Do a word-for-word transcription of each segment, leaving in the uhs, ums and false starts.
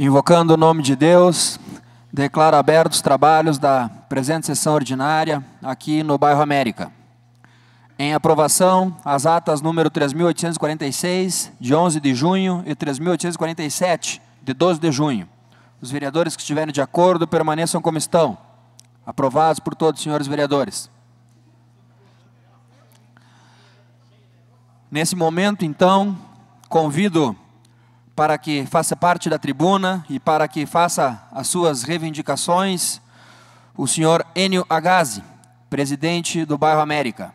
Invocando o nome de Deus, declaro abertos os trabalhos da presente sessão ordinária aqui no bairro América. Em aprovação, as atas número três mil oitocentos e quarenta e seis, de onze de junho, e três mil oitocentos e quarenta e sete, de doze de junho. Os vereadores que estiverem de acordo permaneçam como estão. Aprovados por todos os senhores vereadores. Nesse momento, então, convido para que faça parte da tribuna e para que faça as suas reivindicações o senhor Enio Agazi, presidente do bairro América.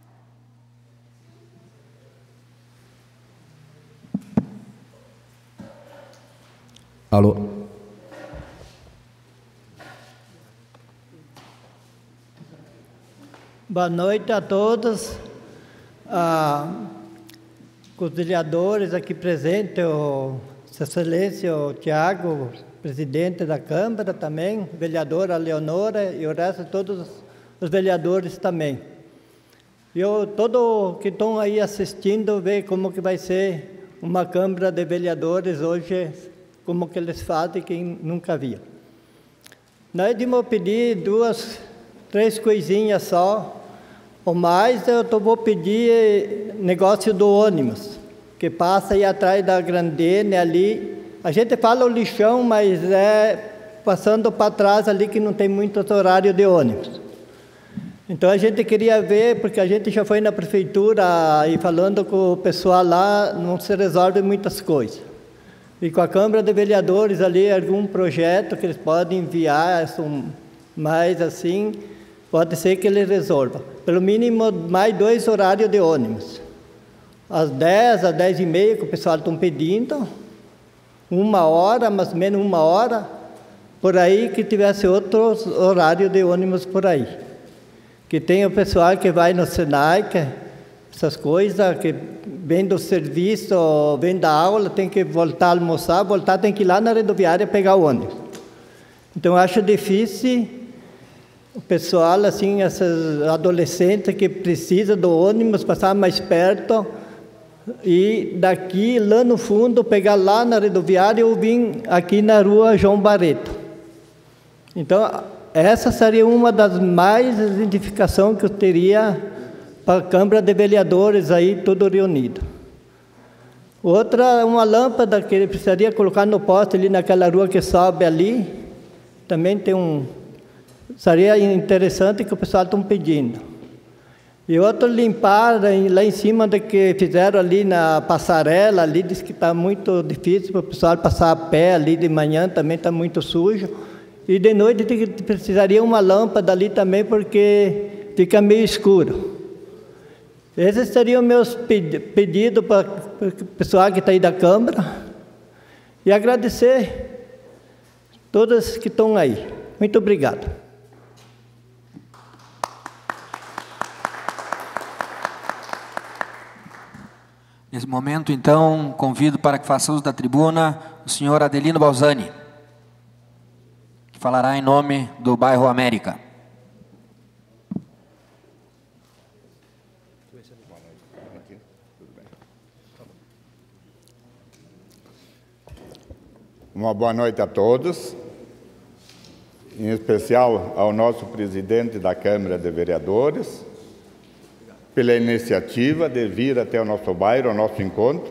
Alô. Boa noite a todos. Ah, os vereadores aqui presentes, o Sua Excelência, o Tiago, presidente da Câmara também, a vereadora Leonora e o resto de todos os vereadores também. Eu, todo que estão aí assistindo, ver como que vai ser uma Câmara de Vereadores hoje, como que eles fazem, quem nunca viu. Nós vamos pedir duas, três coisinhas só. O mais, eu vou pedir negócio do ônibus, que passa aí atrás da Grandene ali. A gente fala o lixão, mas é passando para trás ali que não tem muito horário de ônibus. Então a gente queria ver, porque a gente já foi na prefeitura e falando com o pessoal lá, não se resolve muitas coisas. E com a Câmara de Vereadores ali, algum projeto que eles podem enviar, mais assim, pode ser que ele resolva. Pelo mínimo, mais dois horários de ônibus. Às dez, às dez e meia, que o pessoal está pedindo. Uma hora, mais ou menos uma hora. Por aí, que tivesse outros horários de ônibus por aí. Que tem o pessoal que vai no Senai, que essas coisas, que vem do serviço, vem da aula, tem que voltar a almoçar, voltar, tem que ir lá na rodoviária pegar o ônibus. Então, eu acho difícil o pessoal, assim, esses adolescentes que precisam do ônibus, passar mais perto e daqui, lá no fundo, pegar lá na rodoviária ou vir aqui na rua João Barreto. Então, essa seria uma das mais identificações que eu teria para a Câmara de Vereadores aí, tudo reunido. Outra, uma lâmpada que ele precisaria colocar no poste ali naquela rua que sobe ali, também tem um... Seria interessante que o pessoal está pedindo. E outro, limpar lá em cima do que fizeram ali na passarela, ali diz que está muito difícil para o pessoal passar a pé ali de manhã, também está muito sujo. E de noite precisaria uma lâmpada ali também, porque fica meio escuro. Esses seriam meus pedidos para o pessoal que está aí da Câmara. E agradecer a todos que estão aí. Muito obrigado. Nesse momento, então, convido para que faça uso da tribuna o senhor Adelino Balzani, que falará em nome do bairro América. Uma boa noite a todos, em especial ao nosso presidente da Câmara de Vereadores, pela iniciativa de vir até o nosso bairro, ao nosso encontro,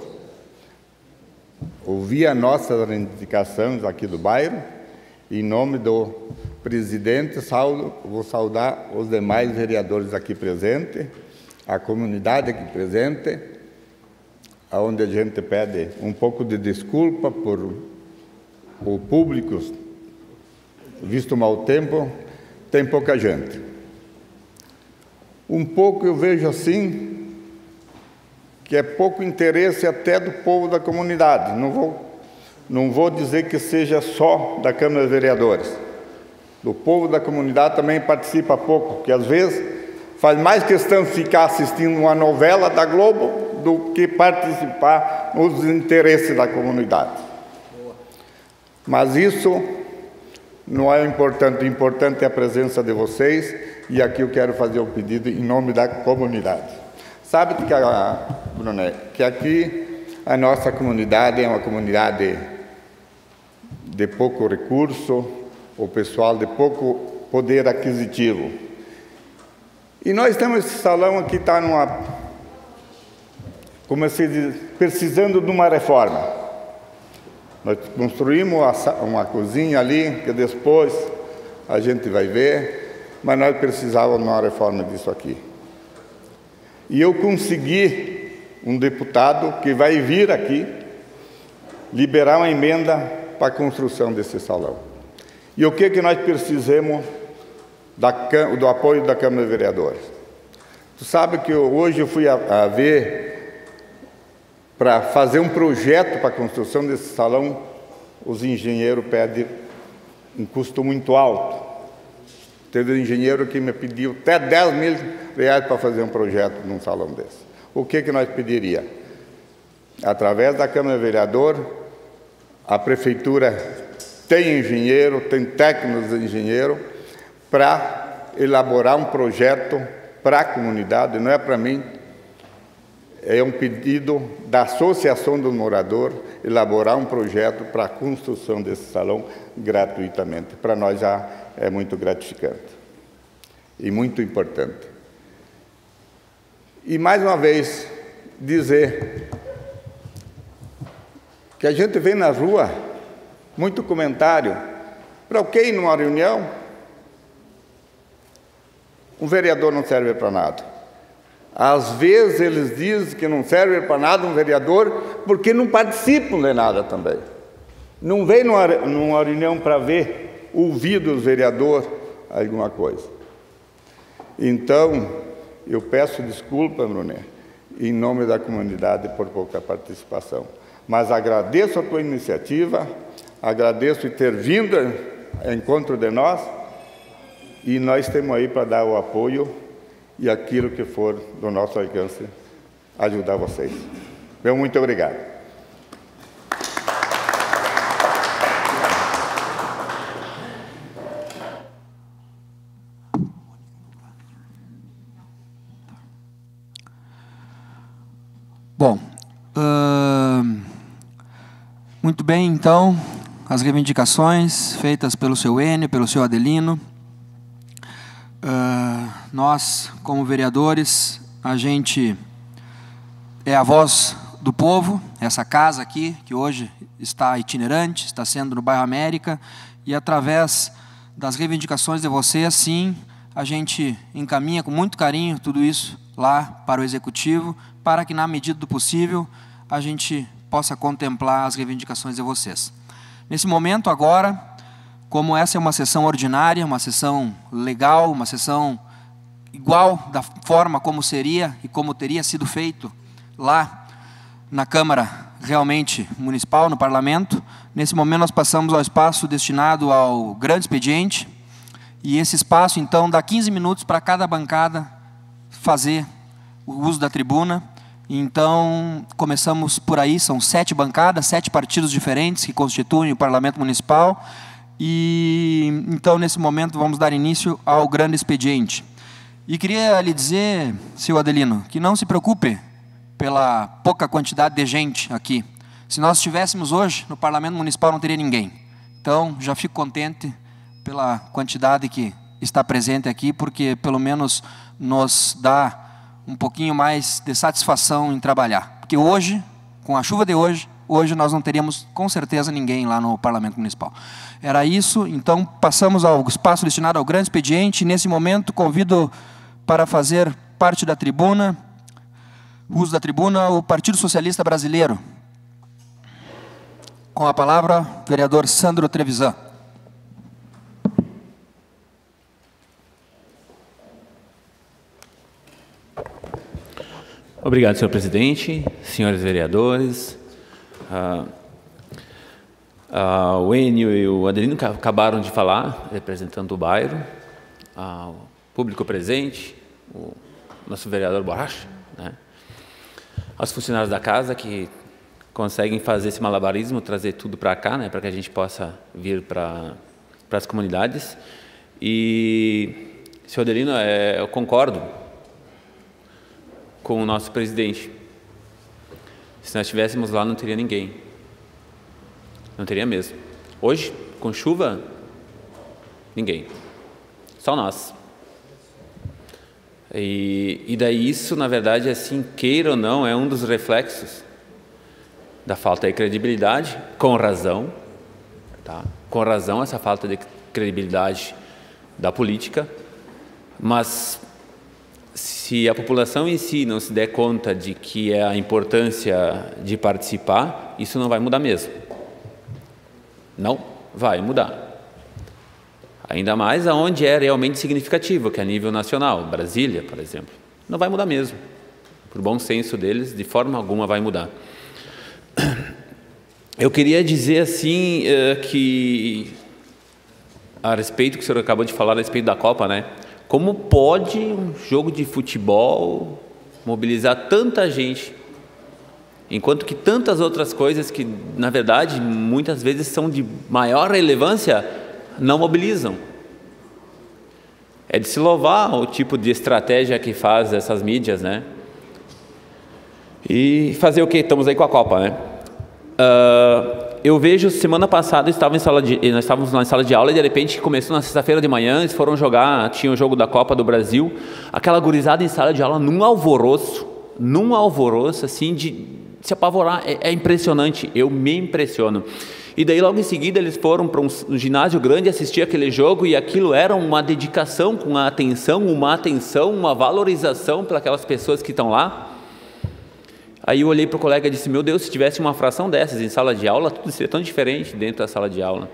ouvir as nossas reivindicações aqui do bairro. Em nome do presidente, saldo, vou saudar os demais vereadores aqui presentes, a comunidade aqui presente, onde a gente pede um pouco de desculpa por o público, visto o mau tempo, tem pouca gente. Um pouco eu vejo assim, que é pouco interesse até do povo da comunidade. Não vou, não vou dizer que seja só da Câmara de Vereadores. Do povo da comunidade também participa pouco, porque às vezes faz mais questão de ficar assistindo uma novela da Globo do que participar nos interesses da comunidade. Mas isso não é o importante, o importante é a presença de vocês. E aqui eu quero fazer um pedido em nome da comunidade. Sabe que, a, Bruné, que aqui a nossa comunidade é uma comunidade de pouco recurso, o pessoal de pouco poder aquisitivo. E nós temos esse salão aqui, está numa, como se diz, precisando de uma reforma. Nós construímos uma cozinha ali, que depois a gente vai ver, mas nós precisávamos de uma reforma disso aqui. E eu consegui um deputado que vai vir aqui liberar uma emenda para a construção desse salão. E o que que nós precisamos da, do apoio da Câmara de Vereadores? Tu sabe que eu, hoje eu fui a, a ver, para fazer um projeto para a construção desse salão, os engenheiros pedem um custo muito alto. Teve um engenheiro que me pediu até dez mil reais para fazer um projeto num salão desse. O que que nós pediria? Através da Câmara de Vereador, a Prefeitura tem engenheiro, tem técnicos de engenheiro, para elaborar um projeto para a comunidade, não é para mim, é um pedido da Associação do Morador, elaborar um projeto para a construção desse salão gratuitamente. Para nós já é muito gratificante e muito importante. E mais uma vez dizer que a gente vê na rua muito comentário, para o que ir numa reunião? Um vereador não serve para nada. Às vezes eles dizem que não serve para nada um vereador porque não participam de nada também. Não vem numa, numa reunião para ver, ouvir dos vereadores alguma coisa. Então, eu peço desculpa, Bruné, em nome da comunidade por pouca participação. Mas agradeço a tua iniciativa, agradeço ter vindo ao encontro de nós, e nós estamos aí para dar o apoio e aquilo que for do nosso alcance, ajudar vocês. Meu muito obrigado. Bom, uh, muito bem, então, as reivindicações feitas pelo seu Enio, pelo seu Adelino. Uh, nós, como vereadores, a gente é a voz do povo, essa casa aqui, que hoje está itinerante, está sendo no bairro América, e através das reivindicações de vocês, sim, a gente encaminha com muito carinho tudo isso lá para o Executivo, para que, na medida do possível, a gente possa contemplar as reivindicações de vocês. Nesse momento, agora, como essa é uma sessão ordinária, uma sessão legal, uma sessão igual da forma como seria e como teria sido feito lá na Câmara realmente municipal, no Parlamento, nesse momento nós passamos ao espaço destinado ao grande expediente, e esse espaço, então, dá quinze minutos para cada bancada fazer o uso da tribuna. Então, começamos por aí, são sete bancadas, sete partidos diferentes que constituem o Parlamento Municipal. E, então, nesse momento, vamos dar início ao grande expediente. E queria lhe dizer, senhor Adelino, que não se preocupe pela pouca quantidade de gente aqui. Se nós estivéssemos hoje no Parlamento Municipal, não teria ninguém. Então, já fico contente pela quantidade que está presente aqui, porque pelo menos nos dá um pouquinho mais de satisfação em trabalhar. Porque hoje, com a chuva de hoje, hoje nós não teríamos com certeza ninguém lá no Parlamento Municipal. Era isso, então passamos ao espaço destinado ao grande expediente. Nesse momento, convido para fazer parte da tribuna, uso da tribuna, o Partido Socialista Brasileiro. Com a palavra, vereador Sandro Trevisan. Obrigado, senhor presidente, senhores vereadores. Ah, ah, o Enio e o Adelino acabaram de falar, representando o bairro, ah, o público presente, o nosso vereador Borracha, né? Aos funcionários da casa que conseguem fazer esse malabarismo, trazer tudo para cá, né, para que a gente possa vir para para as comunidades. E, senhor Adelino, é, eu concordo com o nosso presidente. Se nós estivéssemos lá, não teria ninguém. Não teria mesmo. Hoje, com chuva, ninguém. Só nós. E, e daí isso, na verdade, assim, queira ou não, é um dos reflexos da falta de credibilidade, com razão, tá? Com razão essa falta de credibilidade da política, mas se a população em si não se der conta de que é a importância de participar, isso não vai mudar mesmo. Não vai mudar. Ainda mais aonde é realmente significativo, que é a nível nacional, Brasília, por exemplo. Não vai mudar mesmo. Por bom senso deles, de forma alguma vai mudar. Eu queria dizer assim, que a respeito que o senhor acabou de falar a respeito da Copa, né? Como pode um jogo de futebol mobilizar tanta gente, enquanto que tantas outras coisas que, na verdade, muitas vezes são de maior relevância, não mobilizam. É de se louvar o tipo de estratégia que faz essas mídias, né? E fazer o quê? Estamos aí com a Copa, né? Uh, eu vejo, semana passada, eu estava em sala de, nós estávamos na sala de aula e de repente começou na sexta-feira de manhã, eles foram jogar, tinha o jogo da Copa do Brasil, aquela gurizada em sala de aula num alvoroço, num alvoroço, assim, de se apavorar. É, é impressionante, eu me impressiono. E daí logo em seguida eles foram para um ginásio grande assistir aquele jogo e aquilo era uma dedicação com a atenção, uma atenção, uma valorização para aquelas pessoas que estão lá. Aí eu olhei para o colega e disse, meu Deus, se tivesse uma fração dessas em sala de aula, tudo seria tão diferente dentro da sala de aula.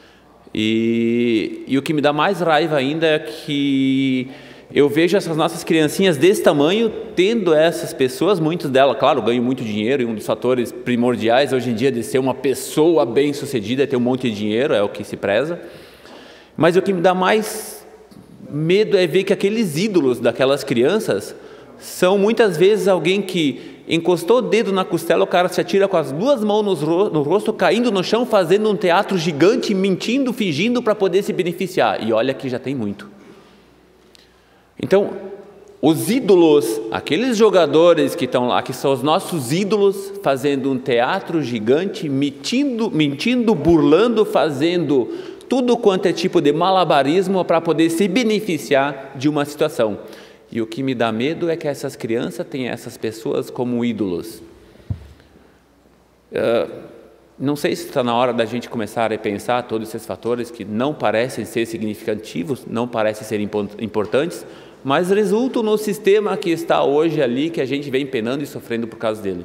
E, e o que me dá mais raiva ainda é que eu vejo essas nossas criancinhas desse tamanho, tendo essas pessoas, muitas delas, claro, ganham muito dinheiro, e um dos fatores primordiais hoje em dia de ser uma pessoa bem-sucedida é ter um monte de dinheiro, é o que se preza. Mas o que me dá mais medo é ver que aqueles ídolos daquelas crianças são muitas vezes alguém que encostou o dedo na costela, o cara se atira com as duas mãos no rosto, caindo no chão, fazendo um teatro gigante, mentindo, fingindo para poder se beneficiar. E olha que já tem muito. Então, os ídolos, aqueles jogadores que estão lá, que são os nossos ídolos, fazendo um teatro gigante, mentindo, mentindo, burlando, fazendo tudo quanto é tipo de malabarismo para poder se beneficiar de uma situação. E o que me dá medo é que essas crianças tenham essas pessoas como ídolos. Uh, não sei se está na hora da gente começar a repensar todos esses fatores que não parecem ser significativos, não parecem ser importantes, mas resultam no sistema que está hoje ali, que a gente vem penando e sofrendo por causa dele.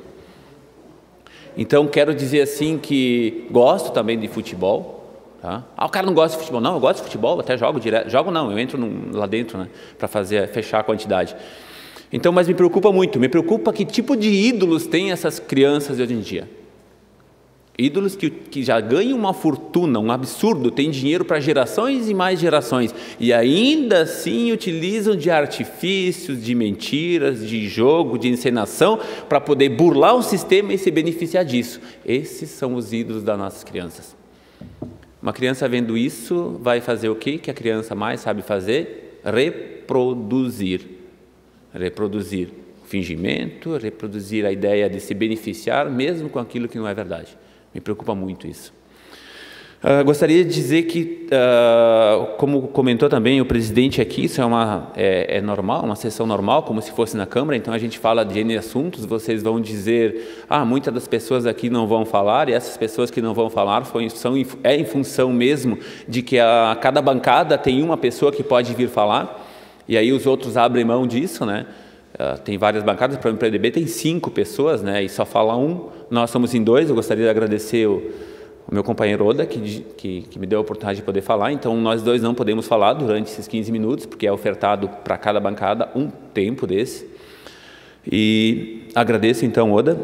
Então, quero dizer assim que gosto também de futebol. Tá? Ah, o cara não gosta de futebol. Não, eu gosto de futebol, até jogo direto. Jogo não, eu entro num, lá dentro, né, para fazer, fechar a quantidade. Então, mas me preocupa muito, me preocupa que tipo de ídolos tem essas crianças de hoje em dia. Ídolos que, que já ganham uma fortuna, um absurdo, têm dinheiro para gerações e mais gerações, e ainda assim utilizam de artifícios, de mentiras, de jogo, de encenação, para poder burlar o sistema e se beneficiar disso. Esses são os ídolos das nossas crianças. Uma criança vendo isso vai fazer o quê? Que a criança mais sabe fazer? Reproduzir. Reproduzir fingimento, reproduzir a ideia de se beneficiar mesmo com aquilo que não é verdade. Me preocupa muito isso. Uh, gostaria de dizer que, uh, como comentou também o presidente aqui, isso é, uma, é, é normal, uma sessão normal, como se fosse na Câmara, então a gente fala de N assuntos, vocês vão dizer, ah, muitas das pessoas aqui não vão falar, e essas pessoas que não vão falar foi, são, é em função mesmo de que a, cada bancada tem uma pessoa que pode vir falar, e aí os outros abrem mão disso, né? Uh, tem várias bancadas, para o P M D B tem cinco pessoas, né, e só fala um, nós somos em dois. Eu gostaria de agradecer o, o meu companheiro Oda, que, que, que me deu a oportunidade de poder falar, então nós dois não podemos falar durante esses quinze minutos, porque é ofertado para cada bancada um tempo desse, e agradeço então Oda,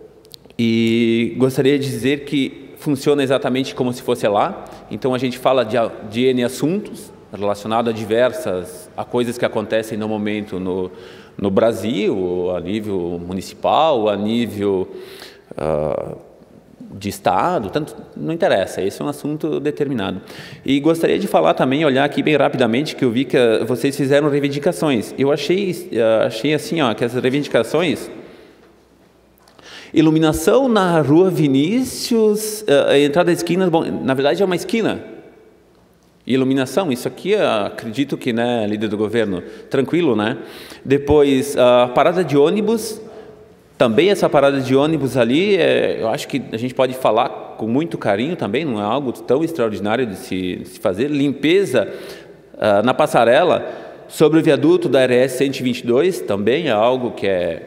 e gostaria de dizer que funciona exatamente como se fosse lá, então a gente fala de, de N assuntos, relacionado a diversas, a coisas que acontecem no momento no, no Brasil, a nível municipal, a nível uh, de Estado, tanto, não interessa, esse é um assunto determinado. E gostaria de falar também, olhar aqui bem rapidamente, que eu vi que uh, vocês fizeram reivindicações. Eu achei, uh, achei assim, ó, que as reivindicações, Iluminação na rua Vinícius, a entrada da esquina, bom, na verdade é uma esquina. Iluminação, isso aqui, acredito que, né, líder do governo, tranquilo, né? Depois, a parada de ônibus, também essa parada de ônibus ali, é, eu acho que a gente pode falar com muito carinho também, não é algo tão extraordinário de se, de se fazer. Limpeza uh, na passarela, sobre o viaduto da R S cento e vinte e dois, também é algo que é...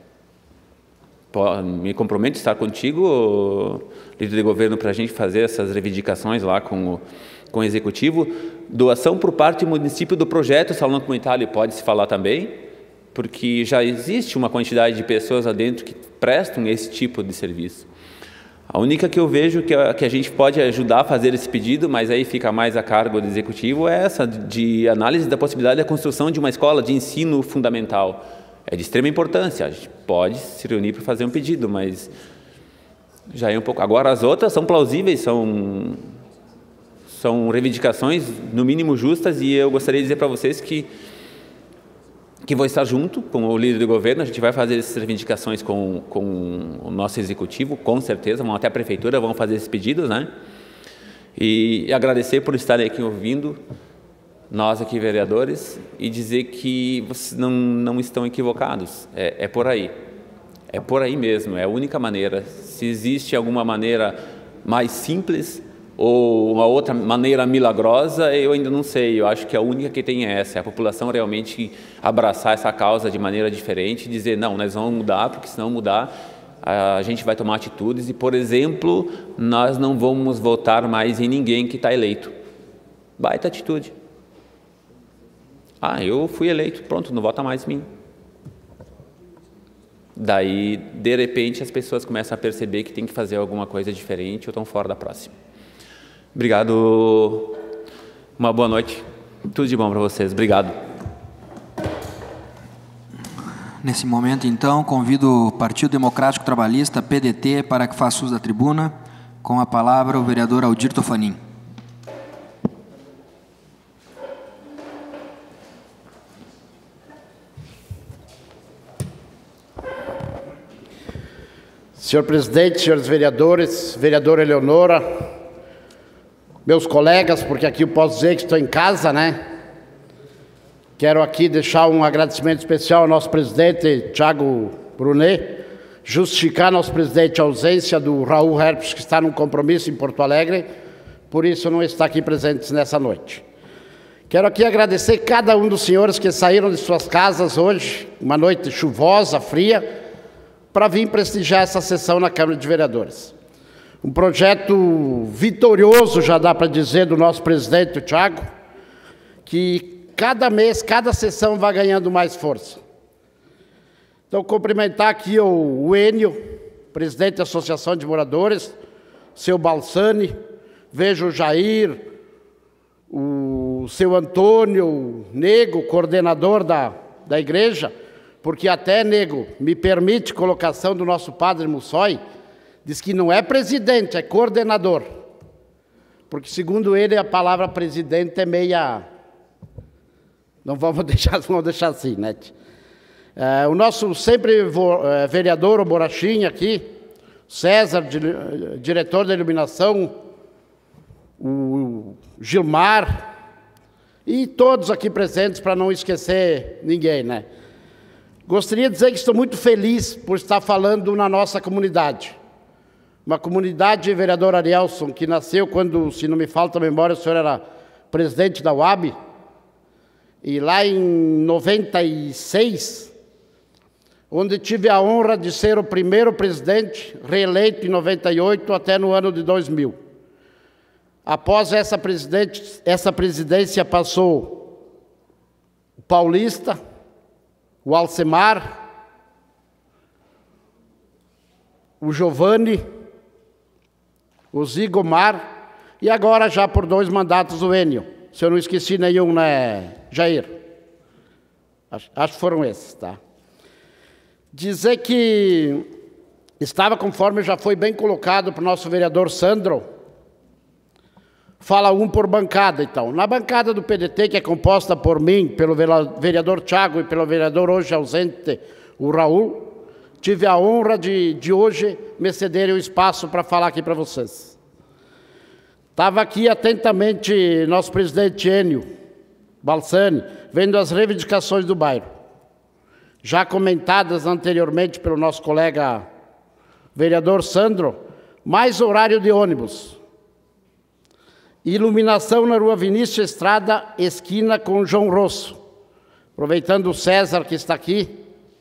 Me comprometo a estar contigo, líder de governo, para a gente fazer essas reivindicações lá com o, com o executivo. Doação por parte do município do projeto Salão Comunitário, pode-se falar também, porque já existe uma quantidade de pessoas lá dentro que prestam esse tipo de serviço. A única que eu vejo que a, que a gente pode ajudar a fazer esse pedido, mas aí fica mais a cargo do executivo, é essa de análise da possibilidade da construção de uma escola de ensino fundamental. É de extrema importância, a gente pode se reunir para fazer um pedido, mas já é um pouco... Agora, as outras são plausíveis, são, são reivindicações, no mínimo, justas, e eu gostaria de dizer para vocês que, que vou estar junto com o líder do governo, a gente vai fazer essas reivindicações com, com o nosso executivo, com certeza, vão até a prefeitura, vão fazer esses pedidos, né? E agradecer por estarem aqui ouvindo, nós aqui vereadores, e dizer que vocês não, não estão equivocados, é, é por aí, é por aí mesmo, é a única maneira. Se existe alguma maneira mais simples ou uma outra maneira milagrosa, eu ainda não sei, eu acho que a única que tem é essa, é a população realmente abraçar essa causa de maneira diferente e dizer, não, nós vamos mudar, porque se não mudar, a gente vai tomar atitudes e, por exemplo, nós não vamos votar mais em ninguém que está eleito. Baita atitude. Ah, eu fui eleito, pronto, não vota mais em mim. Daí, de repente, as pessoas começam a perceber que tem que fazer alguma coisa diferente ou estão fora da próxima. Obrigado, uma boa noite, tudo de bom para vocês, obrigado. Nesse momento, então, convido o Partido Democrático Trabalhista, P D T, para que faça uso da tribuna. Com a palavra, o vereador Aldir Tofanin. Senhor presidente, senhores vereadores, vereadora Eleonora, meus colegas, porque aqui eu posso dizer que estou em casa, né? Quero aqui deixar um agradecimento especial ao nosso presidente, Thiago Brunet, justificar nosso presidente a ausência do Raul Herpes, que está num compromisso em Porto Alegre, por isso não está aqui presente nessa noite. Quero aqui agradecer cada um dos senhores que saíram de suas casas hoje, uma noite chuvosa, fria, para vir prestigiar essa sessão na Câmara de Vereadores. Um projeto vitorioso, já dá para dizer, do nosso presidente, o Thiago, que cada mês, cada sessão vai ganhando mais força. Então, cumprimentar aqui o, o Enio, presidente da Associação de Moradores, seu Balsani, vejo o Jair, o seu Antônio, o Nego, coordenador da, da igreja, porque até, Nego, me permite colocação do nosso padre Mussói, diz que não é presidente, é coordenador. Porque, segundo ele, a palavra presidente é meia... Não vamos deixar, vamos deixar assim, né? É, o nosso sempre é, vereador, o Borrachinha aqui, César, di, diretor da iluminação, o Gilmar, e todos aqui presentes, para não esquecer ninguém, né? Gostaria de dizer que estou muito feliz por estar falando na nossa comunidade. Uma comunidade, vereador Arielson, que nasceu quando, se não me falta a memória, o senhor era presidente da U A B, e lá em noventa e seis, onde tive a honra de ser o primeiro presidente, reeleito em noventa e oito até no ano de dois mil. Após essa, presidente, essa presidência passou o Paulista, o Alcemar, o Giovanni, o Zigomar e agora já por dois mandatos o Enio. Se eu não esqueci nenhum, né, Jair? Acho, acho que foram esses, tá? Dizer que estava, conforme já foi bem colocado para o nosso vereador Sandro, fala um por bancada, então. Na bancada do P D T, que é composta por mim, pelo vereador Thiago e pelo vereador hoje ausente, o Raul, tive a honra de, de hoje me cederem o espaço para falar aqui para vocês. Estava aqui atentamente nosso presidente Enio Balsani, vendo as reivindicações do bairro, já comentadas anteriormente pelo nosso colega vereador Sandro, mais horário de ônibus, iluminação na rua Vinícius Estrada, esquina com João Rosso, aproveitando o César que está aqui,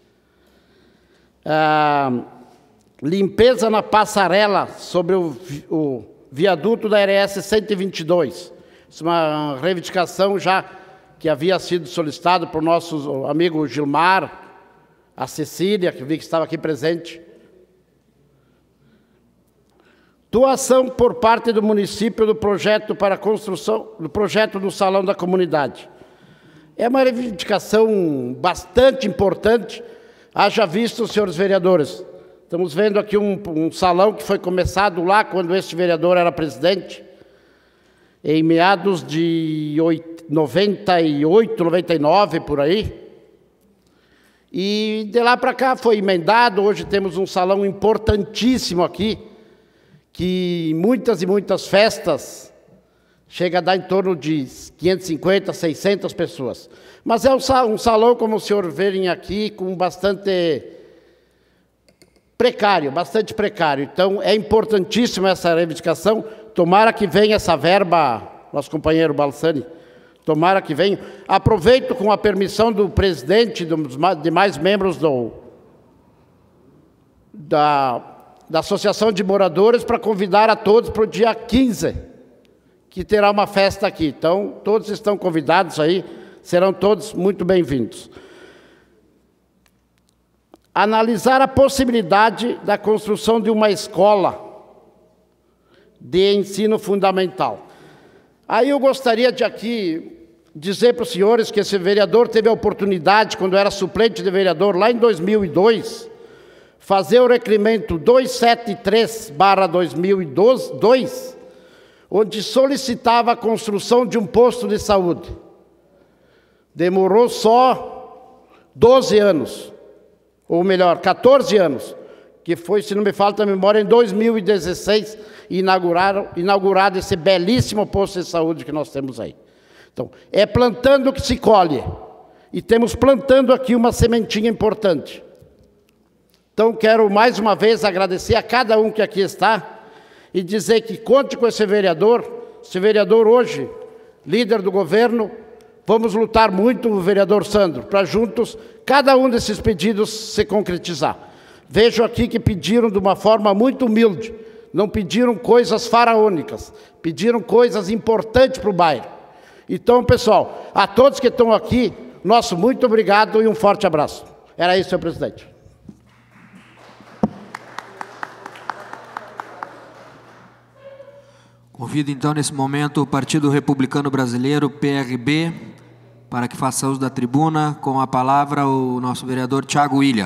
ah, limpeza na passarela sobre o, o viaduto da R S cento e vinte e dois, isso é uma reivindicação já que havia sido solicitado por nosso amigo Gilmar, a Cecília, que vi que estava aqui presente. Doação por parte do município do projeto para a construção do projeto do Salão da Comunidade. É uma reivindicação bastante importante, haja visto, senhores vereadores. Estamos vendo aqui um, um salão que foi começado lá quando este vereador era presidente, em meados de noventa e oito, noventa e nove, por aí. E de lá para cá foi emendado, hoje temos um salão importantíssimo aqui, que muitas e muitas festas, chega a dar em torno de quinhentas e cinquenta, seiscentas pessoas. Mas é um salão, como o senhor verem aqui, com bastante precário, bastante precário. Então, é importantíssima essa reivindicação. Tomara que venha essa verba, nosso companheiro Balsani, tomara que venha. Aproveito com a permissão do presidente e dos demais membros do, da... da Associação de Moradores, para convidar a todos para o dia quinze, que terá uma festa aqui. Então, todos estão convidados aí, serão todos muito bem-vindos. Analisar a possibilidade da construção de uma escola de ensino fundamental. Aí eu gostaria de aqui dizer para os senhores que esse vereador teve a oportunidade, quando era suplente de vereador, lá em dois mil e dois, fazer o requerimento duzentos e setenta e três barra dois mil e dois, onde solicitava a construção de um posto de saúde. Demorou só doze anos, ou melhor, quatorze anos, que foi, se não me falta a memória, em dois mil e dezesseis, inauguraram, inaugurado esse belíssimo posto de saúde que nós temos aí. Então, é plantando que se colhe, e temos plantando aqui uma sementinha importante. Então, quero mais uma vez agradecer a cada um que aqui está e dizer que conte com esse vereador. Esse vereador hoje, líder do governo, vamos lutar muito, o vereador Sandro, para juntos cada um desses pedidos se concretizar. Vejo aqui que pediram de uma forma muito humilde, não pediram coisas faraônicas, pediram coisas importantes para o bairro. Então, pessoal, a todos que estão aqui, nosso muito obrigado e um forte abraço. Era isso, senhor presidente. Convido então nesse momento o Partido Republicano Brasileiro, P R B, para que faça uso da tribuna. Com a palavra o nosso vereador Thiago Ilha.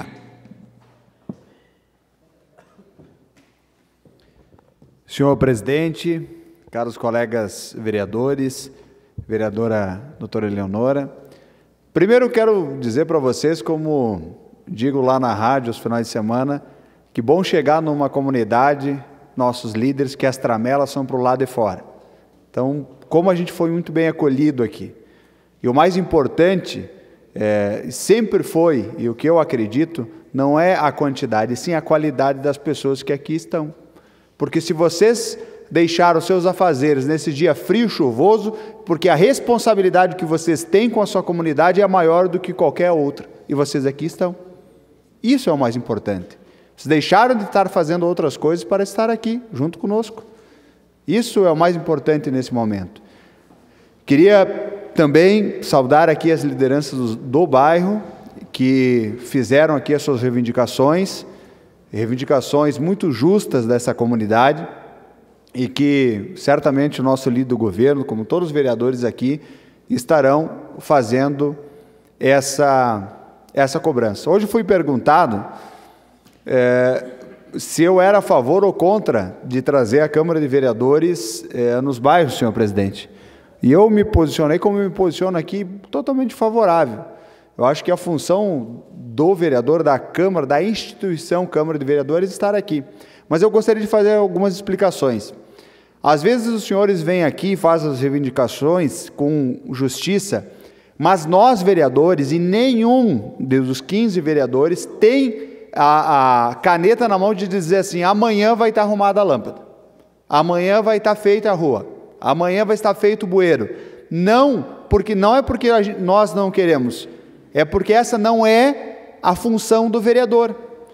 Senhor presidente, caros colegas vereadores, vereadora doutora Eleonora, primeiro quero dizer para vocês, como digo lá na rádio aos finais de semana, que bom chegar numa comunidade, nossos líderes, que as tramelas são para o lado de fora. Então, como a gente foi muito bem acolhido aqui. E o mais importante, é, sempre foi, e o que eu acredito, não é a quantidade, sim a qualidade das pessoas que aqui estão. Porque se vocês deixaram seus afazeres nesse dia frio, chuvoso, porque a responsabilidade que vocês têm com a sua comunidade é maior do que qualquer outra. E vocês aqui estão. Isso é o mais importante. Vocês deixaram de estar fazendo outras coisas para estar aqui, junto conosco. Isso é o mais importante nesse momento. Queria também saudar aqui as lideranças do, do bairro, que fizeram aqui as suas reivindicações, reivindicações muito justas dessa comunidade, e que certamente o nosso líder do governo, como todos os vereadores aqui, estarão fazendo essa, essa cobrança. Hoje fui perguntado É, se eu era a favor ou contra de trazer a Câmara de Vereadores é, nos bairros, senhor presidente. E eu me posicionei como me posiciono aqui, totalmente favorável. Eu acho que a função do vereador, da Câmara, da instituição Câmara de Vereadores, estar aqui. Mas eu gostaria de fazer algumas explicações. Às vezes os senhores vêm aqui e fazem as reivindicações com justiça, mas nós, vereadores, e nenhum dos quinze vereadores tem a, a caneta na mão de dizer assim, amanhã vai estar arrumada a lâmpada, amanhã vai estar feita a rua, amanhã vai estar feito o bueiro. Não, porque não é porque nós não queremos, é porque essa não é a função do vereador.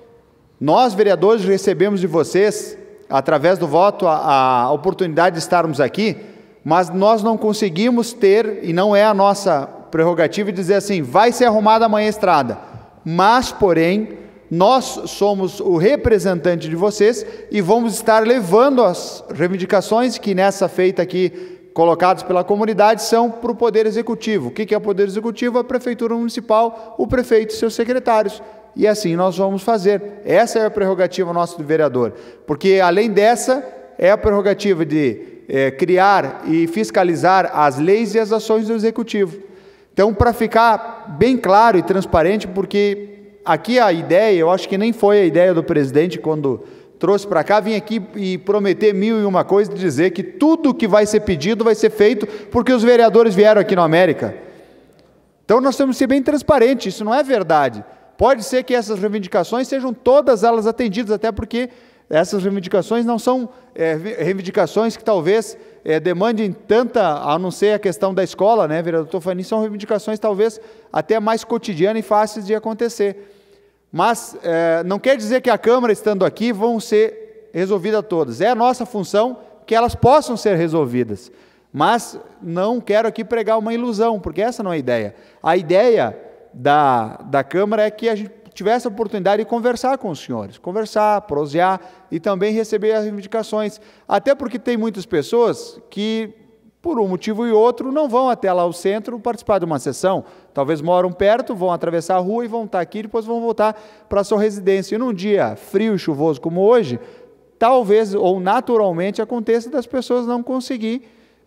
Nós, vereadores, recebemos de vocês, através do voto, a, a oportunidade de estarmos aqui, mas nós não conseguimos ter, e não é a nossa prerrogativa, dizer assim, vai ser arrumada amanhã a estrada. Mas, porém, nós somos o representante de vocês e vamos estar levando as reivindicações que nessa feita aqui, colocados pela comunidade, são para o Poder Executivo. O que é o Poder Executivo? A Prefeitura Municipal, o prefeito e seus secretários. E assim nós vamos fazer. Essa é a prerrogativa nossa do vereador. Porque, além dessa, é a prerrogativa de é, criar e fiscalizar as leis e as ações do Executivo. Então, para ficar bem claro e transparente, porque aqui a ideia, eu acho que nem foi a ideia do presidente quando trouxe para cá, vim aqui e prometer mil e uma coisa, de dizer que tudo que vai ser pedido vai ser feito porque os vereadores vieram aqui na América. Então nós temos que ser bem transparentes, isso não é verdade. Pode ser que essas reivindicações sejam todas elas atendidas, até porque essas reivindicações não são é, reivindicações que talvez é, demandem tanta, a não ser a questão da escola, né, vereador Tofani, são reivindicações talvez até mais cotidianas e fáceis de acontecer. Mas é, não quer dizer que a Câmara, estando aqui, vão ser resolvidas todas. É a nossa função que elas possam ser resolvidas. Mas não quero aqui pregar uma ilusão, porque essa não é a ideia. A ideia da, da Câmara é que a gente tivesse a oportunidade de conversar com os senhores, conversar, prosear e também receber as reivindicações. Até porque tem muitas pessoas que, por um motivo e outro, não vão até lá ao centro participar de uma sessão. Talvez moram perto, vão atravessar a rua e vão estar aqui, depois vão voltar para a sua residência. E num dia frio e chuvoso como hoje, talvez ou naturalmente aconteça das pessoas não conseguir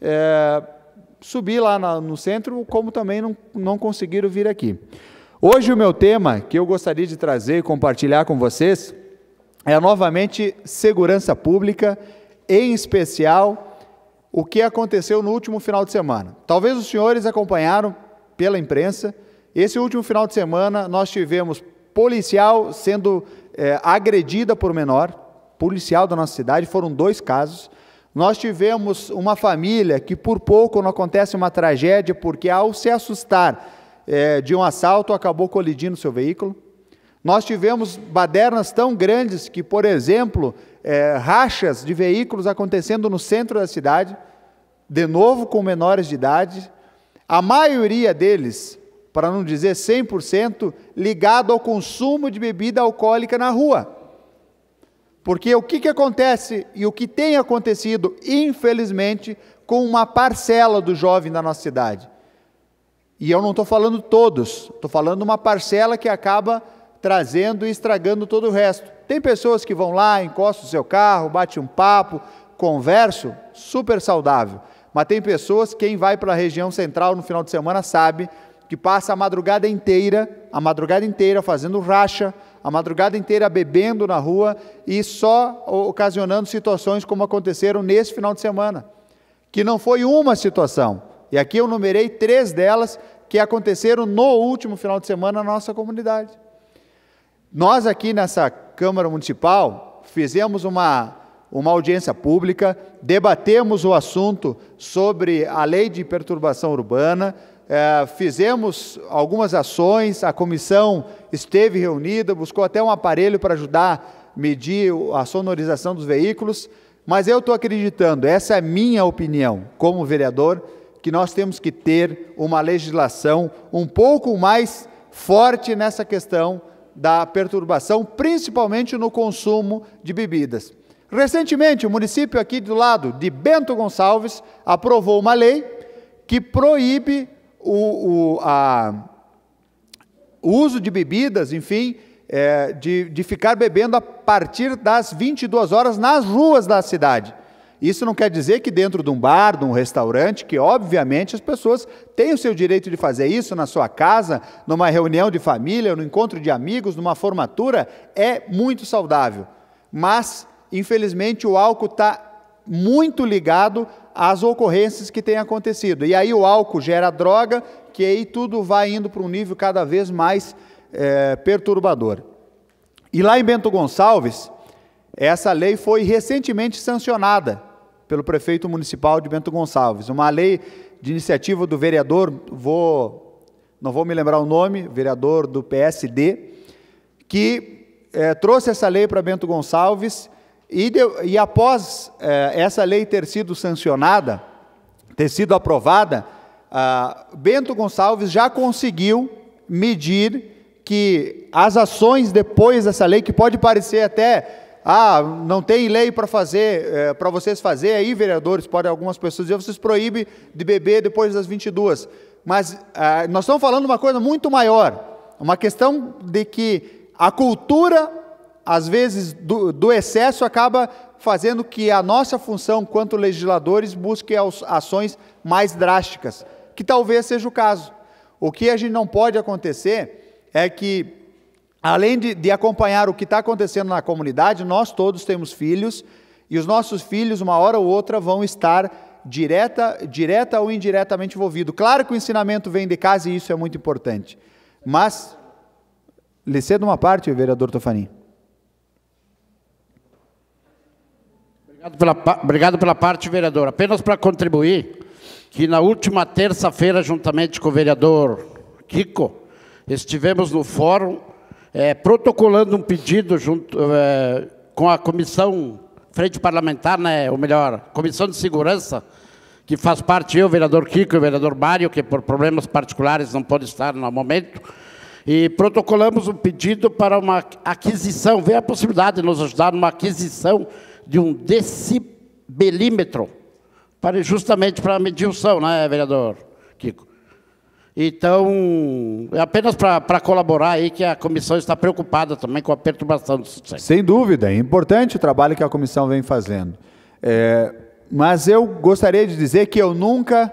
é, subir lá na, no centro, como também não, não conseguiram vir aqui. Hoje o meu tema, que eu gostaria de trazer e compartilhar com vocês, é novamente segurança pública, em especial o que aconteceu no último final de semana. Talvez os senhores acompanharam pela imprensa. Esse último final de semana nós tivemos policial sendo é, agredida por menor, policial da nossa cidade, foram dois casos. Nós tivemos uma família que por pouco não acontece uma tragédia, porque ao se assustar é, de um assalto acabou colidindo seu veículo. Nós tivemos badernas tão grandes que, por exemplo, é, rachas de veículos acontecendo no centro da cidade, de novo com menores de idade, a maioria deles, para não dizer cem por cento, ligado ao consumo de bebida alcoólica na rua. Porque o que, que acontece e o que tem acontecido, infelizmente, com uma parcela do jovem da nossa cidade? E eu não estou falando todos, estou falando uma parcela que acaba trazendo e estragando todo o resto. Tem pessoas que vão lá, encostam o seu carro, bate um papo, conversam, super saudável. Mas tem pessoas, quem vai para a região central no final de semana sabe que passa a madrugada inteira, a madrugada inteira fazendo racha, a madrugada inteira bebendo na rua e só ocasionando situações como aconteceram nesse final de semana, que não foi uma situação. E aqui eu numerei três delas que aconteceram no último final de semana na nossa comunidade. Nós aqui nessa Câmara Municipal fizemos uma, uma audiência pública, debatemos o assunto sobre a lei de perturbação urbana, é, fizemos algumas ações, a comissão esteve reunida, buscou até um aparelho para ajudar a medir a sonorização dos veículos, mas eu estou acreditando, essa é a minha opinião como vereador, que nós temos que ter uma legislação um pouco mais forte nessa questão da perturbação, principalmente no consumo de bebidas. Recentemente, o município aqui do lado de Bento Gonçalves aprovou uma lei que proíbe o, o, a, o uso de bebidas, enfim, é, de, de ficar bebendo a partir das vinte e duas horas nas ruas da cidade. Isso não quer dizer que dentro de um bar, de um restaurante, que obviamente as pessoas têm o seu direito de fazer isso na sua casa, numa reunião de família, no encontro de amigos, numa formatura, é muito saudável. Mas, infelizmente, o álcool está muito ligado às ocorrências que têm acontecido. E aí o álcool gera droga, que aí tudo vai indo para um nível cada vez mais é, perturbador. E lá em Bento Gonçalves, essa lei foi recentemente sancionada pelo prefeito municipal de Bento Gonçalves. Uma lei de iniciativa do vereador, vou, não vou me lembrar o nome, vereador do P S D, que é, trouxe essa lei para Bento Gonçalves e, de, e após é, essa lei ter sido sancionada, ter sido aprovada, ah, Bento Gonçalves já conseguiu medir que as ações depois dessa lei, que pode parecer até... Ah, não tem lei para fazer, é, para vocês fazer, aí, vereadores, podem algumas pessoas dizer, vocês proíbem de beber depois das vinte e duas. Mas ah, nós estamos falando de uma coisa muito maior, uma questão de que a cultura, às vezes, do, do excesso acaba fazendo que a nossa função, quanto legisladores, busque ações mais drásticas, que talvez seja o caso. O que a gente não pode acontecer é que, além de, de acompanhar o que está acontecendo na comunidade, nós todos temos filhos, e os nossos filhos, uma hora ou outra, vão estar direta, direta ou indiretamente envolvidos. Claro que o ensinamento vem de casa e isso é muito importante. Mas, lhe cedo uma parte, vereador Tofani. Obrigado pela, obrigado pela parte, vereador. Apenas para contribuir, que na última terça-feira, juntamente com o vereador Kiko, estivemos no fórum, É, protocolando um pedido junto é, com a comissão frente parlamentar, né, ou melhor, comissão de segurança, que faz parte eu, o vereador Kiko e o vereador Mário, que por problemas particulares não pode estar no momento, e protocolamos um pedido para uma aquisição, vê a possibilidade de nos ajudar numa aquisição de um decibelímetro, para, justamente para medir o som, né, vereador Kiko? Então, é apenas para colaborar aí que a comissão está preocupada também com a perturbação do sucesso. Sem dúvida, é importante o trabalho que a comissão vem fazendo. É, mas eu gostaria de dizer que eu nunca,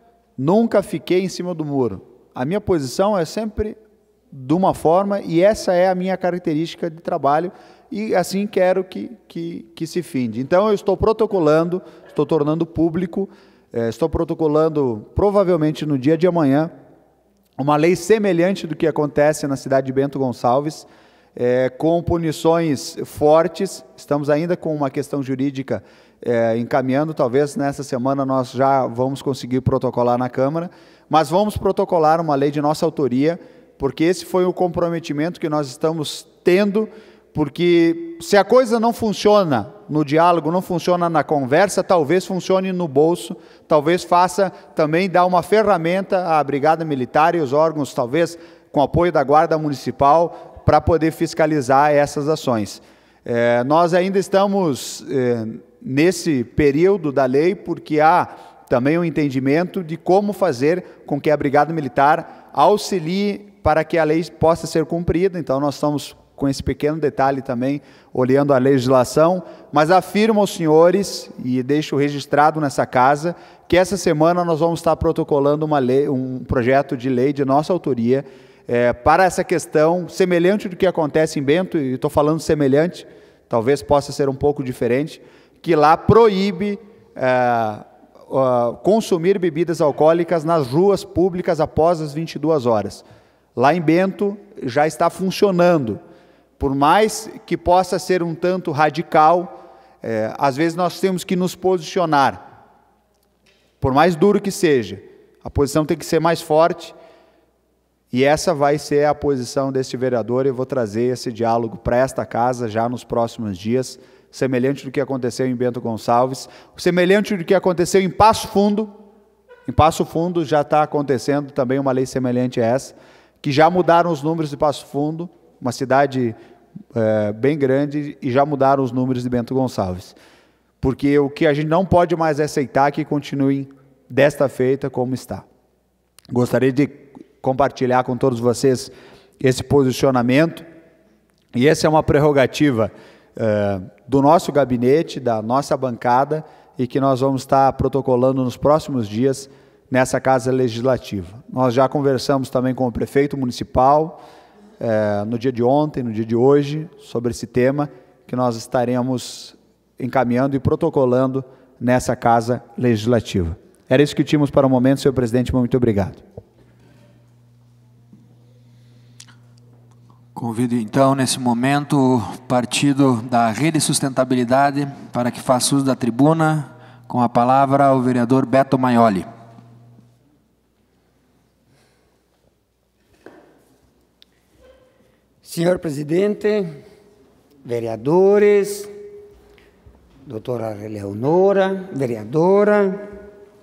nunca fiquei em cima do muro. A minha posição é sempre de uma forma e essa é a minha característica de trabalho e assim quero que, que, que se finde. Então, eu estou protocolando, estou tornando público, é, estou protocolando provavelmente no dia de amanhã, uma lei semelhante do que acontece na cidade de Bento Gonçalves, é, com punições fortes. Estamos ainda com uma questão jurídica é, encaminhando, talvez nessa semana nós já vamos conseguir protocolar na Câmara, mas vamos protocolar uma lei de nossa autoria, porque esse foi o comprometimento que nós estamos tendo, porque se a coisa não funciona no diálogo, não funciona na conversa, talvez funcione no bolso, talvez faça também dar uma ferramenta à Brigada Militar e os órgãos, talvez com apoio da Guarda Municipal, para poder fiscalizar essas ações. É, nós ainda estamos é, nesse período da lei, porque há também um entendimento de como fazer com que a Brigada Militar auxilie para que a lei possa ser cumprida. Então, nós estamos com esse pequeno detalhe também, olhando a legislação, mas afirmo aos senhores, e deixo registrado nessa casa, que essa semana nós vamos estar protocolando uma lei, um projeto de lei de nossa autoria, é, para essa questão, semelhante do que acontece em Bento, e estou falando semelhante, talvez possa ser um pouco diferente, que lá proíbe é, uh, consumir bebidas alcoólicas nas ruas públicas após as vinte e duas horas. Lá em Bento já está funcionando. Por mais que possa ser um tanto radical, é, às vezes nós temos que nos posicionar. Por mais duro que seja, a posição tem que ser mais forte, e essa vai ser a posição deste vereador. Eu vou trazer esse diálogo para esta casa já nos próximos dias, semelhante do que aconteceu em Bento Gonçalves, semelhante do que aconteceu em Passo Fundo. Em Passo Fundo já está acontecendo também uma lei semelhante a essa, que já mudaram os números de Passo Fundo, uma cidade é, bem grande, e já mudaram os números de Bento Gonçalves. Porque o que a gente não pode mais aceitar é que continue desta feita como está. Gostaria de compartilhar com todos vocês esse posicionamento, e essa é uma prerrogativa é, do nosso gabinete, da nossa bancada, e que nós vamos estar protocolando nos próximos dias nessa Casa Legislativa. Nós já conversamos também com o prefeito municipal, é, no dia de ontem, no dia de hoje, sobre esse tema, que nós estaremos encaminhando e protocolando nessa Casa Legislativa. Era isso que tínhamos para o momento, senhor presidente, muito obrigado. Convido então, nesse momento, o partido da Rede Sustentabilidade para que faça uso da tribuna. Com a palavra, o vereador Beto Maioli. Senhor presidente, vereadores, doutora Eleonora, vereadora,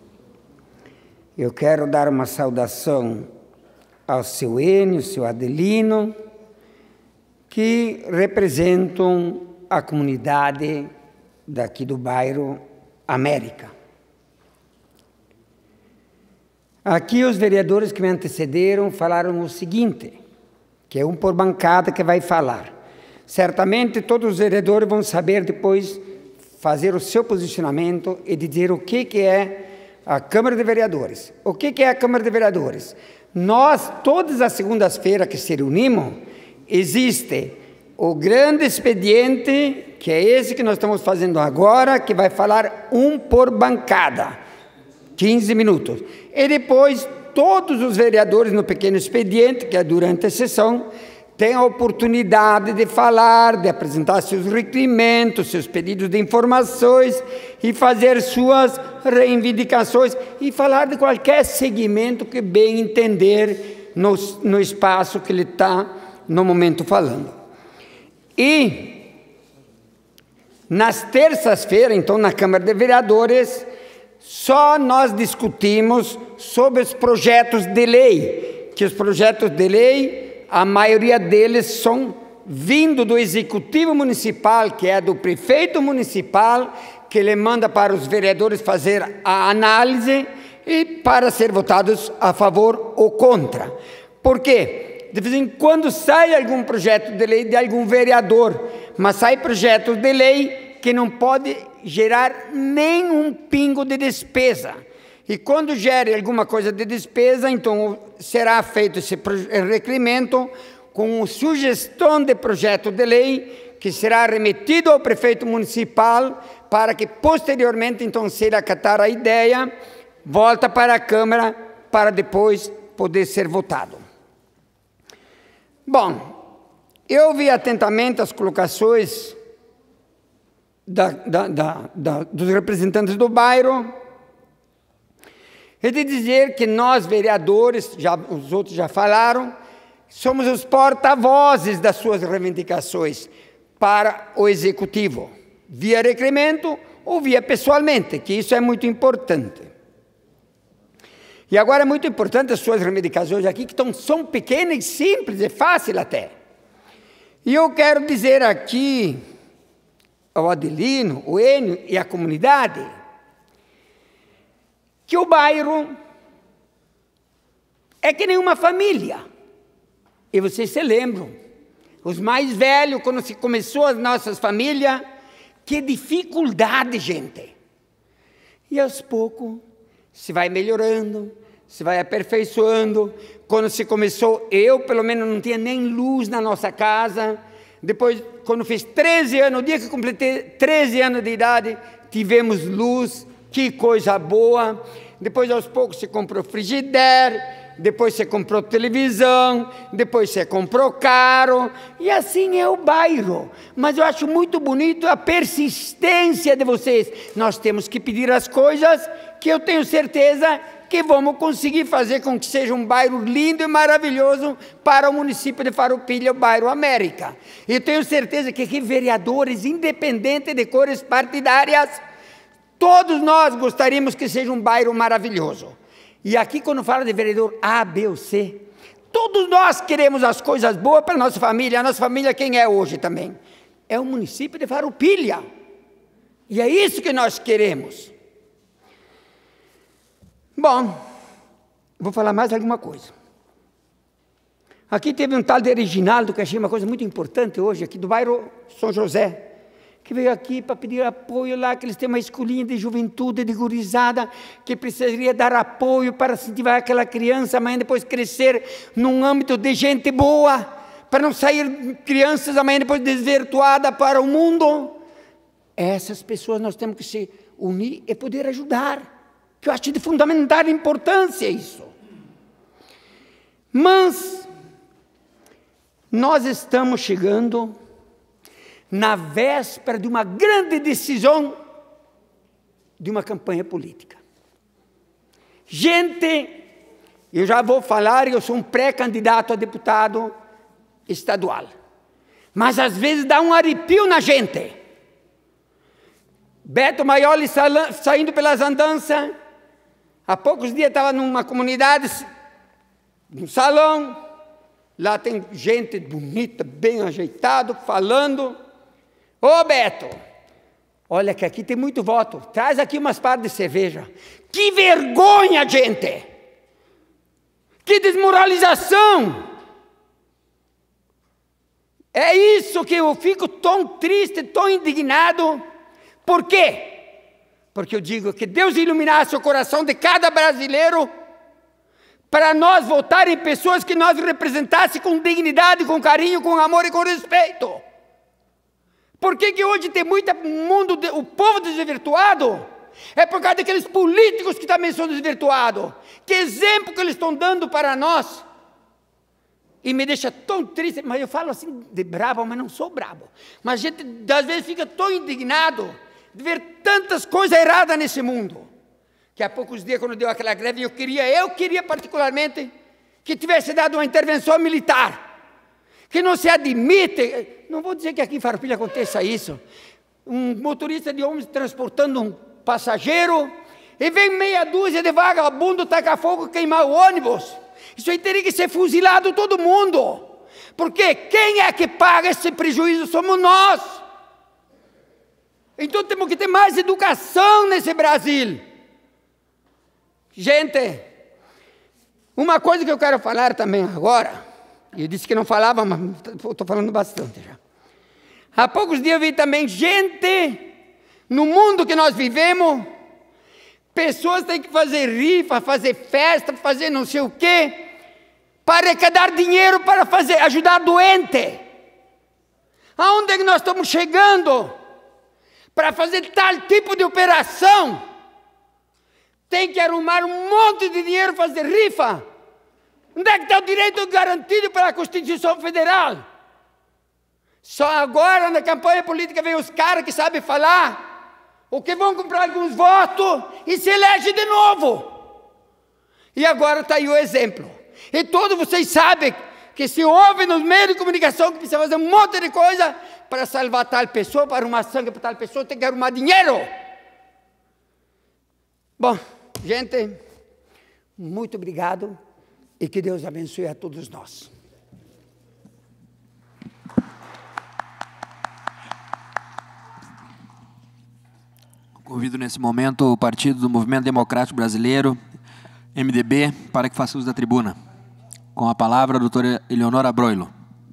eu quero dar uma saudação ao seu Enio, seu Adelino, que representam a comunidade daqui do bairro América. Aqui os vereadores que me antecederam falaram o seguinte, que é um por bancada que vai falar. Certamente todos os vereadores vão saber depois fazer o seu posicionamento e dizer o que, que é a Câmara de Vereadores. O que, que é a Câmara de Vereadores? Nós, todas as segundas-feiras que se reunimos, existe o grande expediente, que é esse que nós estamos fazendo agora, que vai falar um por bancada, quinze minutos. E depois, todos os vereadores no pequeno expediente, que é durante a sessão, têm a oportunidade de falar, de apresentar seus requerimentos, seus pedidos de informações e fazer suas reivindicações e falar de qualquer segmento que bem entender no, no espaço que ele está no momento falando. E nas terças-feiras, então, na Câmara de Vereadores, só nós discutimos sobre os projetos de lei, que os projetos de lei, a maioria deles são vindo do Executivo Municipal, que é do Prefeito Municipal, que ele manda para os vereadores fazer a análise e para ser votados a favor ou contra. Por quê? De vez em quando sai algum projeto de lei de algum vereador, mas sai projetos de lei que não pode gerar nem um pingo de despesa. E quando gere alguma coisa de despesa, então será feito esse requerimento com sugestão de projeto de lei que será remetido ao prefeito municipal para que posteriormente, então, se ele acatar a ideia, volta para a Câmara para depois poder ser votado. Bom, eu ouvi atentamente as colocações da, da, da, da, dos representantes do bairro e de dizer que nós, vereadores, já, os outros já falaram, somos os porta-vozes das suas reivindicações para o Executivo, via requerimento ou via pessoalmente, que isso é muito importante. E agora é muito importante as suas reivindicações aqui, que tão, são pequenas e simples, é fácil até. E eu quero dizer aqui ao Adelino, o Enio e a comunidade, que o bairro é que nem uma família. E vocês se lembram, os mais velhos, quando se começou as nossas famílias, que dificuldade, gente. E aos poucos se vai melhorando, se vai aperfeiçoando. Quando se começou, eu pelo menos não tinha nem luz na nossa casa. Depois, quando fiz treze anos, no dia que completei treze anos de idade, tivemos luz, que coisa boa. Depois, aos poucos, se comprou frigideira, depois você comprou televisão, depois você comprou carro, e assim é o bairro. Mas eu acho muito bonito a persistência de vocês. Nós temos que pedir as coisas que eu tenho certeza que vamos conseguir fazer com que seja um bairro lindo e maravilhoso para o município de Farroupilha, o bairro América. E tenho certeza que aqui vereadores, independente de cores partidárias, todos nós gostaríamos que seja um bairro maravilhoso. E aqui, quando fala de vereador A, B ou C, todos nós queremos as coisas boas para a nossa família. A nossa família quem é hoje também? É o município de Farroupilha. E é isso que nós queremos. Bom, vou falar mais alguma coisa. Aqui teve um tal de Reginaldo, que achei uma coisa muito importante hoje, aqui do bairro São José, que veio aqui para pedir apoio lá, que eles têm uma escolinha de juventude, de gurizada, que precisaria dar apoio para incentivar aquela criança, amanhã depois crescer num âmbito de gente boa, para não sair crianças amanhã depois desvirtuadas para o mundo. Essas pessoas nós temos que se unir e poder ajudar, que eu acho de fundamental importância isso. Mas nós estamos chegando na véspera de uma grande decisão de uma campanha política. Gente, eu já vou falar, eu sou um pré-candidato a deputado estadual, mas às vezes dá um arrepio na gente. Beto Maioli saindo pelas andanças, há poucos dias estava numa comunidade, num salão, lá tem gente bonita, bem ajeitado, falando. Ô Beto, olha que aqui tem muito voto, traz aqui umas partes de cerveja. Que vergonha, gente! Que desmoralização! É isso que eu fico tão triste, tão indignado. Por quê? Porque eu digo que Deus iluminasse o coração de cada brasileiro para nós votar em pessoas que nós representassem com dignidade, com carinho, com amor e com respeito. Por que que hoje tem muito mundo, o povo desvirtuado? É por causa daqueles políticos que também são desvirtuados. Que exemplo que eles estão dando para nós? E me deixa tão triste, mas eu falo assim de brabo, mas não sou brabo. Mas a gente, às vezes, fica tão indignado de ver tantas coisas erradas nesse mundo. Que há poucos dias, quando deu aquela greve, eu queria, eu queria particularmente, que tivesse dado uma intervenção militar. Que não se admite, não vou dizer que aqui em Farroupilha aconteça isso, um motorista de ônibus transportando um passageiro, e vem meia dúzia de vagabundo tacar fogo e queimar o ônibus. Isso aí teria que ser fuzilado todo mundo, porque quem é que paga esse prejuízo somos nós. Então temos que ter mais educação nesse Brasil. Gente, uma coisa que eu quero falar também agora, eu disse que não falava, mas estou falando bastante já. Há poucos dias eu vi também gente, no mundo que nós vivemos, pessoas têm que fazer rifa, fazer festa, fazer não sei o quê, para arrecadar dinheiro para fazer, ajudar doente. Aonde é que nós estamos chegando? Para fazer tal tipo de operação, tem que arrumar um monte de dinheiro, fazer rifa. Onde é que está o direito garantido pela Constituição Federal? Só agora, na campanha política, vem os caras que sabem falar, ou que vão comprar alguns votos e se elege de novo. E agora está aí o exemplo. E todos vocês sabem que se ouve nos meios de comunicação que precisa fazer um monte de coisa para salvar tal pessoa, para arrumar sangue para tal pessoa, tem que arrumar dinheiro. Bom, gente, muito obrigado. E que Deus abençoe a todos nós. Convido nesse momento o Partido do Movimento Democrático Brasileiro, M D B, para que faça uso da tribuna. Com a palavra, a doutora Eleonora Broilo.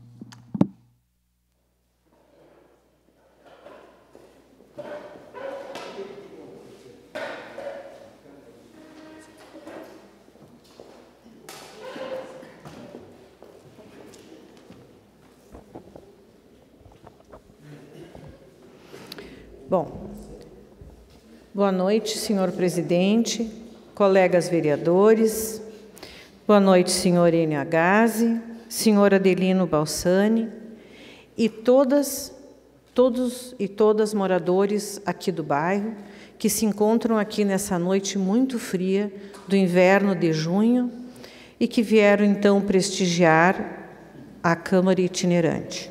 Bom, boa noite, senhor presidente, colegas vereadores, boa noite, senhor Enio Gazi, senhor Adelino Balsani e todas, todos e todas moradores aqui do bairro que se encontram aqui nessa noite muito fria do inverno de junho e que vieram então prestigiar a Câmara Itinerante.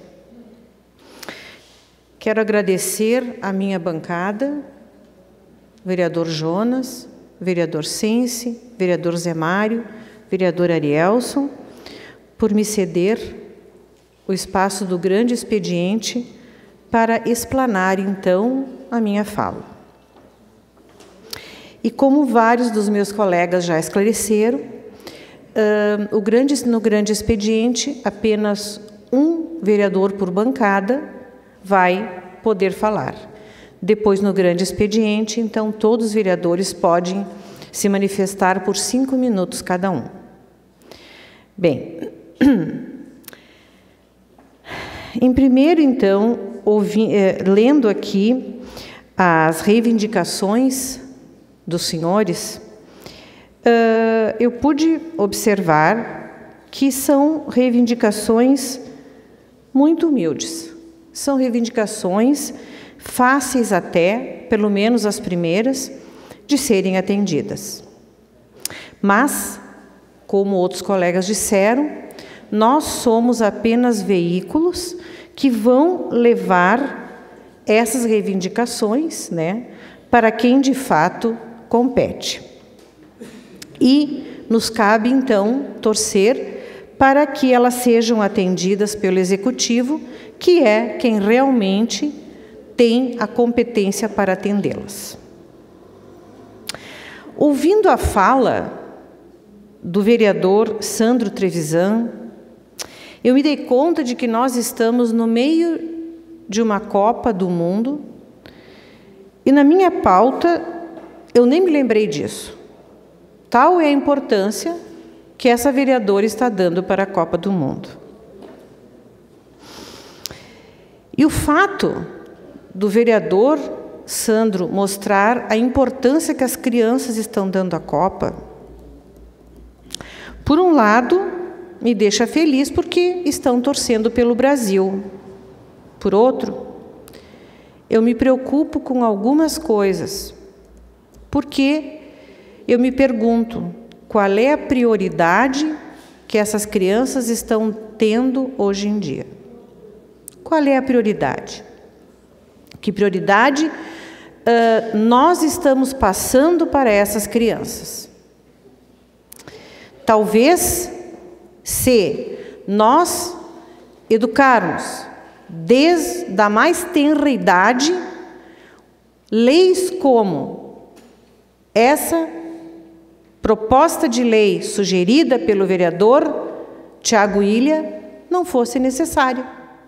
Quero agradecer à minha bancada, vereador Jonas, vereador Sense, vereador Zé Mário, vereador Arielson, por me ceder o espaço do grande expediente para explanar, então, a minha fala. E como vários dos meus colegas já esclareceram, uh, o grande, no grande expediente, apenas um vereador por bancada vai poder falar. Depois, no grande expediente, então, todos os vereadores podem se manifestar por cinco minutos cada um. Bem, em primeiro, então, ouvi, eh, lendo aqui as reivindicações dos senhores, uh, eu pude observar que são reivindicações muito humildes. São reivindicações fáceis até, pelo menos as primeiras, de serem atendidas. Mas, como outros colegas disseram, nós somos apenas veículos que vão levar essas reivindicações, né, para quem de fato compete. E nos cabe, então, torcer para que elas sejam atendidas pelo Executivo, que é quem realmente tem a competência para atendê-las. Ouvindo a fala do vereador Sandro Trevisan, eu me dei conta de que nós estamos no meio de uma Copa do Mundo e na minha pauta eu nem me lembrei disso. Tal é a importância que essa vereadora está dando para a Copa do Mundo. E o fato do vereador Sandro mostrar a importância que as crianças estão dando à Copa, por um lado, me deixa feliz porque estão torcendo pelo Brasil. Por outro, eu me preocupo com algumas coisas, porque eu me pergunto qual é a prioridade que essas crianças estão tendo hoje em dia. Qual é a prioridade? Que prioridade uh, nós estamos passando para essas crianças? Talvez, se nós educarmos desde a mais tenra idade, leis como essa proposta de lei sugerida pelo vereador Tiago Ilha não fosse necessária.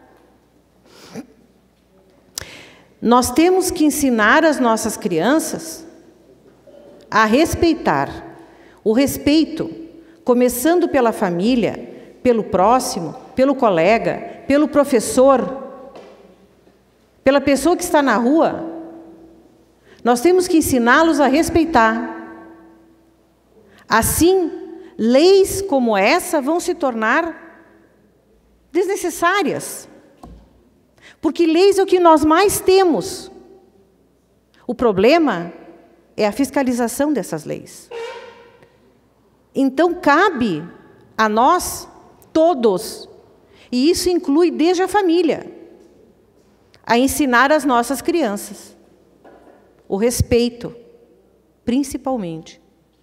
Nós temos que ensinar as nossas crianças a respeitar. O respeito, começando pela família, pelo próximo, pelo colega, pelo professor, pela pessoa que está na rua. Nós temos que ensiná-los a respeitar. Assim, leis como essa vão se tornar desnecessárias. Porque leis é o que nós mais temos. O problema é a fiscalização dessas leis. Então, cabe a nós, todos, e isso inclui desde a família, a ensinar as nossas crianças o respeito, principalmente.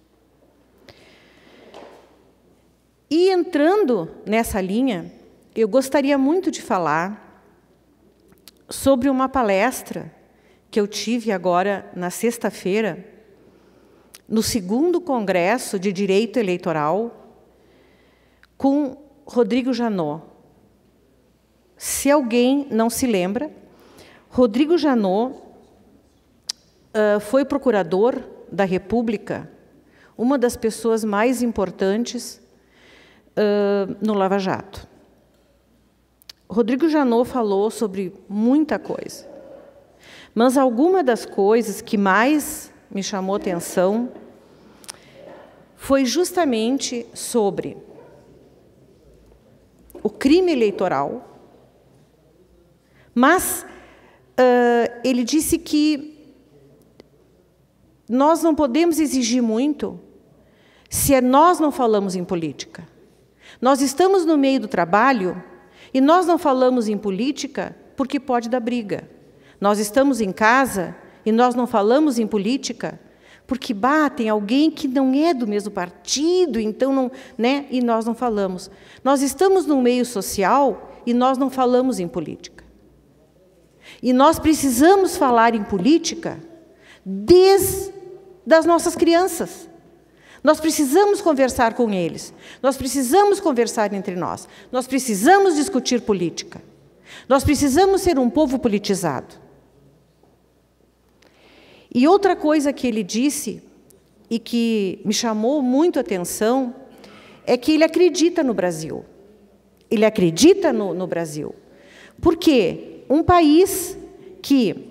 E entrando nessa linha, eu gostaria muito de falar sobre uma palestra que eu tive agora na sexta-feira, no segundo Congresso de Direito Eleitoral, com Rodrigo Janot. Se alguém não se lembra, Rodrigo Janot uh, foi procurador da República, uma das pessoas mais importantes uh, no Lava Jato. Rodrigo Janot falou sobre muita coisa, mas alguma das coisas que mais me chamou atenção foi justamente sobre o crime eleitoral, mas uh, ele disse que nós não podemos exigir muito se nós não falamos em política. Nós estamos no meio do trabalho e nós não falamos em política porque pode dar briga. Nós estamos em casa e nós não falamos em política porque batem alguém que não é do mesmo partido, então não, né? E nós não falamos. Nós estamos no meio social e nós não falamos em política. E nós precisamos falar em política desde as nossas crianças. Nós precisamos conversar com eles. Nós precisamos conversar entre nós. Nós precisamos discutir política. Nós precisamos ser um povo politizado. E outra coisa que ele disse, e que me chamou muito a atenção, é que ele acredita no Brasil. Ele acredita no, no Brasil. Por quê? Um país que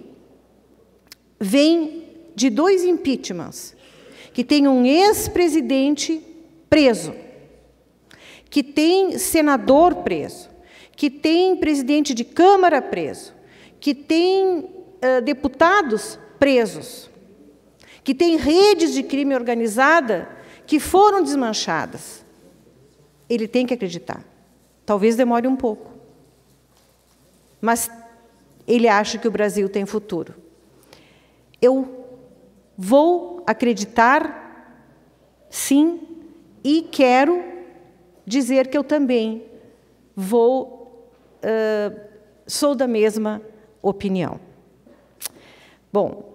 vem de dois impeachments, que tem um ex-presidente preso, que tem senador preso, que tem presidente de Câmara preso, que tem uh, deputados presos, que tem redes de crime organizada que foram desmanchadas. Ele tem que acreditar. Talvez demore um pouco, mas ele acha que o Brasil tem futuro. Eu vou acreditar, sim, e quero dizer que eu também vou, uh, sou da mesma opinião. Bom,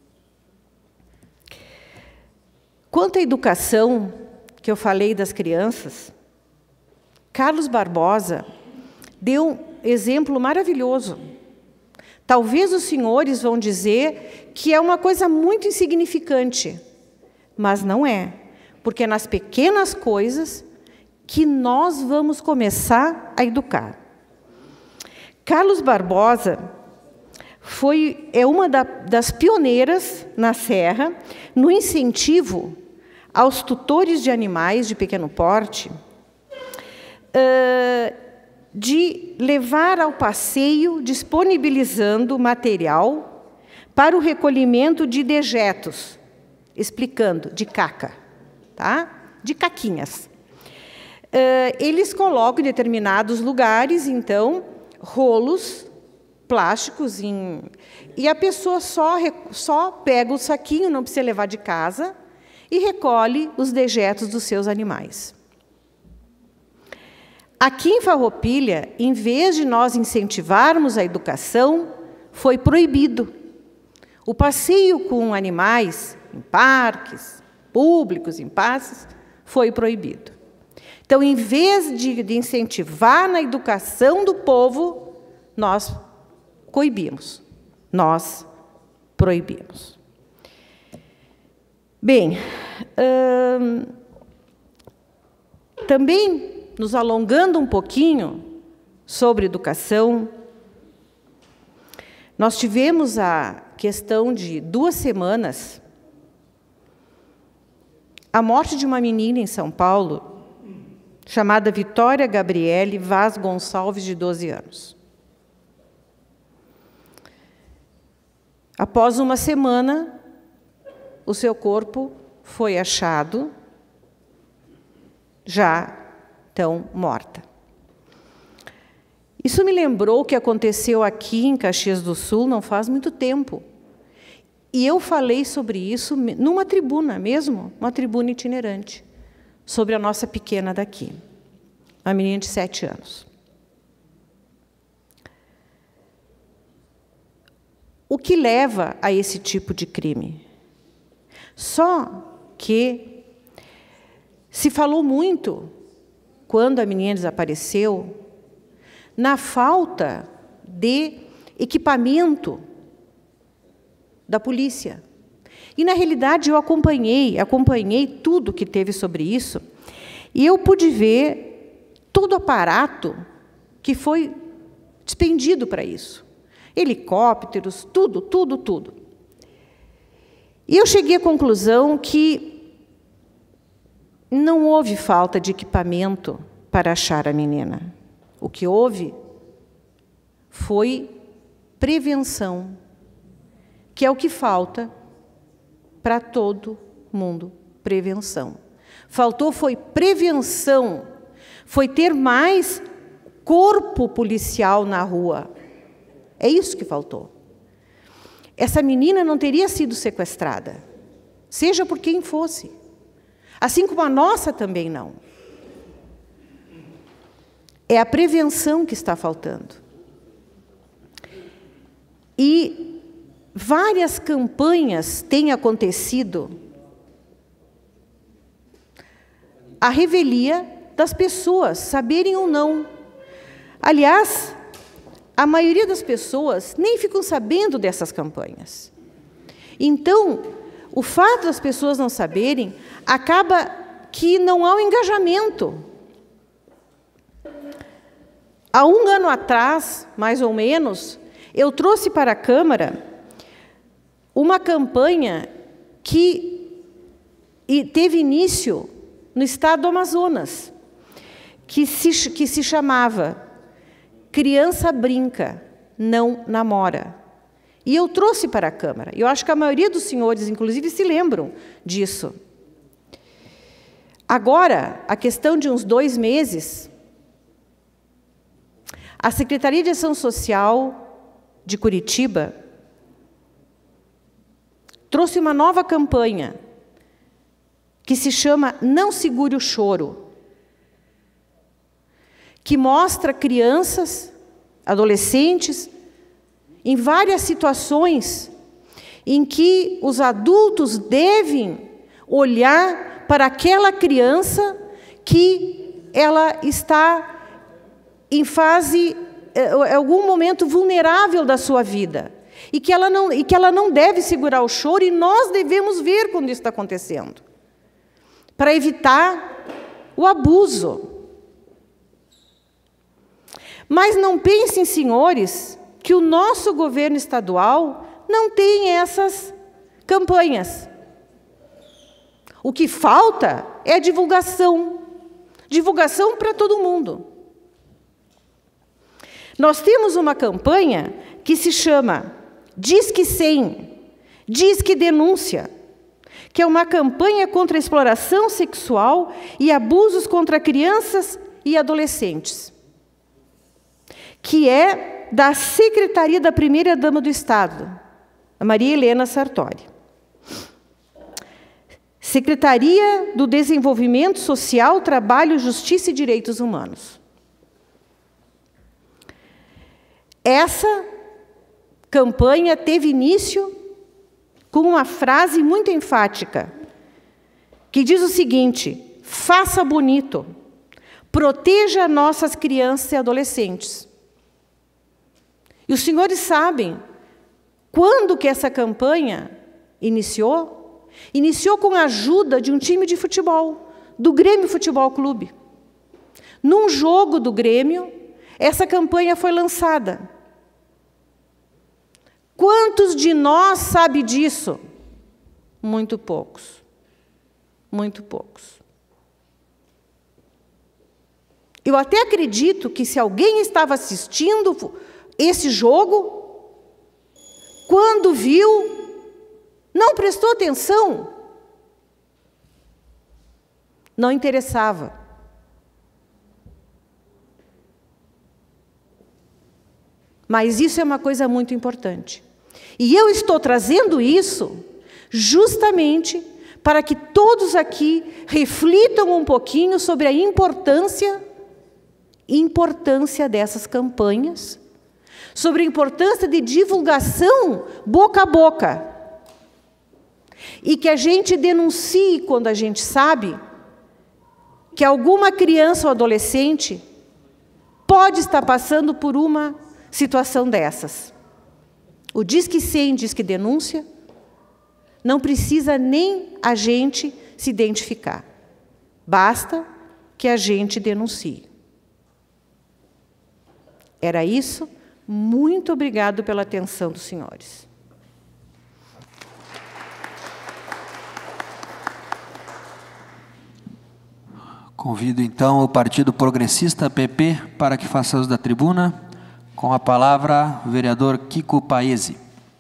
quanto à educação, que eu falei das crianças, Carlos Barbosa deu um exemplo maravilhoso. Talvez os senhores vão dizer que é uma coisa muito insignificante, mas não é, porque é nas pequenas coisas que nós vamos começar a educar. Carlos Barbosa foi, é uma da, das pioneiras na Serra no incentivo aos tutores de animais de pequeno porte, uh, de levar ao passeio, disponibilizando material para o recolhimento de dejetos, explicando, de caca, tá? De caquinhas. Uh, eles colocam em determinados lugares, então, rolos plásticos, em, e a pessoa só, só pega o saquinho, não precisa levar de casa, e recolhe os dejetos dos seus animais. Aqui em Farroupilha, em vez de nós incentivarmos a educação, foi proibido. O passeio com animais em parques públicos, em praças, foi proibido. Então, em vez de, de incentivar na educação do povo, nós coibimos, nós proibimos. Bem, hum, também nos alongando um pouquinho sobre educação, nós tivemos a questão de duas semanas a morte de uma menina em São Paulo, chamada Vitória Gabriele Vaz Gonçalves, de doze anos. Após uma semana, o seu corpo foi achado, já tão morta. Isso me lembrou o que aconteceu aqui em Caxias do Sul não faz muito tempo. E eu falei sobre isso numa tribuna mesmo, uma tribuna itinerante, sobre a nossa pequena daqui, uma menina de sete anos. O que leva a esse tipo de crime? Só que se falou muito, quando a menina desapareceu, na falta de equipamento da polícia. E, na realidade, eu acompanhei, acompanhei tudo que teve sobre isso, e eu pude ver todo o aparato que foi despendido para isso. Helicópteros, tudo, tudo, tudo. E eu cheguei à conclusão que não houve falta de equipamento para achar a menina. O que houve foi prevenção, que é o que falta para todo mundo, prevenção. Faltou foi prevenção, foi ter mais corpo policial na rua. É isso que faltou. Essa menina não teria sido sequestrada, seja por quem fosse. Assim como a nossa também não. É a prevenção que está faltando. E várias campanhas têm acontecido à revelia das pessoas, saberem ou não. Aliás, a maioria das pessoas nem ficam sabendo dessas campanhas. Então, o fato das pessoas não saberem, acaba que não há um engajamento. Há um ano atrás, mais ou menos, eu trouxe para a Câmara uma campanha que teve início no estado do Amazonas, que se, que se chamava Criança Brinca, Não Namora. E eu trouxe para a Câmara. Eu acho que a maioria dos senhores, inclusive, se lembram disso. Agora, a questão de uns dois meses, a Secretaria de Ação Social de Curitiba trouxe uma nova campanha que se chama Não Segure o Choro, que mostra crianças, adolescentes, em várias situações em que os adultos devem olhar para aquela criança que ela está em fase, em algum momento vulnerável da sua vida, e que ela não, e que ela não deve segurar o choro, e nós devemos ver quando isso está acontecendo, para evitar o abuso. Mas não pensem, senhores, que o nosso governo estadual não tem essas campanhas. O que falta é a divulgação. Divulgação para todo mundo. Nós temos uma campanha que se chama Disque cem, Disque Denúncia, que é uma campanha contra a exploração sexual e abusos contra crianças e adolescentes, que é da Secretaria da Primeira-Dama do Estado, a Maria Helena Sartori. Secretaria do Desenvolvimento Social, Trabalho, Justiça e Direitos Humanos. Essa campanha teve início com uma frase muito enfática, que diz o seguinte: faça bonito, proteja nossas crianças e adolescentes. E os senhores sabem quando que essa campanha iniciou? Iniciou com a ajuda de um time de futebol, do Grêmio Futebol Clube. Num jogo do Grêmio, essa campanha foi lançada. Quantos de nós sabem disso? Muito poucos. Muito poucos. Eu até acredito que se alguém estava assistindo esse jogo, quando viu, não prestou atenção, não interessava. Mas isso é uma coisa muito importante. E eu estou trazendo isso justamente para que todos aqui reflitam um pouquinho sobre a importância, importância dessas campanhas, sobre a importância de divulgação boca a boca. E que a gente denuncie quando a gente sabe que alguma criança ou adolescente pode estar passando por uma situação dessas. O Disque cem, Disque Denúncia, não precisa nem a gente se identificar. Basta que a gente denuncie. Era isso. Muito obrigado pela atenção dos senhores. Convido, então, o Partido Progressista, P P, para que faça uso da tribuna. Com a palavra, o vereador Kiko Paese.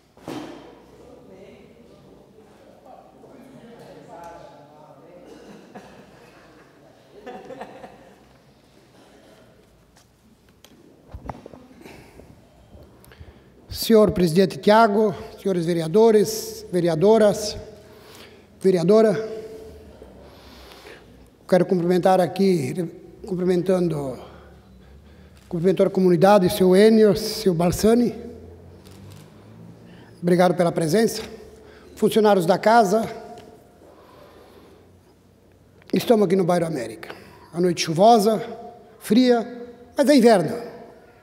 Senhor presidente Tiago, senhores vereadores, vereadoras, vereadora, quero cumprimentar aqui, cumprimentando, cumprimentar a comunidade, seu Enio, seu Balsani. Obrigado pela presença. Funcionários da casa, estamos aqui no bairro América. A noite chuvosa, fria, mas é inverno.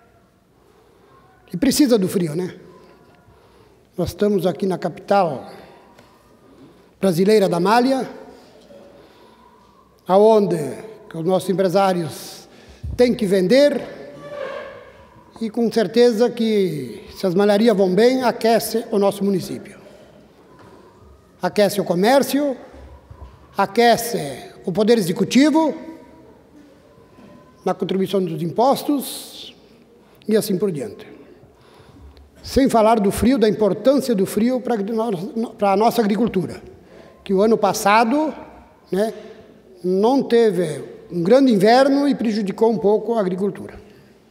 E precisa do frio, né? Nós estamos aqui na capital brasileira da malha, aonde os nossos empresários têm que vender, e com certeza que, se as malharias vão bem, aquece o nosso município. Aquece o comércio, aquece o poder executivo, na contribuição dos impostos e assim por diante. Sem falar do frio, da importância do frio para a nossa agricultura, que o ano passado, né, não teve um grande inverno e prejudicou um pouco a agricultura.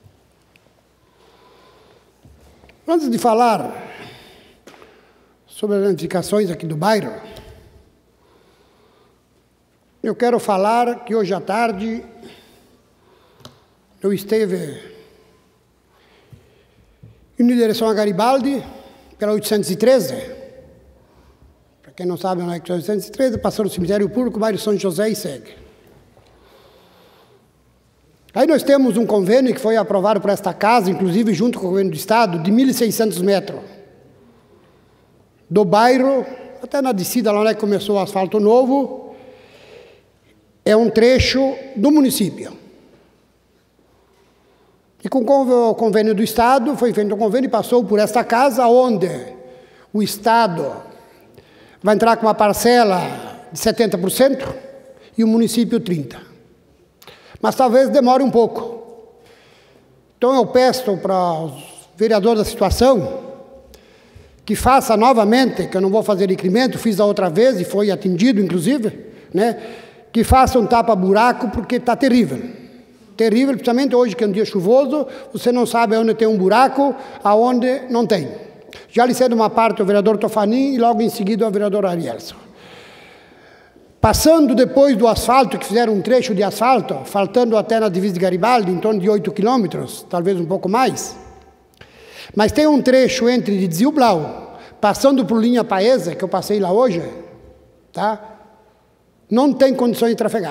Antes de falar sobre as ramificações aqui do bairro, eu quero falar que hoje à tarde eu esteve indo em direção a Garibaldi, pela oitocentos e treze. Para quem não sabe, não é que oitocentos e treze, passou no cemitério público, bairro São José e segue. Aí nós temos um convênio que foi aprovado por esta casa, inclusive junto com o governo do estado, de mil e seiscentos metros. Do bairro, até na descida lá onde é que começou o asfalto novo, é um trecho do município. E com o convênio do estado, foi feito um convênio e passou por esta casa, onde o estado vai entrar com uma parcela de setenta por cento e o município trinta por cento. Mas talvez demore um pouco. Então eu peço para os vereadores da situação que faça novamente, que eu não vou fazer requerimento, fiz a outra vez e foi atendido, inclusive, né, que faça um tapa-buraco, porque está terrível. Terrível, principalmente hoje que é um dia chuvoso, você não sabe onde tem um buraco, aonde não tem. Já lhe cedo uma parte ao vereador Tofanin e logo em seguida ao vereador Arielson. Passando depois do asfalto, que fizeram um trecho de asfalto, faltando até na divisa de Garibaldi, em torno de oito quilômetros, talvez um pouco mais, mas tem um trecho entre de Zil Blau, passando por linha Paesa, que eu passei lá hoje, tá? Não tem condições de trafegar.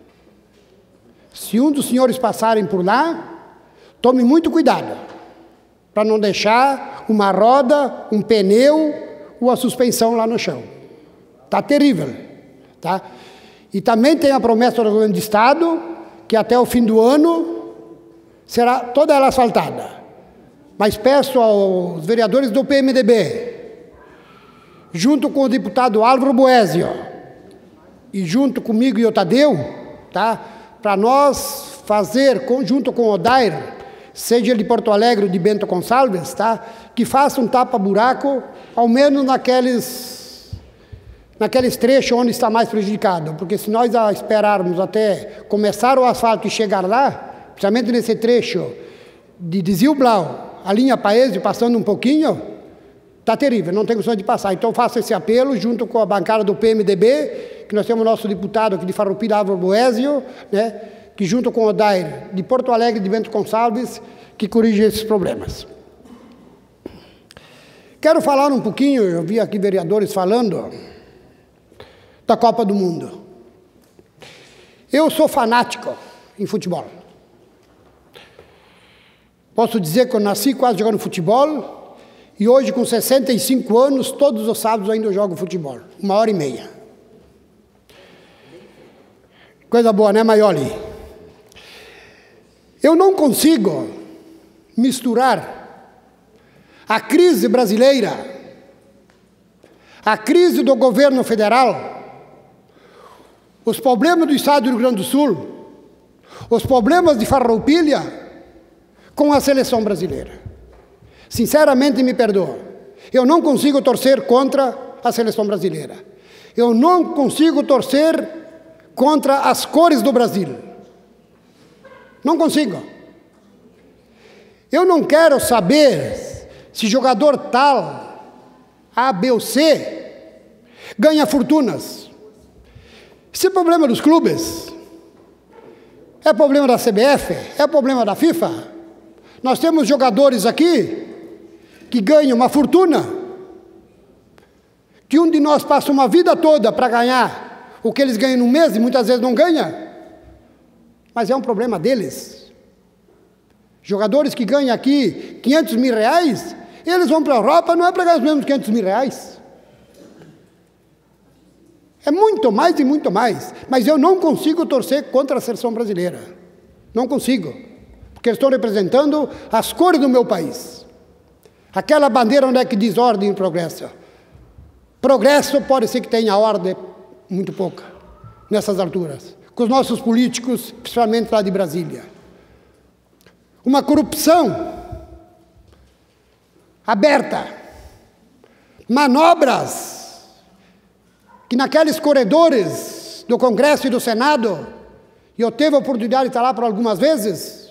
Se um dos senhores passarem por lá, tome muito cuidado, para não deixar uma roda, um pneu ou a suspensão lá no chão. Está terrível. Tá? E também tem a promessa do governo do estado, que até o fim do ano será toda ela asfaltada. Mas peço aos vereadores do P M D B, junto com o deputado Álvaro Boésio, e junto comigo e o Tadeu, tá? Para nós fazer, junto com o Odair, seja ele de Porto Alegre ou de Bento Gonçalves, tá? Que faça um tapa-buraco, ao menos naqueles... naqueles trechos onde está mais prejudicado, porque se nós esperarmos até começar o asfalto e chegar lá, principalmente nesse trecho de, de Zil Blau, a linha Paese, passando um pouquinho, está terrível, não tem condições de passar. Então faço esse apelo junto com a bancada do P M D B, que nós temos o nosso deputado aqui de Farroupilha, Álvaro Boésio, né, que junto com o Dair de Porto Alegre e de Bento Gonçalves, que corrige esses problemas. Quero falar um pouquinho, eu vi aqui vereadores falando da Copa do Mundo. Eu sou fanático em futebol. Posso dizer que eu nasci quase jogando futebol e hoje, com sessenta e cinco anos, todos os sábados ainda eu jogo futebol. Uma hora e meia. Coisa boa, né, Maioli? Eu não consigo misturar a crise brasileira, a crise do governo federal, os problemas do estado do Rio Grande do Sul, os problemas de Farroupilha, com a seleção brasileira. Sinceramente, me perdoa. Eu não consigo torcer contra a seleção brasileira. Eu não consigo torcer contra as cores do Brasil. Não consigo. Eu não quero saber se jogador tal, A, B ou C, ganha fortunas. Isso é problema dos clubes. É problema da C B F, é problema da FIFA. Nós temos jogadores aqui que ganham uma fortuna, que um de nós passa uma vida toda para ganhar o que eles ganham no mês e muitas vezes não ganha, mas é um problema deles. Jogadores que ganham aqui quinhentos mil reais, eles vão para a Europa, não é para ganhar os mesmos quinhentos mil reais. É muito mais e muito mais. Mas eu não consigo torcer contra a seleção brasileira. Não consigo. Porque eles estão representando as cores do meu país. Aquela bandeira onde é que diz ordem e progresso. Progresso pode ser que tenha ordem muito pouca, nessas alturas. Com os nossos políticos, principalmente lá de Brasília. Uma corrupção aberta. Manobras que naqueles corredores do Congresso e do Senado, e eu tive a oportunidade de estar lá por algumas vezes,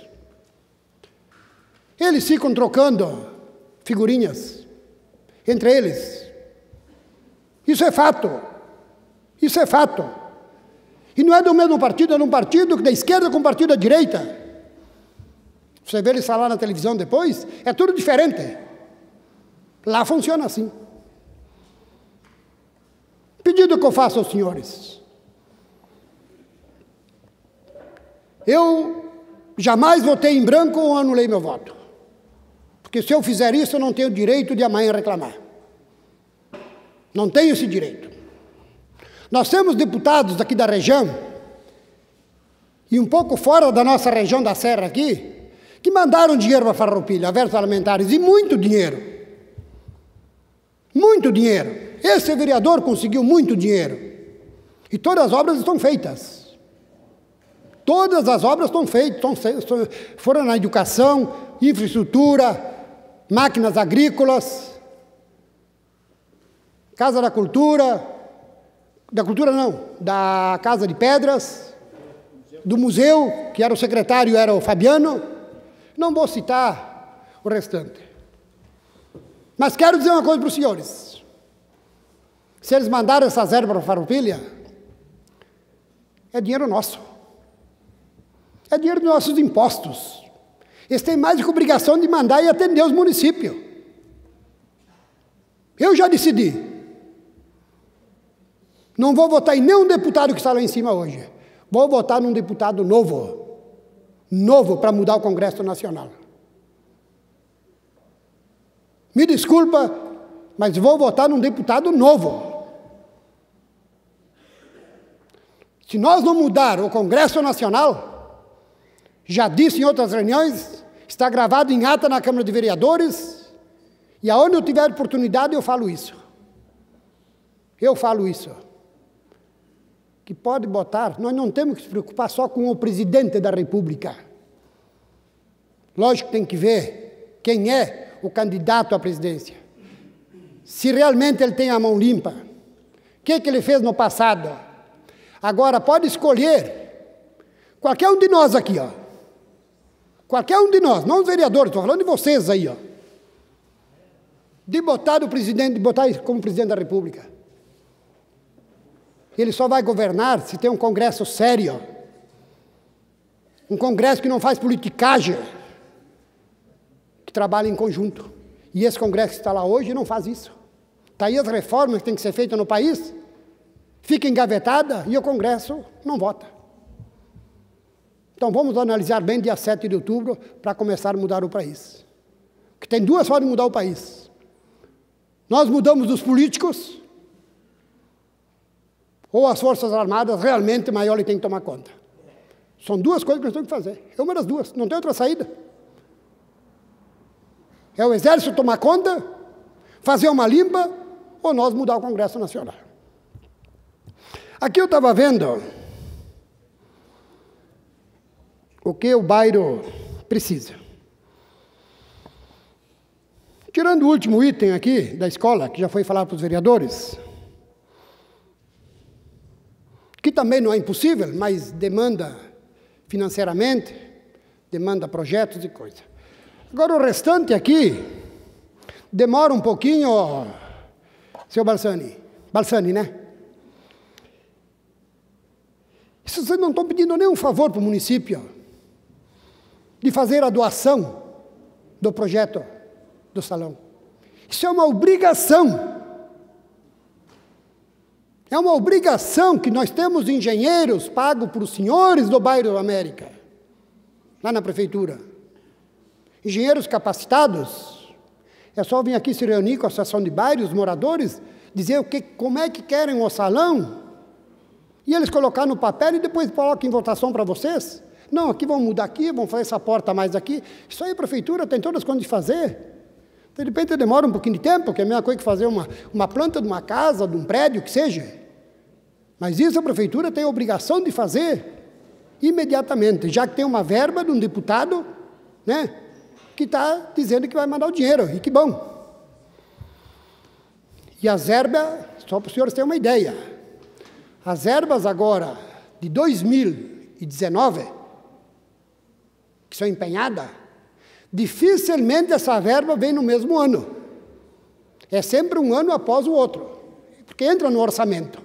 eles ficam trocando figurinhas entre eles. Isso é fato. Isso é fato. E não é do mesmo partido, é de um partido da esquerda com um partido da direita. Você vê eles falar na televisão depois, é tudo diferente. Lá funciona assim. Pedido que eu faço aos senhores. Eu jamais votei em branco ou anulei meu voto. Porque se eu fizer isso, eu não tenho direito de amanhã reclamar. Não tenho esse direito. Nós temos deputados aqui da região, e um pouco fora da nossa região da Serra aqui, que mandaram dinheiro para a Farroupilha, a versos parlamentares, e muito dinheiro. Muito dinheiro. Esse vereador conseguiu muito dinheiro. E todas as obras estão feitas. Todas as obras estão feitas. Estão, foram na educação, infraestrutura, máquinas agrícolas, Casa da Cultura, da Cultura não, da Casa de Pedras, do museu, que era o secretário, era o Fabiano. Não vou citar o restante. Mas quero dizer uma coisa para os senhores. Se eles mandaram essa zero para a Farroupilha, é dinheiro nosso. É dinheiro dos nossos impostos. Eles têm mais que obrigação de mandar e atender os municípios. Eu já decidi. Não vou votar em nenhum deputado que está lá em cima hoje. Vou votar num deputado novo. Novo para mudar o Congresso Nacional. Me desculpa, mas vou votar num deputado novo. Se nós não mudar o Congresso Nacional, já disse em outras reuniões, está gravado em ata na Câmara de Vereadores, e aonde eu tiver oportunidade eu falo isso. Eu falo isso. Que pode botar, nós não temos que se preocupar só com o presidente da República. Lógico que tem que ver quem é o candidato à presidência. Se realmente ele tem a mão limpa. O que, que ele fez no passado? Agora pode escolher qualquer um de nós aqui, ó. Qualquer um de nós, não os vereadores, estou falando de vocês aí, ó. De botar o presidente, de botar como presidente da República. Ele só vai governar se tem um Congresso sério. Um Congresso que não faz politicagem. Que trabalha em conjunto. E esse Congresso que está lá hoje não faz isso. Está aí as reformas que têm que ser feitas no país, fica engavetada e o Congresso não vota. Então vamos analisar bem dia sete de outubro para começar a mudar o país. Porque tem duas formas de mudar o país. Nós mudamos os políticos, ou as Forças Armadas realmente maior ele tem que tomar conta. São duas coisas que nós temos que fazer. É uma das duas, não tem outra saída. É o Exército tomar conta, fazer uma limpa, ou nós mudar o Congresso Nacional. Aqui eu estava vendo o que o bairro precisa. Tirando o último item aqui da escola, que já foi falado para os vereadores, que também não é impossível, mas demanda financeiramente, demanda projetos e coisas. Agora, o restante aqui, demora um pouquinho, seu Balsani, Balsani, né? Isso vocês não estão pedindo nenhum favor para o município de fazer a doação do projeto do salão. Isso é uma obrigação. É uma obrigação que nós temos engenheiros pagos por os senhores do bairro América, lá na prefeitura. Engenheiros capacitados. É só vir aqui se reunir com a associação de bairros, os moradores, dizer o que, como é que querem o salão E eles colocar no papel e depois colocam em votação para vocês? Não, aqui vamos mudar aqui, vamos fazer essa porta mais aqui. Isso aí a prefeitura tem todas as condições de fazer. De repente demora um pouquinho de tempo, que é a mesma coisa que fazer uma, uma planta de uma casa, de um prédio, que seja. Mas isso a prefeitura tem a obrigação de fazer imediatamente, já que tem uma verba de um deputado, né, que está dizendo que vai mandar o dinheiro, e que bom. E as verbas, só para os senhores terem uma ideia, as verbas agora de dois mil e dezenove, que são empenhadas, dificilmente essa verba vem no mesmo ano. É sempre um ano após o outro, porque entra no orçamento.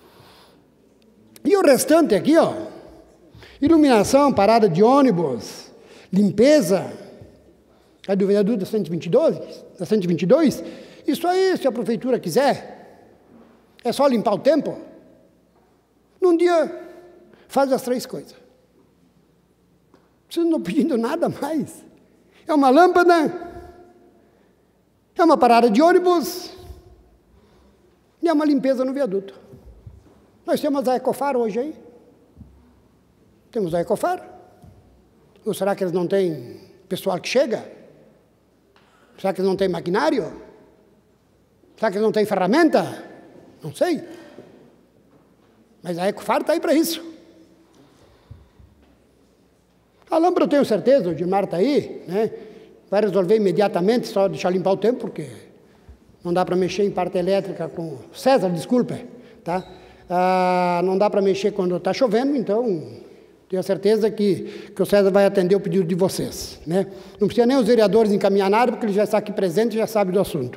E o restante aqui, ó, iluminação, parada de ônibus, limpeza, é do viaduto da cento e vinte e dois, da cento e vinte e dois, isso aí, se a prefeitura quiser, é só limpar o tempo. Num dia, faz as três coisas. Vocês não estão pedindo nada mais. É uma lâmpada, é uma parada de ônibus e é uma limpeza no viaduto. Nós temos a Ecofar hoje aí. Temos a Ecofar. Ou será que eles não têm pessoal que chega? Será que eles não têm maquinário? Será que eles não têm ferramenta? Não sei. Mas a Ecofar está aí para isso. A lâmpada eu tenho certeza, o Gilmar está aí, né? Vai resolver imediatamente, só deixar limpar o tempo, porque não dá para mexer em parte elétrica com... César, desculpe, tá? Ah, não dá para mexer quando está chovendo, então tenho certeza que, que o César vai atender o pedido de vocês, né? Não precisa nem os vereadores encaminhar nada, porque ele já está aqui presente e já sabe do assunto.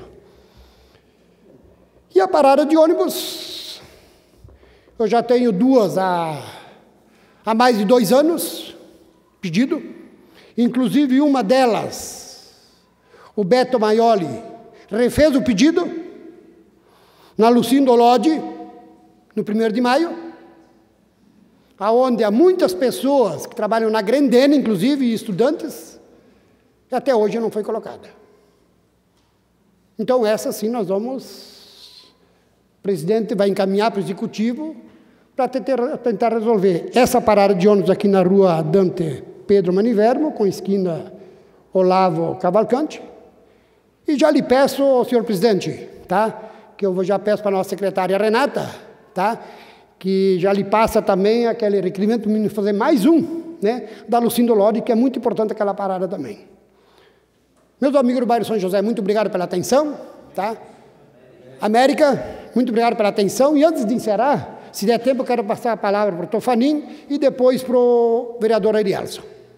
E a parada de ônibus, eu já tenho duas há, há mais de dois anos, pedido, inclusive uma delas, o Beto Maioli, refez o pedido, na Lucindo Lodi, no primeiro de maio, aonde há muitas pessoas que trabalham na Grendene, inclusive, e estudantes, e até hoje não foi colocada. Então, essa sim nós vamos, o presidente vai encaminhar para o executivo para tentar resolver essa parada de ônibus aqui na rua Dante Pedro Manivermo, com esquina Olavo Cavalcante. E já lhe peço, senhor presidente, tá, que eu já peço para a nossa secretária Renata, tá, que já lhe passa também aquele requerimento para fazer mais um, né, da Lucindo Lodi, que é muito importante aquela parada também. Meus amigos do bairro São José, muito obrigado pela atenção, tá? América, muito obrigado pela atenção. E antes de encerrar, se der tempo, eu quero passar a palavra para o Tofanin e depois para o vereador Arielson.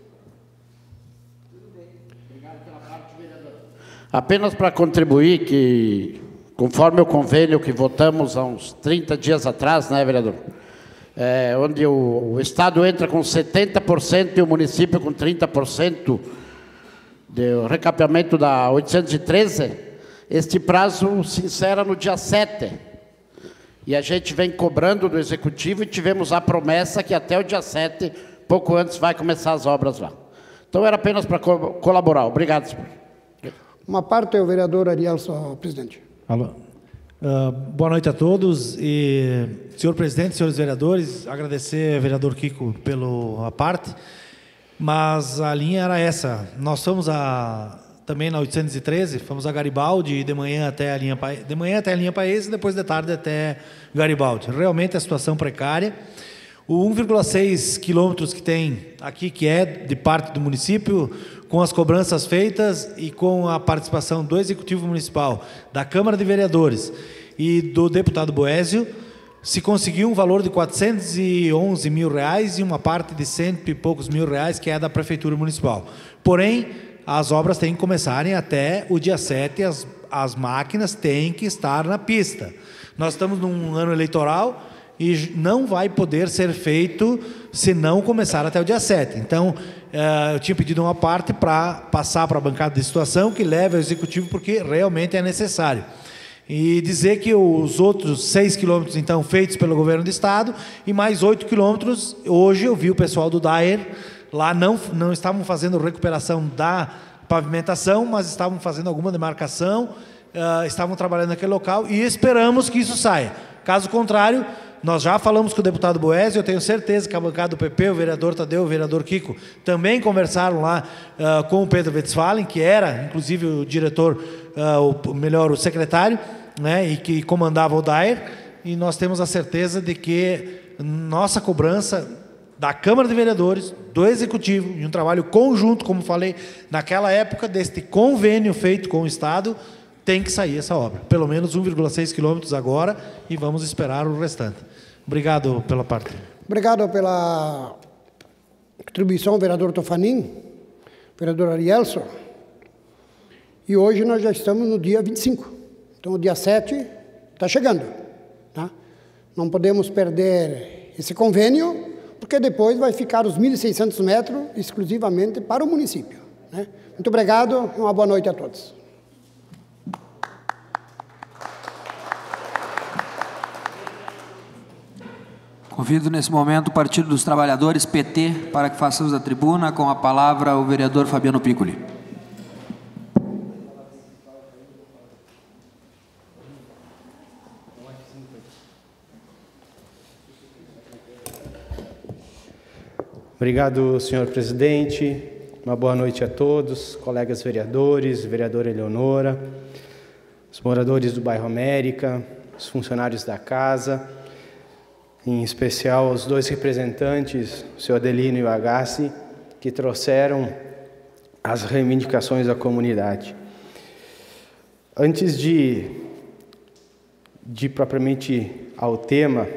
Apenas para contribuir que, conforme o convênio que votamos há uns trinta dias atrás, né, vereador? É, onde o, o Estado entra com setenta por cento e o município com trinta por cento do recapeamento da oitocentos e treze, este prazo se encerra no dia sete. E a gente vem cobrando do Executivo e tivemos a promessa que até o dia sete, pouco antes, vai começar as obras lá. Então, era apenas para co colaborar. Obrigado, senhor. Uma parte é o vereador Arielson, presidente. Alô. Uh, boa noite a todos. E, senhor presidente, senhores vereadores, agradecer ao vereador Kiko pela parte, mas a linha era essa. Nós fomos a, também na oitocentos e treze, fomos a Garibaldi, de manhã até a linha, de manhã até a linha Paes e depois de tarde até Garibaldi. Realmente a situação precária. O um vírgula seis quilômetros que tem aqui, que é de parte do município, com as cobranças feitas e com a participação do Executivo Municipal, da Câmara de Vereadores e do deputado Boésio, se conseguiu um valor de quatrocentos e onze mil reais e uma parte de cento e poucos mil reais, que é da Prefeitura Municipal. Porém, as obras têm que começarem até o dia sete, as, as máquinas têm que estar na pista. Nós estamos num ano eleitoral e não vai poder ser feito se não começar até o dia sete. Então, eu tinha pedido uma parte para passar para a bancada de situação, que leve ao Executivo, porque realmente é necessário. E dizer que os outros seis quilômetros, então, feitos pelo Governo do Estado, e mais oito quilômetros, hoje eu vi o pessoal do D A E R, lá não, não estavam fazendo recuperação da pavimentação, mas estavam fazendo alguma demarcação, uh, estavam trabalhando naquele local, e esperamos que isso saia. Caso contrário, Nós já falamos com o deputado Boésio, eu tenho certeza que a bancada do P P, o vereador Tadeu, o vereador Kiko, também conversaram lá uh, com o Pedro Westphalen, que era, inclusive, o diretor, uh, o melhor, o secretário, né, e que comandava o D A E R, e nós temos a certeza de que nossa cobrança da Câmara de Vereadores, do Executivo, e um trabalho conjunto, como falei, naquela época, deste convênio feito com o Estado, tem que sair essa obra. Pelo menos um vírgula seis quilômetros agora, e vamos esperar o restante. Obrigado pela parte. Obrigado pela contribuição, vereador Tofanin, vereador Arielson. E hoje nós já estamos no dia vinte e cinco. Então, o dia sete está chegando. Tá? Não podemos perder esse convênio, porque depois vai ficar os mil e seiscentos metros exclusivamente para o município. Né? Muito obrigado e uma boa noite a todos. Convido nesse momento o Partido dos Trabalhadores, P T, para que faça uso da tribuna. Com a palavra o vereador Fabiano Piccoli. Obrigado, senhor presidente. Uma boa noite a todos, colegas vereadores, vereadora Eleonora, os moradores do bairro América, os funcionários da casa, em especial os dois representantes, o senhor Adelino e o Agassi, que trouxeram as reivindicações da comunidade. Antes de, de propriamente ao tema,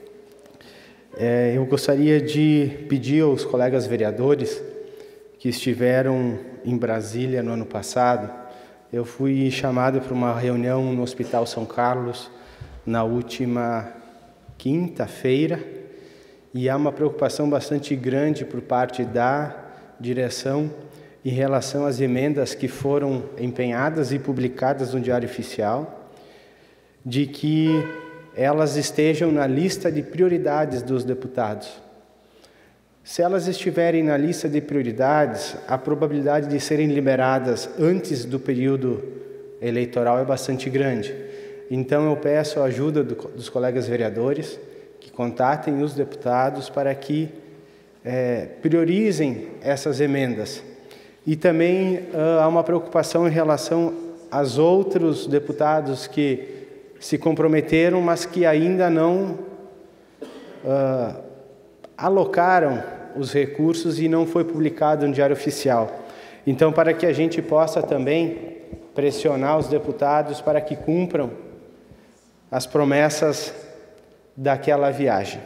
É, eu gostaria de pedir aos colegas vereadores que estiveram em Brasília no ano passado. Eu fui chamado para uma reunião no Hospital São Carlos na última quinta-feira, e há uma preocupação bastante grande por parte da direção em relação às emendas que foram empenhadas e publicadas no Diário Oficial, de que elas estejam na lista de prioridades dos deputados. Se elas estiverem na lista de prioridades, a probabilidade de serem liberadas antes do período eleitoral é bastante grande. Então eu peço a ajuda do, dos colegas vereadores que contatem os deputados para que é, priorizem essas emendas. E também uh, há uma preocupação em relação aos outros deputados que se comprometeram, mas que ainda não uh, alocaram os recursos e não foi publicado no Diário Oficial. Então, para que a gente possa também pressionar os deputados para que cumpram as promessas daquela viagem.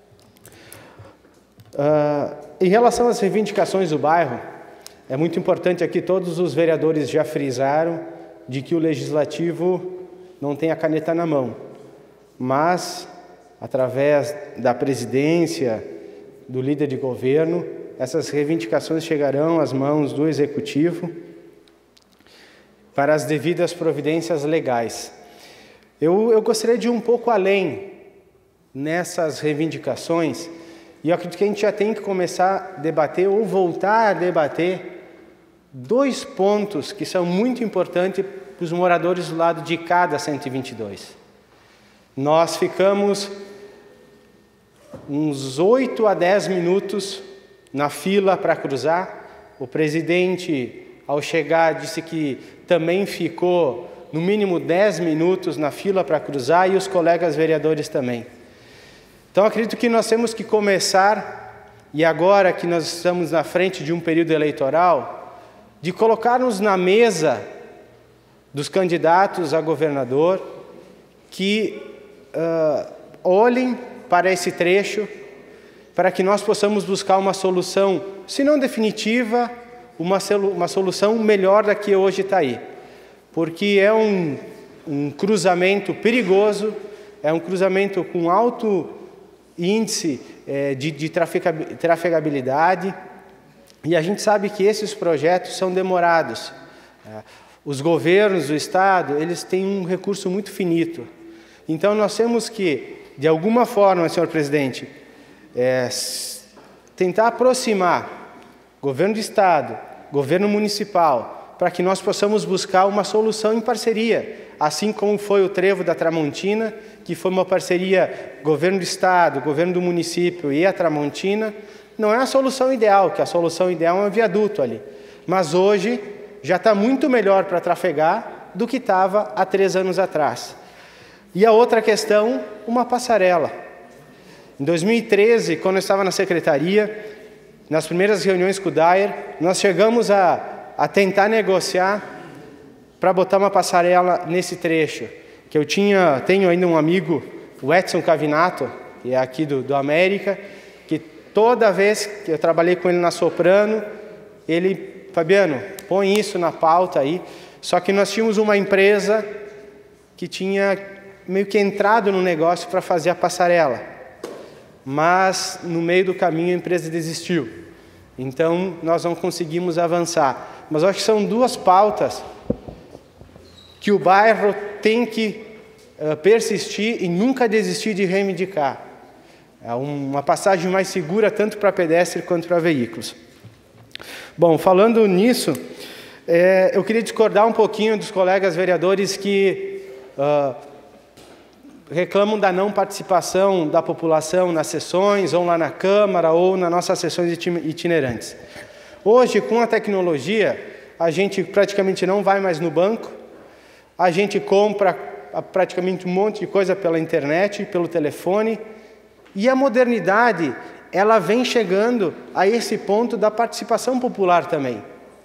Uh, em relação às reivindicações do bairro, é muito importante aqui, todos os vereadores já frisaram de que o Legislativo não tem a caneta na mão, mas, através da presidência, do líder de governo, essas reivindicações chegarão às mãos do Executivo para as devidas providências legais. Eu, eu gostaria de ir um pouco além nessas reivindicações, e eu acredito que a gente já tem que começar a debater ou voltar a debater dois pontos que são muito importantes para os moradores do lado de cada cento e vinte e dois. Nós ficamos uns oito a dez minutos na fila para cruzar. O presidente, ao chegar, disse que também ficou no mínimo dez minutos na fila para cruzar, e os colegas vereadores também. Então, acredito que nós temos que começar, e agora que nós estamos na frente de um período eleitoral, de colocarmos na mesa dos candidatos a governador que uh, olhem para esse trecho, para que nós possamos buscar uma solução, se não definitiva, uma, uma solução melhor da que hoje está aí. Porque é um, um cruzamento perigoso, é um cruzamento com alto índice eh, de, de trafegabilidade, e a gente sabe que esses projetos são demorados. Os governos do Estado, eles têm um recurso muito finito. Então, nós temos que, de alguma forma, senhor presidente, é, tentar aproximar governo do Estado, governo municipal, para que nós possamos buscar uma solução em parceria. assim como foi o Trevo da Tramontina, que foi uma parceria governo do estado, governo do município e a Tramontina, não é a solução ideal, que a solução ideal é um viaduto ali. Mas hoje já está muito melhor para trafegar do que estava há três anos atrás. E a outra questão, uma passarela. Em dois mil e treze, quando eu estava na secretaria, nas primeiras reuniões com o Dair, nós chegamos a, a tentar negociar para botar uma passarela nesse trecho. Que eu tinha, tenho ainda um amigo, o Edson Cavinato, que é aqui do, do América, que toda vez que eu trabalhei com ele na Soprano, ele, Fabiano, põe isso na pauta aí. Só que nós tínhamos uma empresa que tinha meio que entrado no negócio para fazer a passarela. Mas, no meio do caminho, a empresa desistiu. Então, nós não conseguimos avançar. Mas eu acho que são duas pautas que o bairro tem que uh, persistir e nunca desistir de reivindicar. É uma passagem mais segura, tanto para pedestre quanto para veículos. Bom, falando nisso, é, eu queria discordar um pouquinho dos colegas vereadores que Uh, reclamam da não participação da população nas sessões, ou lá na Câmara, ou nas nossas sessões itinerantes. Hoje, com a tecnologia, a gente praticamente não vai mais no banco, a gente compra praticamente um monte de coisa pela internet, pelo telefone, e a modernidade, ela vem chegando a esse ponto da participação popular também.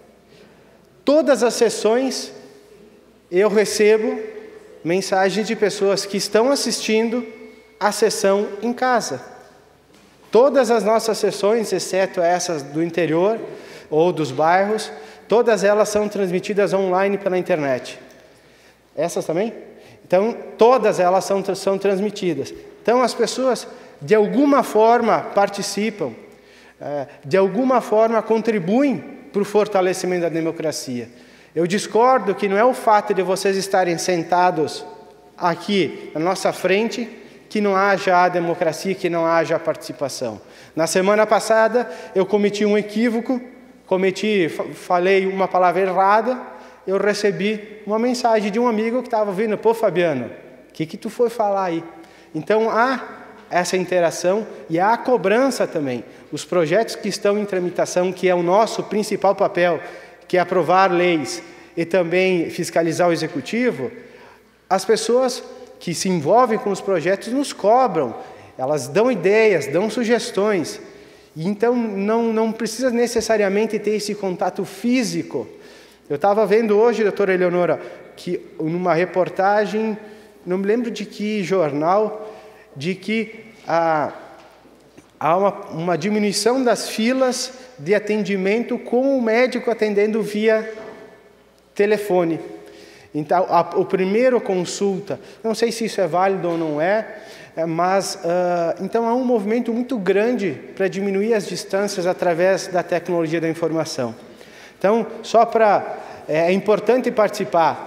Todas as sessões eu recebo mensagens de pessoas que estão assistindo a sessão em casa. Todas as nossas sessões, exceto essas do interior ou dos bairros, todas elas são transmitidas online pela internet. Essas também? Então, todas elas são, são transmitidas. Então, as pessoas, de alguma forma, participam, de alguma forma, contribuem para o fortalecimento da democracia. Eu discordo que não é o fato de vocês estarem sentados aqui na nossa frente que não haja a democracia, que não haja a participação. Na semana passada, eu cometi um equívoco, cometi, falei uma palavra errada, eu recebi uma mensagem de um amigo que estava vindo, pô, Fabiano, o que que tu foi falar aí? Então, há essa interação e há a cobrança também. Os projetos que estão em tramitação, que é o nosso principal papel, que é aprovar leis e também fiscalizar o executivo, as pessoas que se envolvem com os projetos nos cobram, elas dão ideias, dão sugestões, e então não, não precisa necessariamente ter esse contato físico. Eu estava vendo hoje, doutora Eleonora, que numa reportagem, não me lembro de que jornal, de que a há uma, uma diminuição das filas de atendimento com o médico atendendo via telefone. Então, a, o primeiro consulta, não sei se isso é válido ou não é, mas, uh, então há um movimento muito grande para diminuir as distâncias através da tecnologia da informação. Então, só para, é, é importante participar.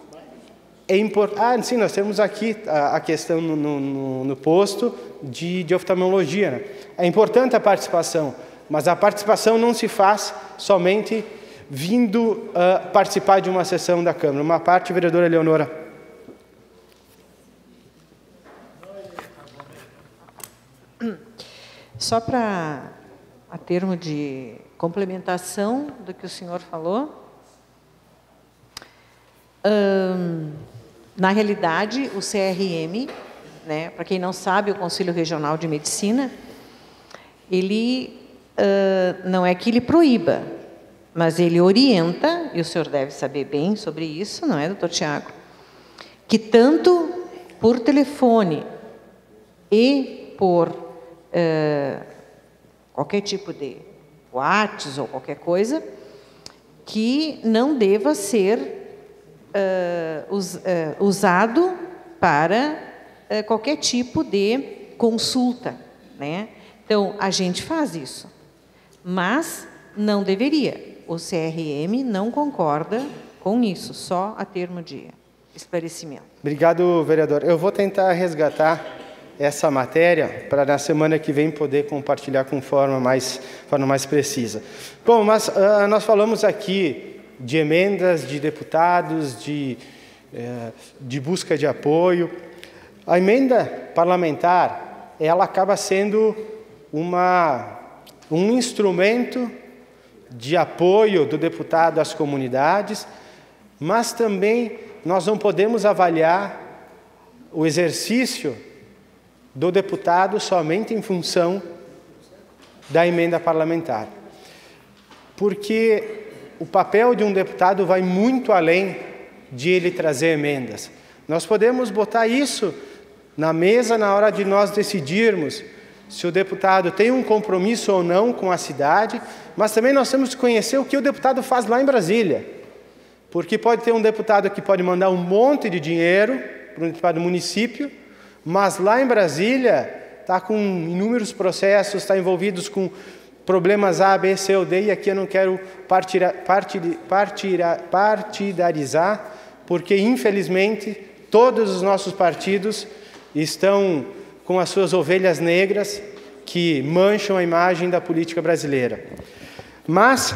É import... Ah, sim, nós temos aqui a, a questão no, no, no posto de, de oftalmologia, né? É importante a participação, mas a participação não se faz somente vindo uh, participar de uma sessão da Câmara. Uma parte, vereadora Eleonora. Só para, a termo de complementação do que o senhor falou, hum, na realidade, o C R M, né, para quem não sabe, o Conselho Regional de Medicina, ele uh, não é que ele proíba, mas ele orienta, e o senhor deve saber bem sobre isso, não é, doutor Tiago? Que tanto por telefone e por uh, qualquer tipo de WhatsApp ou qualquer coisa, que não deva ser Uh, us, uh, usado para uh, qualquer tipo de consulta, né? Então, a gente faz isso, mas não deveria. O C R M não concorda com isso, só a termo de esclarecimento. Obrigado, vereador. Eu vou tentar resgatar essa matéria para na semana que vem poder compartilhar com forma mais, forma mais precisa. Bom, mas uh, nós falamos aqui de emendas, de deputados, de, é, de busca de apoio. A emenda parlamentar, ela acaba sendo uma, um instrumento de apoio do deputado às comunidades, mas também nós não podemos avaliar o exercício do deputado somente em função da emenda parlamentar. Porque o papel de um deputado vai muito além de ele trazer emendas. Nós podemos botar isso na mesa na hora de nós decidirmos se o deputado tem um compromisso ou não com a cidade, mas também nós temos que conhecer o que o deputado faz lá em Brasília. Porque pode ter um deputado que pode mandar um monte de dinheiro para um determinado município, mas lá em Brasília está com inúmeros processos, está envolvido com problemas A, B, C ou D, e aqui eu não quero partira, partida, partira, partidarizar, porque infelizmente todos os nossos partidos estão com as suas ovelhas negras que mancham a imagem da política brasileira. Mas,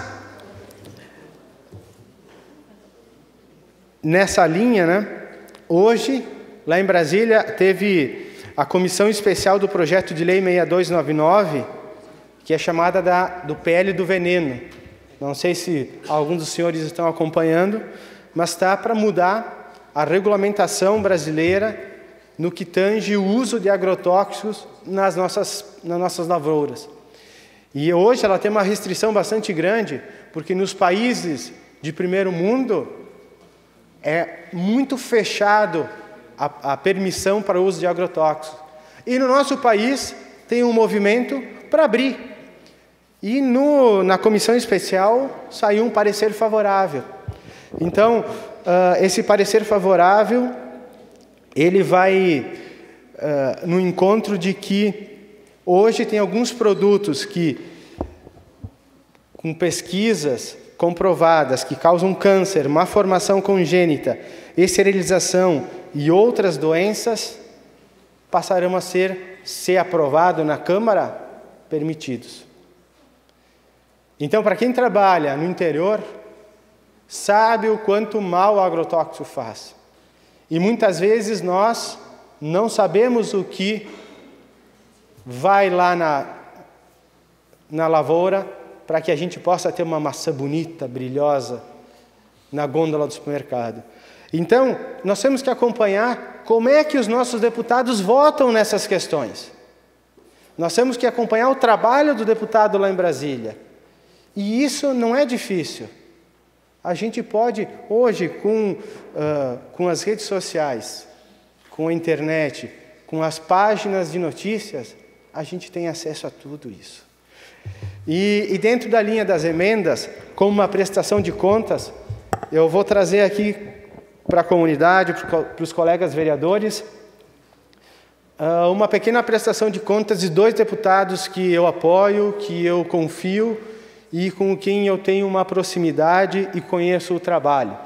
nessa linha, né, hoje, lá em Brasília, teve a comissão especial do projeto de lei seis dois nove nove, que é chamada da, do P L do veneno. Não sei se alguns dos senhores estão acompanhando, mas está para mudar a regulamentação brasileira no que tange o uso de agrotóxicos nas nossas, nas nossas lavouras. E hoje ela tem uma restrição bastante grande, porque nos países de primeiro mundo é muito fechado a, a permissão para o uso de agrotóxicos. E no nosso país tem um movimento para abrir. E no, na comissão especial saiu um parecer favorável. Então, uh, esse parecer favorável, ele vai uh, no encontro de que hoje tem alguns produtos que, com pesquisas comprovadas, que causam câncer, má formação congênita, esterilização e outras doenças, passarão a ser, se aprovado na Câmara, permitidos. Então, para quem trabalha no interior, sabe o quanto mal o agrotóxico faz. E muitas vezes nós não sabemos o que vai lá na, na lavoura para que a gente possa ter uma maçã bonita, brilhosa, na gôndola do supermercado. Então, nós temos que acompanhar como é que os nossos deputados votam nessas questões. Nós temos que acompanhar o trabalho do deputado lá em Brasília. E isso não é difícil. A gente pode, hoje, com, uh, com as redes sociais, com a internet, com as páginas de notícias, a gente tem acesso a tudo isso. E, e dentro da linha das emendas, como uma prestação de contas, eu vou trazer aqui para a comunidade, para os colegas vereadores, uh, uma pequena prestação de contas de dois deputados que eu apoio, que eu confio, e com quem eu tenho uma proximidade e conheço o trabalho.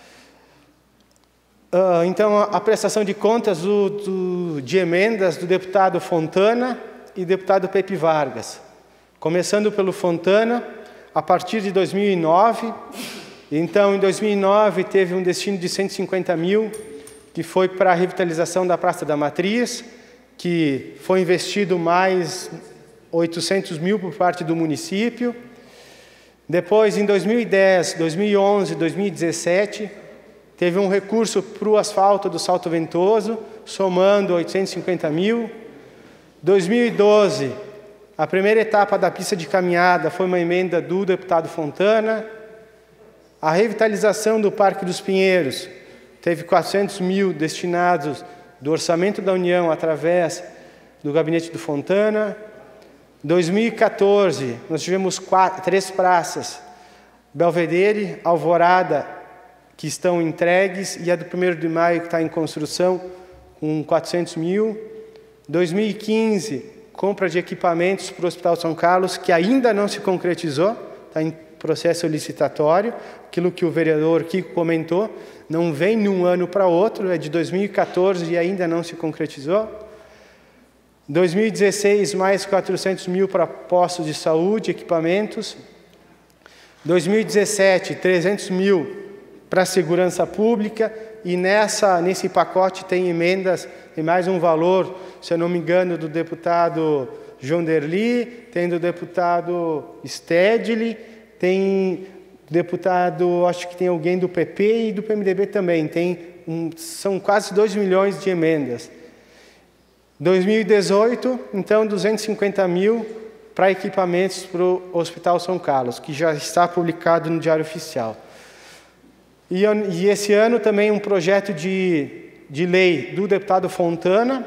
Uh, então, a, a prestação de contas do, do, de emendas do deputado Fontana e deputado Pepe Vargas. Começando pelo Fontana, a partir de dois mil e nove, então, em dois mil e nove, teve um destino de cento e cinquenta mil, que foi para a revitalização da Praça da Matriz, que foi investido mais oitocentos mil por parte do município. Depois, em dois mil e dez, dois mil e onze, dois mil e dezessete, teve um recurso para o asfalto do Salto Ventoso, somando oitocentos e cinquenta mil. dois mil e doze, a primeira etapa da pista de caminhada foi uma emenda do deputado Fontana. A revitalização do Parque dos Pinheiros teve quatrocentos mil destinados do orçamento da União através do gabinete do Fontana. dois mil e quatorze, nós tivemos quatro, três praças, Belvedere, Alvorada, que estão entregues, e a do primeiro de maio, que está em construção, com quatrocentos mil. dois mil e quinze, compra de equipamentos para o Hospital São Carlos, que ainda não se concretizou, está em processo licitatório. Aquilo que o vereador Kiko comentou, não vem de um ano para outro, é de dois mil e quatorze e ainda não se concretizou. dois mil e dezesseis, mais quatrocentos mil para postos de saúde, equipamentos. dois mil e dezessete, trezentos mil para a segurança pública. e nessa, nesse pacote tem emendas de mais um valor, se eu não me engano, do deputado João Derli, tem do deputado Stedley, tem deputado, acho que tem alguém do P P e do P M D B também, tem um, são quase dois milhões de emendas. dois mil e dezoito, então, duzentos e cinquenta mil para equipamentos para o Hospital São Carlos, que já está publicado no Diário Oficial. E, e esse ano também um projeto de, de lei do deputado Fontana,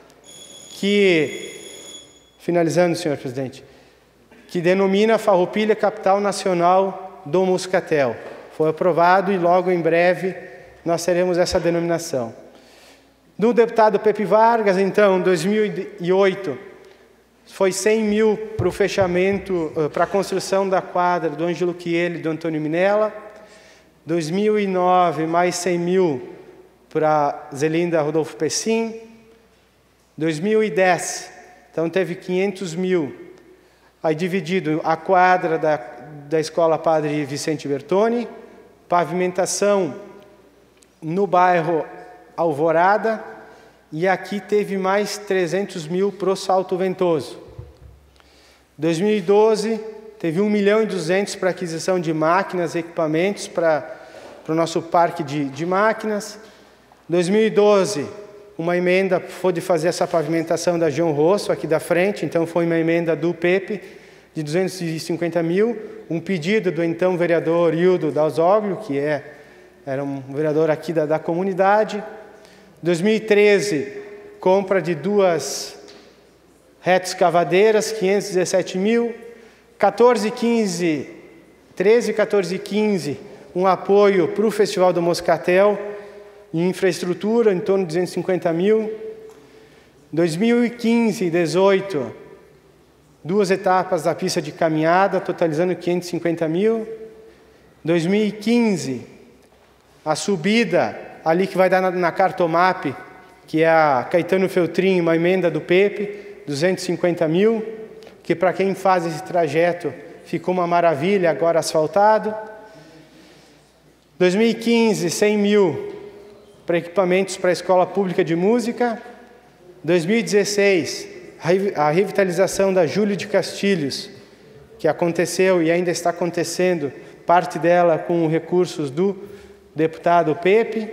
que, finalizando, senhor presidente, que denomina Farroupilha Capital Nacional do Moscatel. Foi aprovado e logo em breve nós teremos essa denominação. Do deputado Pepe Vargas, então, em dois mil e oito, foi cem mil para o fechamento, para a construção da quadra do Ângelo Chieli e do Antônio Minella. dois mil e nove, mais cem mil para Zelinda Rodolfo Pessim. dois mil e dez, então teve quinhentos mil, aí dividido a quadra da, da Escola Padre Vicente Bertoni, pavimentação no bairro Alvorada, e aqui teve mais trezentos mil para o Salto Ventoso. dois mil e doze, teve um milhão e duzentos para aquisição de máquinas e equipamentos para, para o nosso parque de, de máquinas. dois mil e doze, uma emenda foi de fazer essa pavimentação da João Rosso, aqui da frente, então foi uma emenda do Pepe, de duzentos e cinquenta mil, um pedido do então vereador Hildo Dalzoglio, que é, era um vereador aqui da, da comunidade. dois mil e treze, compra de duas retas cavadeiras, quinhentos e dezessete mil. quatorze, quinze, treze, quatorze e quinze, um apoio para o Festival do Moscatel, em infraestrutura, em torno de duzentos e cinquenta mil. dois mil e quinze e dezoito, duas etapas da pista de caminhada, totalizando quinhentos e cinquenta mil. dois mil e quinze, a subida ali que vai dar na, na Cartomap, que é a Caetano Feltrin, uma emenda do Pepe, duzentos e cinquenta mil, que para quem faz esse trajeto ficou uma maravilha, agora asfaltado. dois mil e quinze, cem mil para equipamentos para a Escola Pública de Música. dois mil e dezesseis, a revitalização da Júlio de Castilhos, que aconteceu e ainda está acontecendo, parte dela com recursos do deputado Pepe.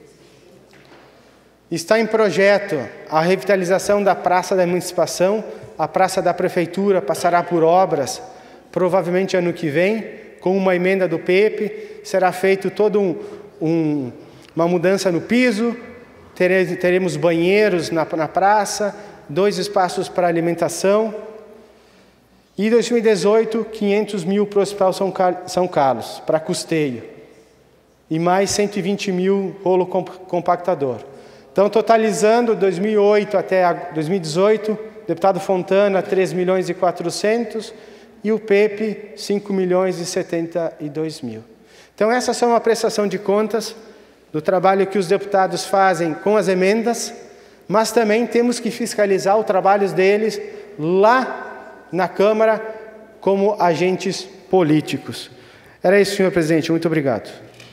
Está em projeto a revitalização da Praça da Emancipação. A Praça da Prefeitura passará por obras, provavelmente ano que vem, com uma emenda do Pepe. Será feito todo um, um, uma mudança no piso, tere, teremos banheiros na, na praça, dois espaços para alimentação. E em dois mil e dezoito, quinhentos mil para o Hospital São, Car São Carlos, para custeio. E mais cento e vinte mil rolo compactador. Então, totalizando dois mil e oito até dois mil e dezoito, deputado Fontana, três milhões e quatrocentos, e o Pepe, cinco milhões e setenta e dois mil. Então, essas são a prestação de contas do trabalho que os deputados fazem com as emendas, mas também temos que fiscalizar o trabalho deles lá na Câmara como agentes políticos. Era isso, senhor presidente. Muito obrigado.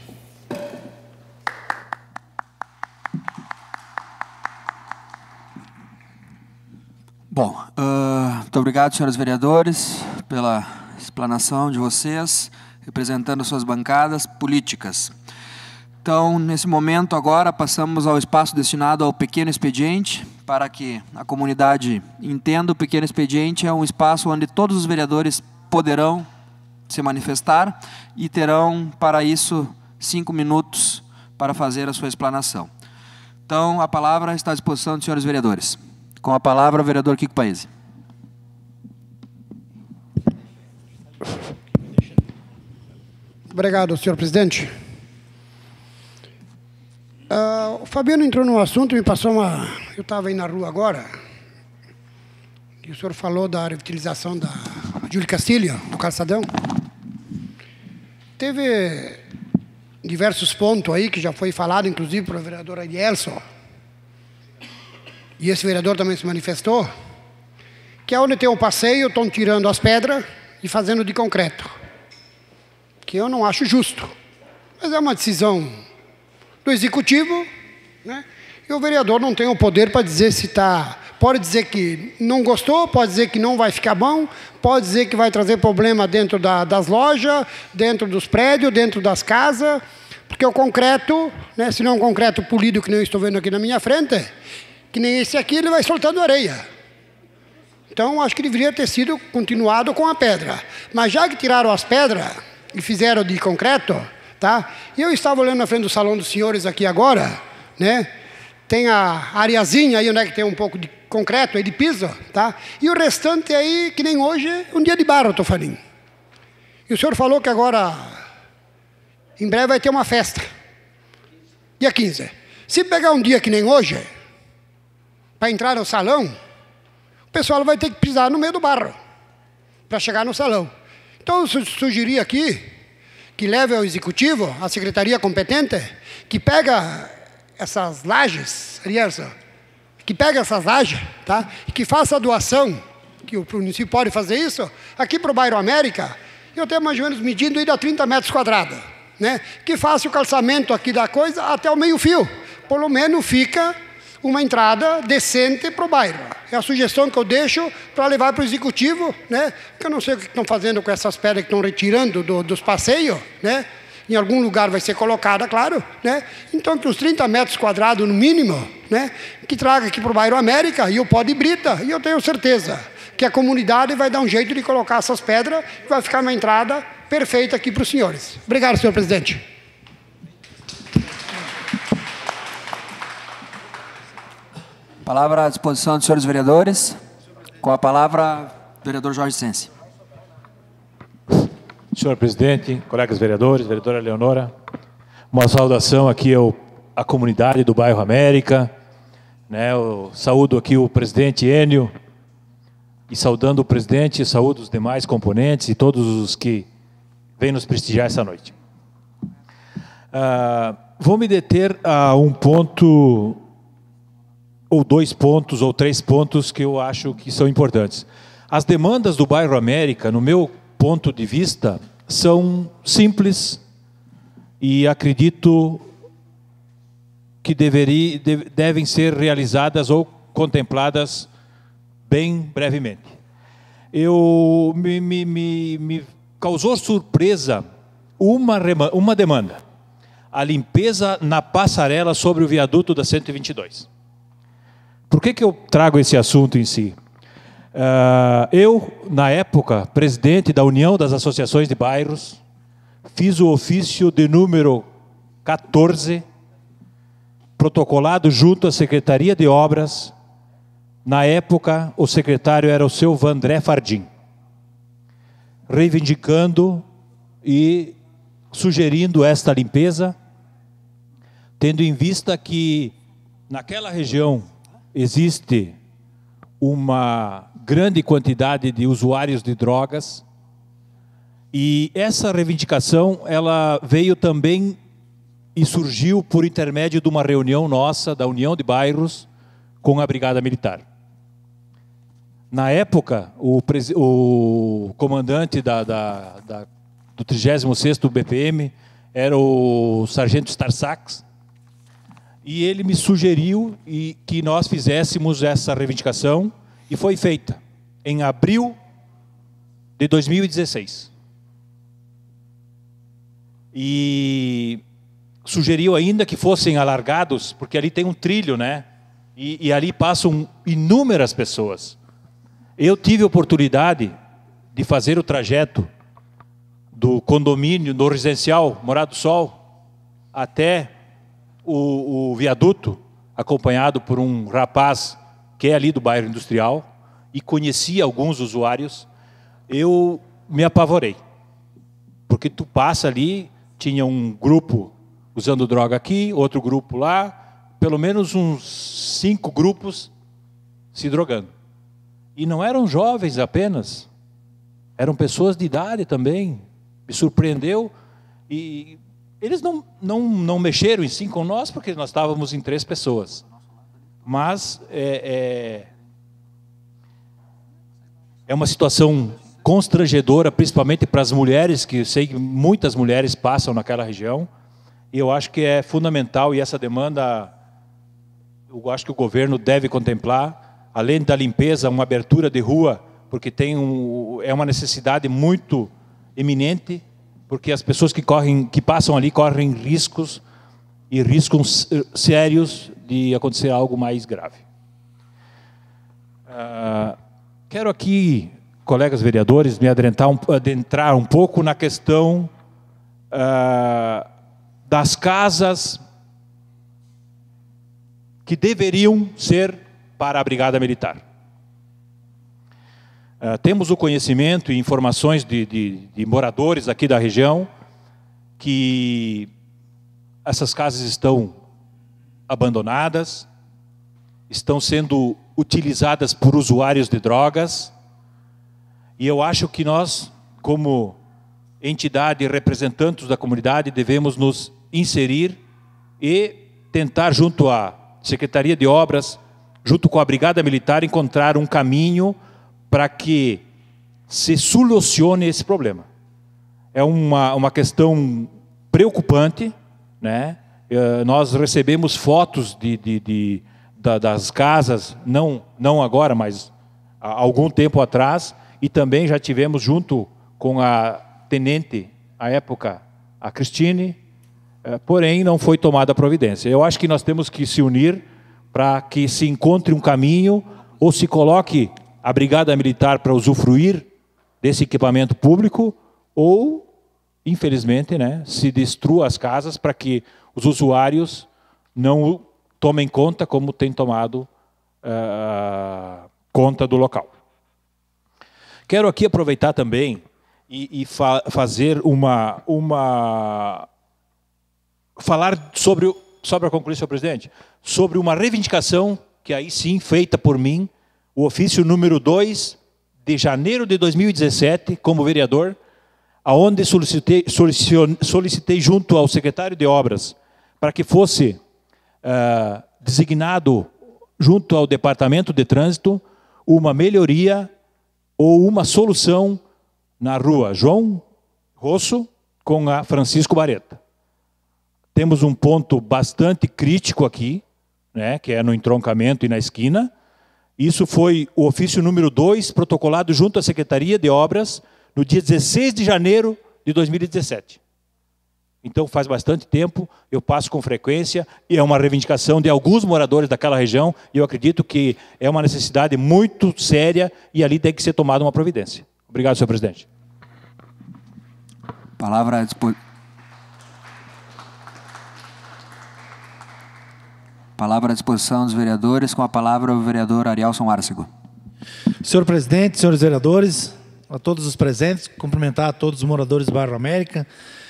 Bom, uh, muito obrigado, senhores vereadores, pela explanação de vocês, representando suas bancadas políticas. Então, nesse momento, agora, passamos ao espaço destinado ao pequeno expediente, para que a comunidade entenda. O pequeno expediente é um espaço onde todos os vereadores poderão se manifestar e terão, para isso, cinco minutos para fazer a sua explanação. Então, a palavra está à disposição dos senhores vereadores. Com a palavra, o vereador Kiko Paese. Obrigado, senhor presidente. Uh, o Fabiano entrou num assunto e me passou uma... Eu estava aí na rua agora, e o senhor falou da revitalização da Júlio Castilho, do calçadão. Teve diversos pontos aí, que já foi falado, inclusive, pelo vereador Arielson, e esse vereador também se manifestou, que é onde tem um passeio, estão tirando as pedras e fazendo de concreto. Que eu não acho justo. Mas é uma decisão do Executivo, né? E o vereador não tem o poder para dizer se está... Pode dizer que não gostou, pode dizer que não vai ficar bom, pode dizer que vai trazer problema dentro da, das lojas, dentro dos prédios, dentro das casas, porque o concreto, né, se não é um concreto polido, que nem eu estou vendo aqui na minha frente, que nem esse aqui, ele vai soltando areia. Então, acho que deveria ter sido continuado com a pedra. Mas já que tiraram as pedras e fizeram de concreto, tá? E eu estava olhando na frente do salão dos senhores aqui agora, né? Tem a areazinha aí, onde é que tem um pouco de concreto aí, de piso, tá? E o restante aí, que nem hoje, um dia de barro, Tofanim. E o senhor falou que agora, em breve, vai ter uma festa. Dia quinze. Se pegar um dia que nem hoje, para entrar no salão, o pessoal vai ter que pisar no meio do barro, para chegar no salão. Então, eu sugeri aqui, que leve ao Executivo, a Secretaria competente, que pega essas lajes, aliança, que pega essas lajes, tá? E que faça a doação, que o município pode fazer isso, aqui para o bairro América, eu tenho mais ou menos medindo aí a trinta metros quadrados, né? Que faça o calçamento aqui da coisa até o meio fio, pelo menos fica uma entrada decente para o bairro. É a sugestão que eu deixo para levar para o Executivo, né? Porque eu não sei o que estão fazendo com essas pedras que estão retirando do, dos passeios, né? Em algum lugar vai ser colocada, claro, né? Então, que os trinta metros quadrados, no mínimo, né? Que traga aqui para o bairro América, e o pó de brita, e eu tenho certeza que a comunidade vai dar um jeito de colocar essas pedras, e vai ficar uma entrada perfeita aqui para os senhores. Obrigado, senhor presidente. Palavra à disposição dos senhores vereadores. Com a palavra, o vereador Jorge Sense. Senhor presidente, colegas vereadores, vereadora Leonora, uma saudação aqui ao, à comunidade do bairro América, né, eu saúdo aqui o presidente Enio, e saudando o presidente, saúdo os demais componentes e todos os que vêm nos prestigiar essa noite. Uh, vou me deter a um ponto, ou dois pontos, ou três pontos que eu acho que são importantes. As demandas do bairro América, no meu ponto de vista, são simples e acredito que deveria, deve, devem ser realizadas ou contempladas bem brevemente. Eu, me, me, me, me causou surpresa uma, uma demanda, a limpeza na passarela sobre o viaduto da cento e vinte e dois. Por que que eu trago esse assunto em si? Uh, eu, na época, presidente da União das Associações de Bairros, fiz o ofício de número quatorze, protocolado junto à Secretaria de Obras. Na época, o secretário era o seu Vandré Fardim, reivindicando e sugerindo esta limpeza, tendo em vista que naquela região existe uma grande quantidade de usuários de drogas, e essa reivindicação ela veio também e surgiu por intermédio de uma reunião nossa, da União de Bairros, com a Brigada Militar. Na época, o, o comandante da, da, da, do trigésimo sexto B P M era o sargento Starsax, e ele me sugeriu e, que nós fizéssemos essa reivindicação, e foi feita em abril de dois mil e dezesseis. E sugeriu ainda que fossem alargados, porque ali tem um trilho, né? E, e ali passam inúmeras pessoas. Eu tive a oportunidade de fazer o trajeto do condomínio, do residencial Morada do Sol, até o, o viaduto, acompanhado por um rapaz que é ali do bairro industrial, e conhecia alguns usuários. Eu me apavorei, porque tu passa ali, tinha um grupo usando droga aqui, outro grupo lá, pelo menos uns cinco grupos se drogando. E não eram jovens apenas, eram pessoas de idade também. Me surpreendeu, e eles não, não, não mexeram em si com nós, porque nós estávamos em três pessoas. Mas é, é, é uma situação constrangedora, principalmente para as mulheres, que eu sei que muitas mulheres passam naquela região, E eu acho que é fundamental, e essa demanda, eu acho que o governo deve contemplar, além da limpeza, uma abertura de rua, porque tem um, é uma necessidade muito eminente, porque as pessoas que, correm, que passam ali correm riscos, e riscos sérios de acontecer algo mais grave. Uh, quero aqui, colegas vereadores, me adentrar um, adentrar um pouco na questão uh, das casas que deveriam ser para a Brigada Militar. Uh, temos o conhecimento e informações de, de, de moradores aqui da região que essas casas estão abandonadas, estão sendo utilizadas por usuários de drogas, e eu acho que nós, como entidade e representantes da comunidade, devemos nos inserir e tentar, junto à Secretaria de Obras, junto com a Brigada Militar, encontrar um caminho para que se solucione esse problema. É uma, uma questão preocupante, né? Uh, nós recebemos fotos de, de, de, da, das casas, não, não agora, mas há algum tempo atrás, e também já tivemos junto com a tenente, à época, a Cristine, uh, porém não foi tomada a providência. Eu acho que nós temos que se unir para que se encontre um caminho, ou se coloque a Brigada Militar para usufruir desse equipamento público, ou, infelizmente, né, se destrua as casas para que os usuários não tomem conta como tem tomado uh, conta do local. Quero aqui aproveitar também e, e fa fazer uma, uma... falar sobre, sobre a concluir, senhor presidente, sobre uma reivindicação que aí sim, feita por mim, o ofício número dois de janeiro de dois mil e dezessete, como vereador, aonde solicitei, solicitei junto ao secretário de Obras para que fosse uh, designado junto ao Departamento de Trânsito uma melhoria ou uma solução na rua João Rosso com a Francisco Bareta. Temos um ponto bastante crítico aqui, né, que é no entroncamento e na esquina. Isso foi o ofício número dois, protocolado junto à Secretaria de Obras, no dia dezesseis de janeiro de dois mil e dezessete. Então faz bastante tempo, eu passo com frequência, e é uma reivindicação de alguns moradores daquela região, e eu acredito que é uma necessidade muito séria, e ali tem que ser tomada uma providência. Obrigado, senhor presidente. Palavra à disposição. Palavra à disposição dos vereadores, com a palavra o vereador Arielson Arcego. Senhor presidente, senhores vereadores, a todos os presentes, cumprimentar a todos os moradores do bairro América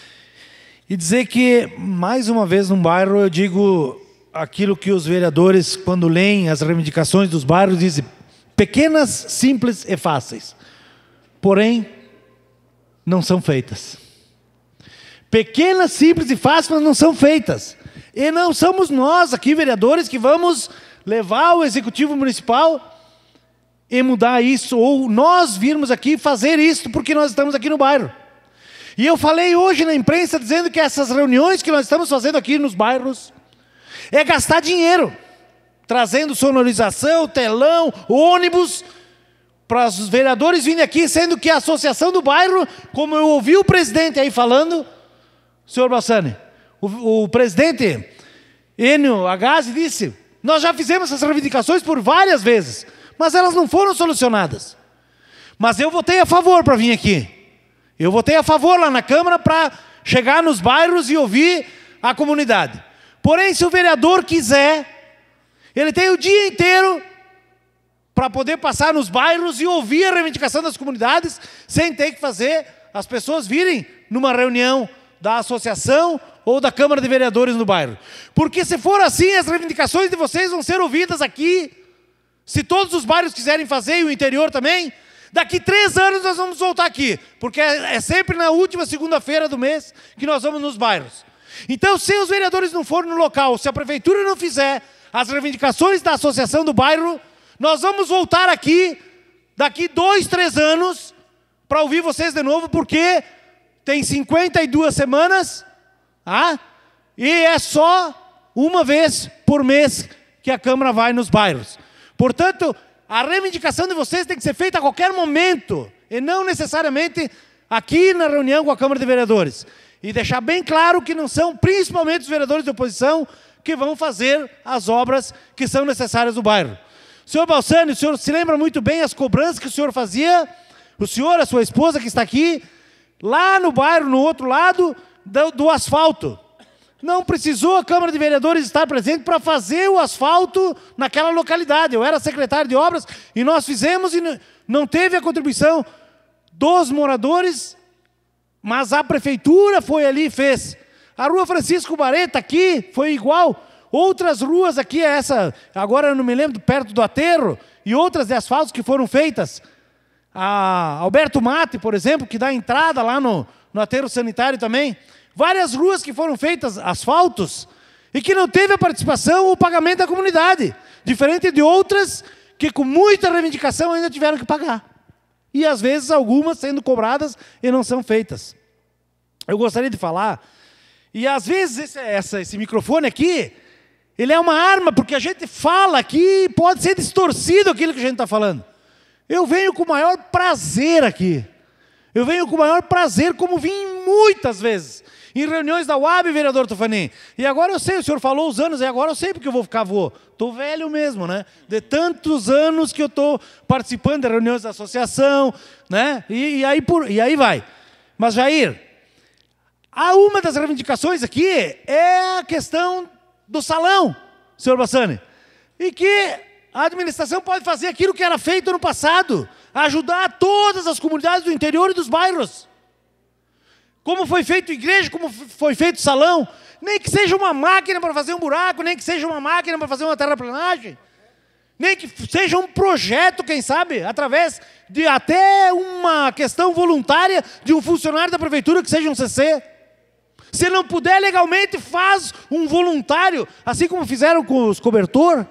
e dizer que, mais uma vez, no bairro, eu digo aquilo que os vereadores, quando leem as reivindicações dos bairros, dizem: pequenas, simples e fáceis, porém, não são feitas. Pequenas, simples e fáceis, mas não são feitas. E não somos nós aqui, vereadores, que vamos levar o Executivo Municipal e mudar isso, ou nós virmos aqui fazer isso porque nós estamos aqui no bairro. E eu falei hoje na imprensa dizendo que essas reuniões que nós estamos fazendo aqui nos bairros é gastar dinheiro, trazendo sonorização, telão, ônibus, para os vereadores virem aqui, sendo que a associação do bairro, como eu ouvi o presidente aí falando, senhor Balsani, o, o presidente Enio Agazzi disse: nós já fizemos essas reivindicações por várias vezes, mas elas não foram solucionadas. Mas eu votei a favor para vir aqui. Eu votei a favor lá na Câmara para chegar nos bairros e ouvir a comunidade. Porém, se o vereador quiser, ele tem o dia inteiro para poder passar nos bairros e ouvir a reivindicação das comunidades, sem ter que fazer as pessoas virem numa reunião da associação ou da Câmara de Vereadores no bairro. Porque se for assim, as reivindicações de vocês vão ser ouvidas aqui. Se todos os bairros quiserem fazer, e o interior também, daqui três anos nós vamos voltar aqui, porque é, é sempre na última segunda-feira do mês que nós vamos nos bairros. Então, se os vereadores não forem no local, se a prefeitura não fizer as reivindicações da associação do bairro, nós vamos voltar aqui daqui dois, três anos para ouvir vocês de novo, porque tem cinquenta e duas semanas, ah, E é só uma vez por mês que a Câmara vai nos bairros. Portanto, a reivindicação de vocês tem que ser feita a qualquer momento, e não necessariamente aqui na reunião com a Câmara de Vereadores. E deixar bem claro que não são principalmente os vereadores de oposição que vão fazer as obras que são necessárias no bairro. Senhor Balsani, o senhor se lembra muito bem as cobranças que o senhor fazia, o senhor, a sua esposa que está aqui, lá no bairro, no outro lado do, do asfalto. Não precisou a Câmara de Vereadores estar presente para fazer o asfalto naquela localidade. Eu era secretário de obras e nós fizemos e não teve a contribuição dos moradores, mas a prefeitura foi ali e fez. A rua Francisco Bareta aqui foi igual. Outras ruas aqui, essa, agora eu não me lembro, perto do aterro, e outras de asfaltos que foram feitas. A Alberto Mate, por exemplo, que dá entrada lá no, no aterro sanitário também. Várias ruas que foram feitas, asfaltos, e que não teve a participação ou o pagamento da comunidade. Diferente de outras que com muita reivindicação ainda tiveram que pagar. E às vezes algumas sendo cobradas e não são feitas. Eu gostaria de falar, e às vezes esse, essa, esse microfone aqui, ele é uma arma, porque a gente fala aqui e pode ser distorcido aquilo que a gente está falando. Eu venho com o maior prazer aqui. Eu venho com o maior prazer, como vim muitas vezes, em reuniões da U A B, vereador Tufani. E agora eu sei, o senhor falou os anos, e agora eu sei porque eu vou ficar avô. Estou velho mesmo, né? De tantos anos que eu estou participando de reuniões da associação, né? E, e, aí, por, e aí vai. Mas, Jair, há uma das reivindicações aqui é a questão do salão, senhor Balsani. E que a administração pode fazer aquilo que era feito no passado, ajudar todas as comunidades do interior e dos bairros. Como foi feito igreja, como foi feito salão, nem que seja uma máquina para fazer um buraco, nem que seja uma máquina para fazer uma terraplanagem, nem que seja um projeto, quem sabe, através de até uma questão voluntária de um funcionário da prefeitura que seja um C C. Se não puder legalmente, faz um voluntário, assim como fizeram com os cobertor.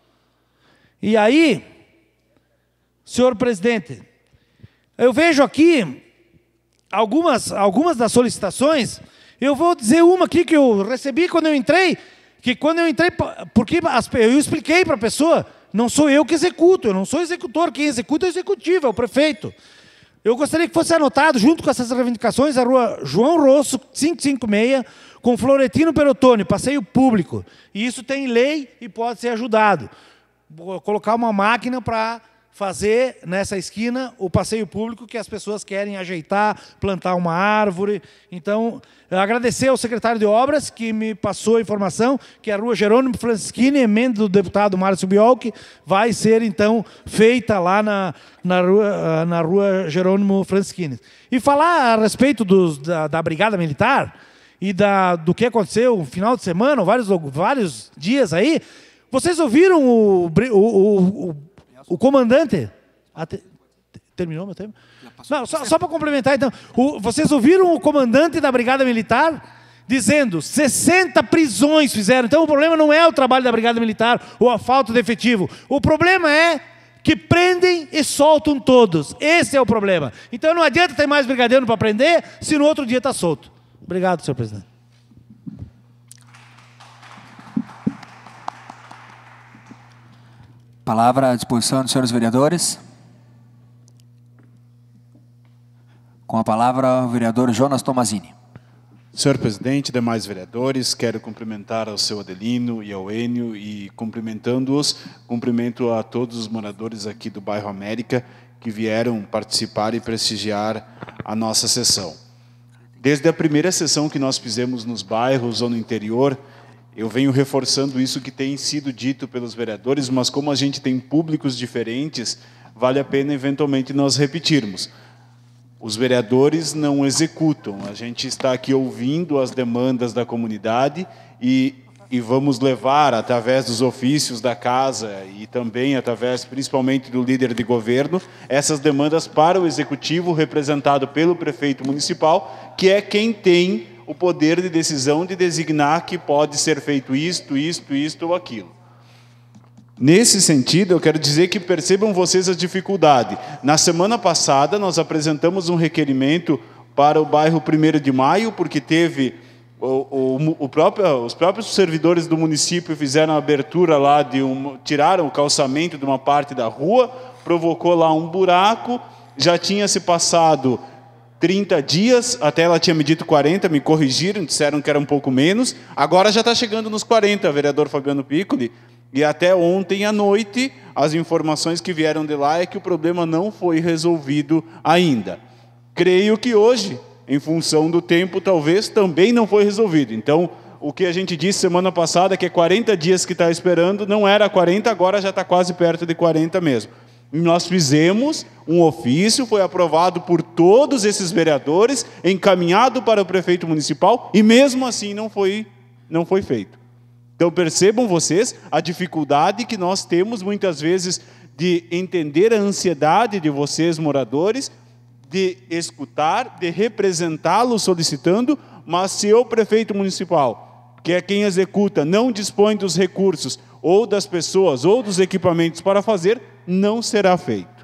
E aí, senhor presidente, eu vejo aqui algumas, algumas das solicitações. Eu vou dizer uma aqui que eu recebi quando eu entrei, que quando eu entrei, porque eu expliquei para a pessoa, não sou eu que executo, eu não sou executor, quem executa é o executivo, é o prefeito. Eu gostaria que fosse anotado, junto com essas reivindicações, a rua João Rosso, quinhentos e cinquenta e seis, com Floretino Perotone, passeio público. E isso tem lei e pode ser ajudado. Vou colocar uma máquina para fazer nessa esquina o passeio público que as pessoas querem ajeitar, plantar uma árvore. Então, agradecer ao secretário de Obras que me passou a informação que a rua Jerônimo Franschini, emenda do deputado Márcio Biolchi, vai ser, então, feita lá na, na, rua, na rua Jerônimo Franschini. E falar a respeito dos, da, da Brigada Militar e da, do que aconteceu no final de semana, vários, vários dias aí. Vocês ouviram o, o, o, o, o comandante? Até, terminou meu tempo? Não, só, só para complementar, então. O, vocês ouviram o comandante da Brigada Militar dizendo sessenta prisões fizeram. Então o problema não é o trabalho da Brigada Militar ou a falta de efetivo. O problema é que prendem e soltam todos. Esse é o problema. Então não adianta ter mais brigadeiro para prender se no outro dia está solto. Obrigado, senhor presidente. Palavra à disposição dos senhores vereadores. Com a palavra, o vereador Jonas Tomazini. Senhor presidente, demais vereadores, quero cumprimentar ao seu Adelino e ao Enio e, cumprimentando-os, cumprimento a todos os moradores aqui do bairro América que vieram participar e prestigiar a nossa sessão. Desde a primeira sessão que nós fizemos nos bairros ou no interior, eu venho reforçando isso que tem sido dito pelos vereadores, mas como a gente tem públicos diferentes, vale a pena eventualmente nós repetirmos. Os vereadores não executam, a gente está aqui ouvindo as demandas da comunidade e, e vamos levar, através dos ofícios da casa e também através, principalmente, do líder de governo, essas demandas para o executivo representado pelo prefeito municipal, que é quem tem o poder de decisão de designar que pode ser feito isto, isto, isto ou aquilo. Nesse sentido, eu quero dizer que percebam vocês a dificuldade. Na semana passada, nós apresentamos um requerimento para o bairro primeiro de Maio, porque teve O, o, o próprio, os próprios servidores do município fizeram a abertura lá, de um, tiraram o calçamento de uma parte da rua, provocou lá um buraco, já tinha se passado trinta dias, até ela tinha medido quarenta, me corrigiram, disseram que era um pouco menos, agora já está chegando nos quarenta, vereador Fabiano Piccoli, e até ontem à noite, as informações que vieram de lá é que o problema não foi resolvido ainda. Creio que hoje, em função do tempo, talvez também não foi resolvido. Então, o que a gente disse semana passada, que é quarenta dias que está esperando, não era quarenta, agora já está quase perto de quarenta mesmo. Nós fizemos um ofício, foi aprovado por todos esses vereadores, encaminhado para o prefeito municipal, e mesmo assim não foi, não foi feito. Então percebam vocês a dificuldade que nós temos muitas vezes de entender a ansiedade de vocês, moradores, de escutar, de representá-los solicitando, mas se o prefeito municipal, que é quem executa, não dispõe dos recursos, ou das pessoas, ou dos equipamentos para fazer, não será feito.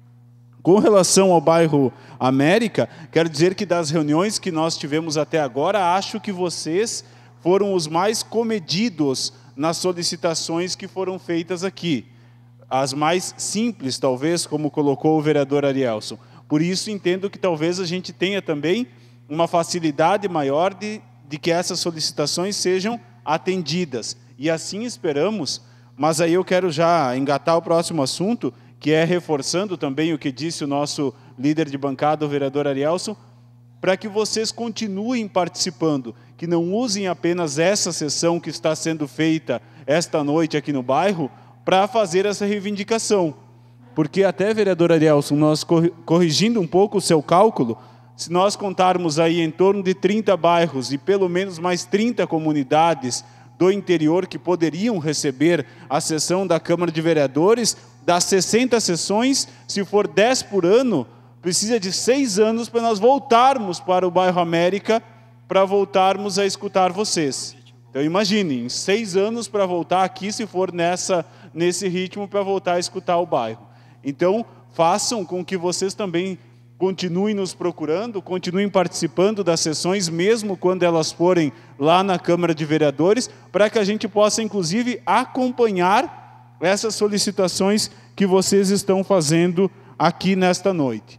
Com relação ao bairro América, quero dizer que das reuniões que nós tivemos até agora, acho que vocês foram os mais comedidos nas solicitações que foram feitas aqui. As mais simples, talvez, como colocou o vereador Arielson. Por isso, entendo que talvez a gente tenha também uma facilidade maior de, de que essas solicitações sejam atendidas. E assim esperamos, mas aí eu quero já engatar o próximo assunto, que é reforçando também o que disse o nosso líder de bancada, o vereador Arielson, para que vocês continuem participando, que não usem apenas essa sessão que está sendo feita esta noite aqui no bairro, para fazer essa reivindicação. Porque até, vereador Arielson, nós corrigindo um pouco o seu cálculo, se nós contarmos aí em torno de trinta bairros e pelo menos mais trinta comunidades do interior que poderiam receber a sessão da Câmara de Vereadores, das sessenta sessões, se for dez por ano, precisa de seis anos para nós voltarmos para o bairro América, para voltarmos a escutar vocês. Então imaginem, seis anos para voltar aqui, se for nessa, nesse ritmo, para voltar a escutar o bairro. Então façam com que vocês também continuem nos procurando, continuem participando das sessões, mesmo quando elas forem lá na Câmara de Vereadores, para que a gente possa, inclusive, acompanhar essas solicitações que vocês estão fazendo aqui nesta noite.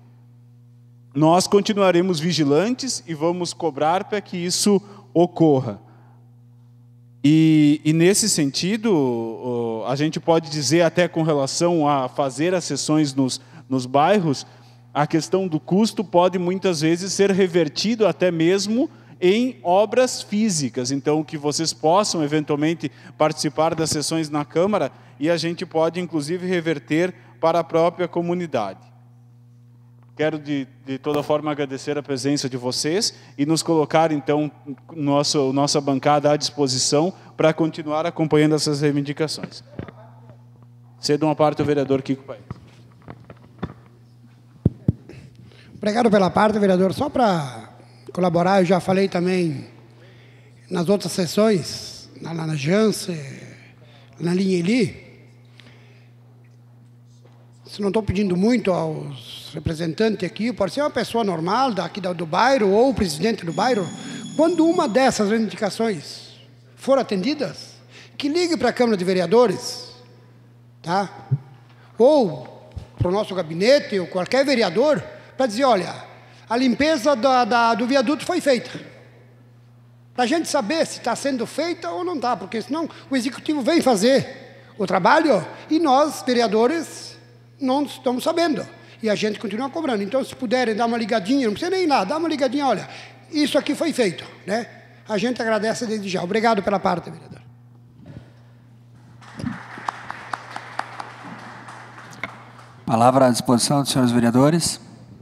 Nós continuaremos vigilantes e vamos cobrar para que isso ocorra. E, e nesse sentido, a gente pode dizer até com relação a fazer as sessões nos, nos bairros, a questão do custo pode muitas vezes ser revertido até mesmo em obras físicas. Então, que vocês possam eventualmente participar das sessões na Câmara e a gente pode inclusive reverter para a própria comunidade. Quero de, de toda forma agradecer a presença de vocês e nos colocar então nosso, nossa bancada à disposição para continuar acompanhando essas reivindicações. Cedo uma parte ao vereador Kiko Paes. Obrigado pela parte, vereador. Só para colaborar, eu já falei também nas outras sessões, na, na Jance, na linha Eli. Se não estou pedindo muito aos representantes aqui, pode ser uma pessoa normal daqui do, do bairro ou o presidente do bairro, quando uma dessas reivindicações for atendidas, que ligue para a Câmara de Vereadores, tá? Ou para o nosso gabinete, ou qualquer vereador, para dizer, olha, a limpeza da, da, do viaduto foi feita. Para a gente saber se está sendo feita ou não está, porque senão o executivo vem fazer o trabalho e nós, vereadores, não estamos sabendo. E a gente continua cobrando. Então, se puderem dar uma ligadinha, não precisa nem ir lá, dá uma ligadinha, olha, isso aqui foi feito, né? A gente agradece desde já. Obrigado pela parte, vereador. Palavra à disposição dos senhores vereadores.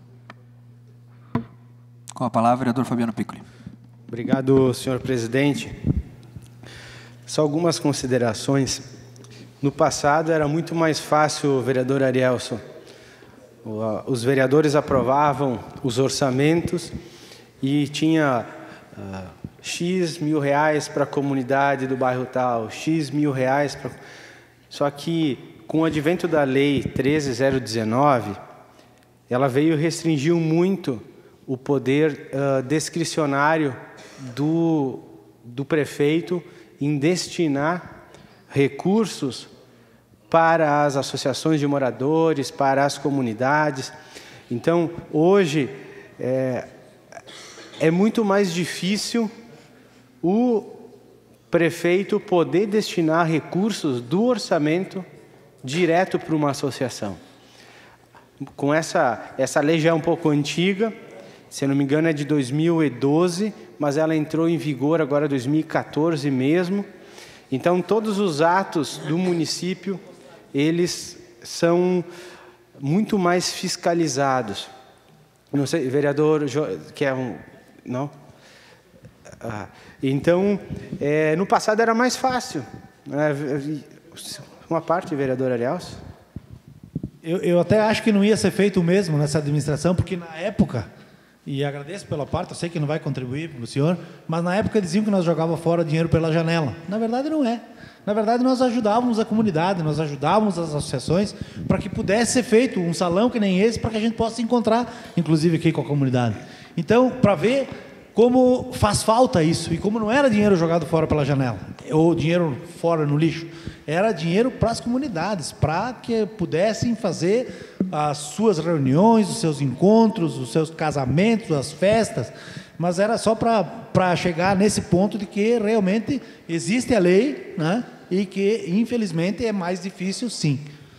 Com a palavra, o vereador Fabiano Piccoli. Obrigado, senhor presidente. Só algumas considerações. No passado era muito mais fácil, vereador Arielson. Os vereadores aprovavam os orçamentos e tinha uh, X mil reais para a comunidade do bairro tal, X mil reais para... Só que, com o advento da lei treze mil dezenove, ela veio e restringiu muito o poder uh, discricionário do, do prefeito em destinar recursos para as associações de moradores, para as comunidades. Então, hoje, é, é muito mais difícil o prefeito poder destinar recursos do orçamento direto para uma associação. Com essa, essa lei já é um pouco antiga, se eu não me engano é de dois mil e doze, mas ela entrou em vigor agora em dois mil e quatorze mesmo. Então, todos os atos do município, eles são muito mais fiscalizados. Não sei, vereador, quer um... Não? Ah, então, é, no passado era mais fácil. Uma parte, vereador Ariels? Eu, eu até acho que não ia ser feito o mesmo nessa administração, porque na época, e agradeço pela parte, eu sei que não vai contribuir para o senhor, mas na época diziam que nós jogávamos fora dinheiro pela janela. Na verdade, não é. Na verdade, nós ajudávamos a comunidade, nós ajudávamos as associações para que pudesse ser feito um salão que nem esse, para que a gente possa se encontrar, inclusive aqui com a comunidade. Então, para ver como faz falta isso, e como não era dinheiro jogado fora pela janela, ou dinheiro fora no lixo, era dinheiro para as comunidades, para que pudessem fazer as suas reuniões, os seus encontros, os seus casamentos, as festas, mas era só para chegar nesse ponto de que realmente existe a lei, né, e que, infelizmente, é mais difícil, sim.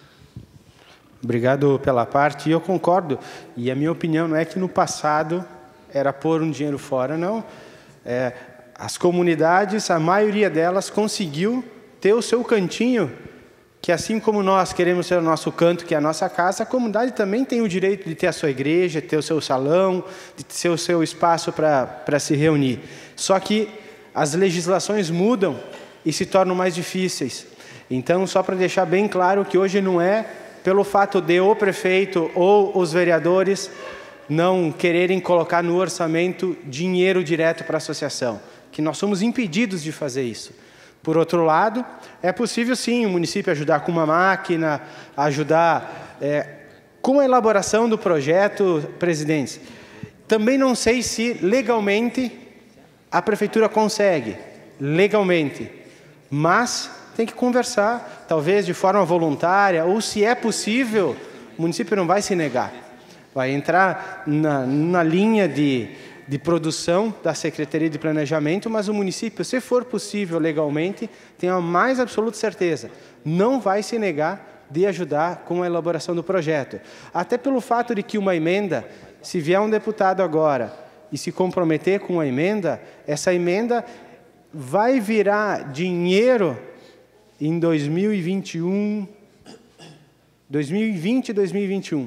Obrigado pela parte, e eu concordo, e a minha opinião não é que no passado era pôr um dinheiro fora, não. É, as comunidades, a maioria delas conseguiu ter o seu cantinho, que assim como nós queremos ter o nosso canto, que é a nossa casa, a comunidade também tem o direito de ter a sua igreja, ter o seu salão, de ter o seu espaço para se reunir. Só que as legislações mudam e se tornam mais difíceis. Então, só para deixar bem claro que hoje não é pelo fato de o prefeito ou os vereadores não quererem colocar no orçamento dinheiro direto para a associação, que nós somos impedidos de fazer isso. Por outro lado, é possível sim o município ajudar com uma máquina, ajudar é, com a elaboração do projeto, presidentes. Também não sei se legalmente a prefeitura consegue, legalmente, mas tem que conversar, talvez de forma voluntária, ou se é possível, o município não vai se negar. Vai entrar na, na linha de, de produção da Secretaria de Planejamento, mas o município, se for possível legalmente, tenho a mais absoluta certeza, não vai se negar de ajudar com a elaboração do projeto. Até pelo fato de que uma emenda, se vier um deputado agora e se comprometer com a emenda, essa emenda vai virar dinheiro em dois mil e vinte e um, dois mil e vinte e dois mil e vinte e um.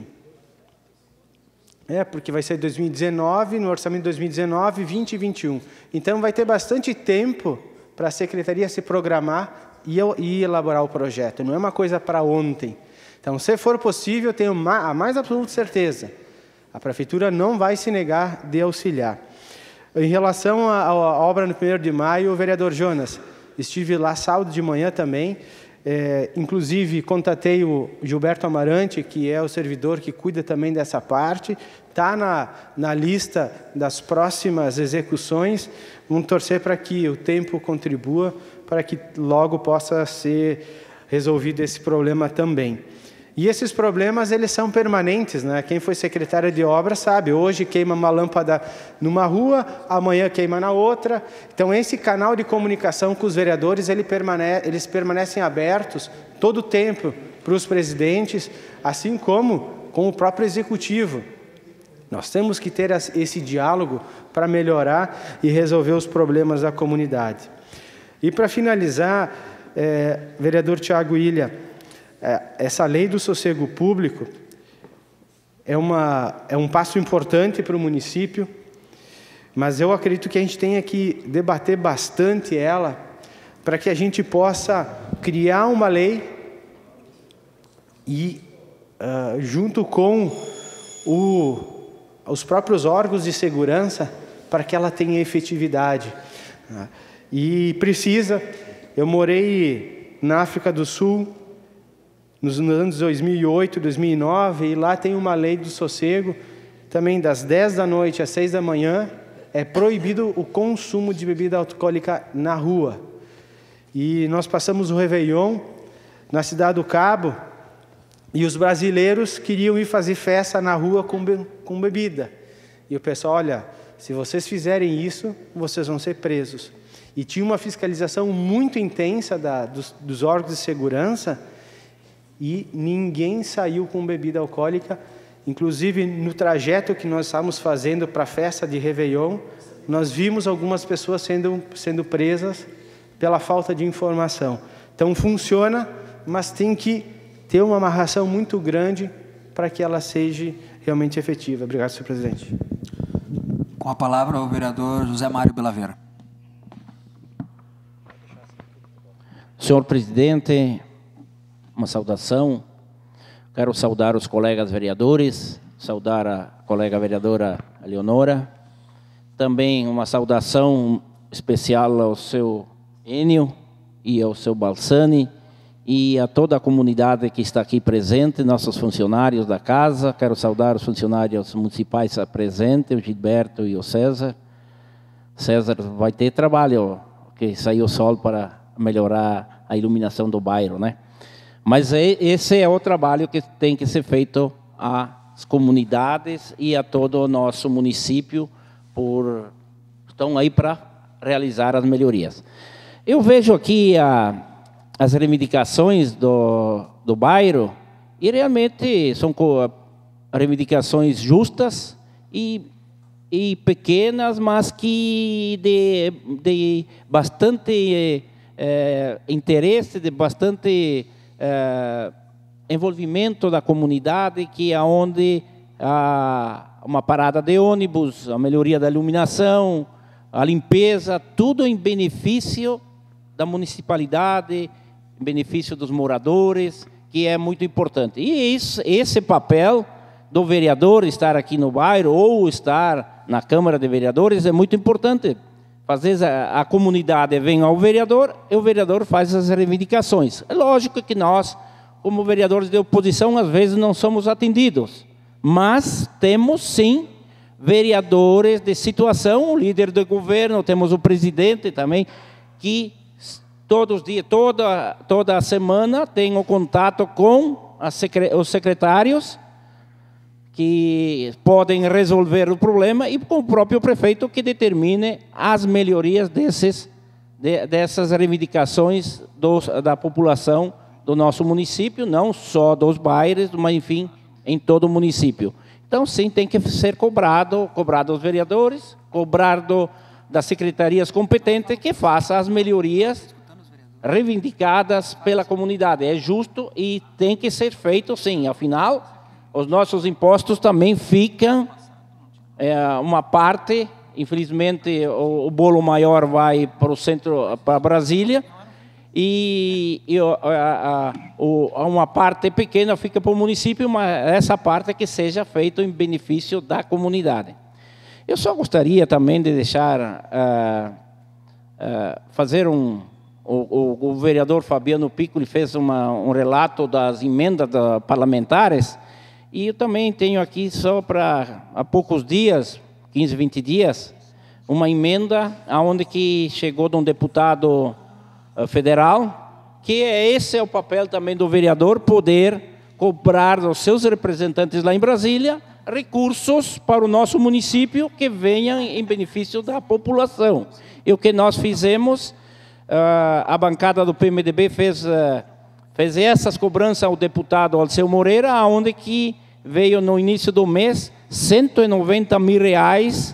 É, porque vai ser dois mil e dezenove, no orçamento de dois mil e dezenove, vinte e vinte e um. Então, vai ter bastante tempo para a Secretaria se programar e, e elaborar o projeto. Não é uma coisa para ontem. Então, se for possível, eu tenho a mais absoluta certeza. A Prefeitura não vai se negar de auxiliar. Em relação à, à obra no primeiro de maio, o vereador Jonas, estive lá sábado de manhã também. É, inclusive, contatei o Gilberto Amarante, que é o servidor que cuida também dessa parte, está na, na lista das próximas execuções. Vamos torcer para que o tempo contribua, para que logo possa ser resolvido esse problema também. E esses problemas, eles são permanentes, né? Quem foi secretário de obras sabe, hoje queima uma lâmpada numa rua, amanhã queima na outra. Então, esse canal de comunicação com os vereadores, ele permane- eles permanecem abertos todo o tempo para os presidentes, assim como com o próprio executivo. Nós temos que ter esse diálogo para melhorar e resolver os problemas da comunidade. E para finalizar, é, vereador Tiago Ilha, essa lei do sossego público é, uma, é um passo importante para o município, mas eu acredito que a gente tenha que debater bastante ela para que a gente possa criar uma lei e, uh, junto com o, os próprios órgãos de segurança, para que ela tenha efetividade. E precisa, eu morei na África do Sul, nos anos dois mil e oito, dois mil e nove, e lá tem uma lei do sossego também das dez da noite às seis da manhã, é proibido o consumo de bebida alcoólica na rua. E nós passamos o Réveillon na Cidade do Cabo e os brasileiros queriam ir fazer festa na rua com, be com bebida. E o pessoal, olha, se vocês fizerem isso, vocês vão ser presos. E tinha uma fiscalização muito intensa da, dos, dos órgãos de segurança e ninguém saiu com bebida alcoólica. Inclusive, no trajeto que nós estávamos fazendo para a festa de Réveillon, nós vimos algumas pessoas sendo, sendo presas pela falta de informação. Então, funciona, mas tem que ter uma amarração muito grande para que ela seja realmente efetiva. Obrigado, senhor presidente. Com a palavra, o vereador José Mário Belaveira. Senhor presidente, uma saudação. Quero saudar os colegas vereadores, saudar a colega vereadora Eleonora. Também uma saudação especial ao seu Enio e ao seu Balsani e a toda a comunidade que está aqui presente, nossos funcionários da casa. Quero saudar os funcionários municipais presentes, o Gilberto e o César. César vai ter trabalho, que saiu o sol para melhorar a iluminação do bairro, né? Mas esse é o trabalho que tem que ser feito às comunidades e a todo o nosso município, por estão aí para realizar as melhorias. Eu vejo aqui a, as reivindicações do, do bairro e realmente são reivindicações justas e, e pequenas, mas que de, de bastante é, interesse, de bastante é, envolvimento da comunidade, que é onde há uma parada de ônibus, a melhoria da iluminação, a limpeza, tudo em benefício da municipalidade, em benefício dos moradores, que é muito importante. E isso, esse papel do vereador estar aqui no bairro ou estar na Câmara de Vereadores é muito importante. Às vezes a, a comunidade vem ao vereador e o vereador faz as reivindicações. É lógico que nós, como vereadores de oposição, às vezes não somos atendidos, mas temos sim vereadores de situação, o líder do governo, temos o presidente também, que todos os dias, toda, toda a semana tem o contato com secre, os secretários, que podem resolver o problema, e com o próprio prefeito, que determine as melhorias desses, de, dessas reivindicações dos, da população do nosso município, não só dos bairros, mas, enfim, em todo o município. Então, sim, tem que ser cobrado, cobrado dos vereadores, cobrado das secretarias competentes, que façam as melhorias reivindicadas pela comunidade. É justo e tem que ser feito, sim. Afinal, os nossos impostos também ficam é, uma parte, infelizmente, o, o bolo maior vai para o centro, para Brasília, e, e a, a, a, uma parte pequena fica para o município, mas essa parte que seja feita em benefício da comunidade. Eu só gostaria também de deixar, uh, uh, fazer um... O, o, o vereador Fabiano Piccoli fez uma, um relato das emendas da, parlamentares, e eu também tenho aqui, só para há poucos dias, quinze, vinte dias, uma emenda onde que chegou de um deputado uh, federal, que é, esse é o papel também do vereador, poder cobrar dos seus representantes lá em Brasília recursos para o nosso município que venham em benefício da população. E o que nós fizemos, uh, a bancada do P M D B fez... Uh, fez essas cobranças ao deputado Alceu Moreira, onde que veio no início do mês cento e noventa mil reais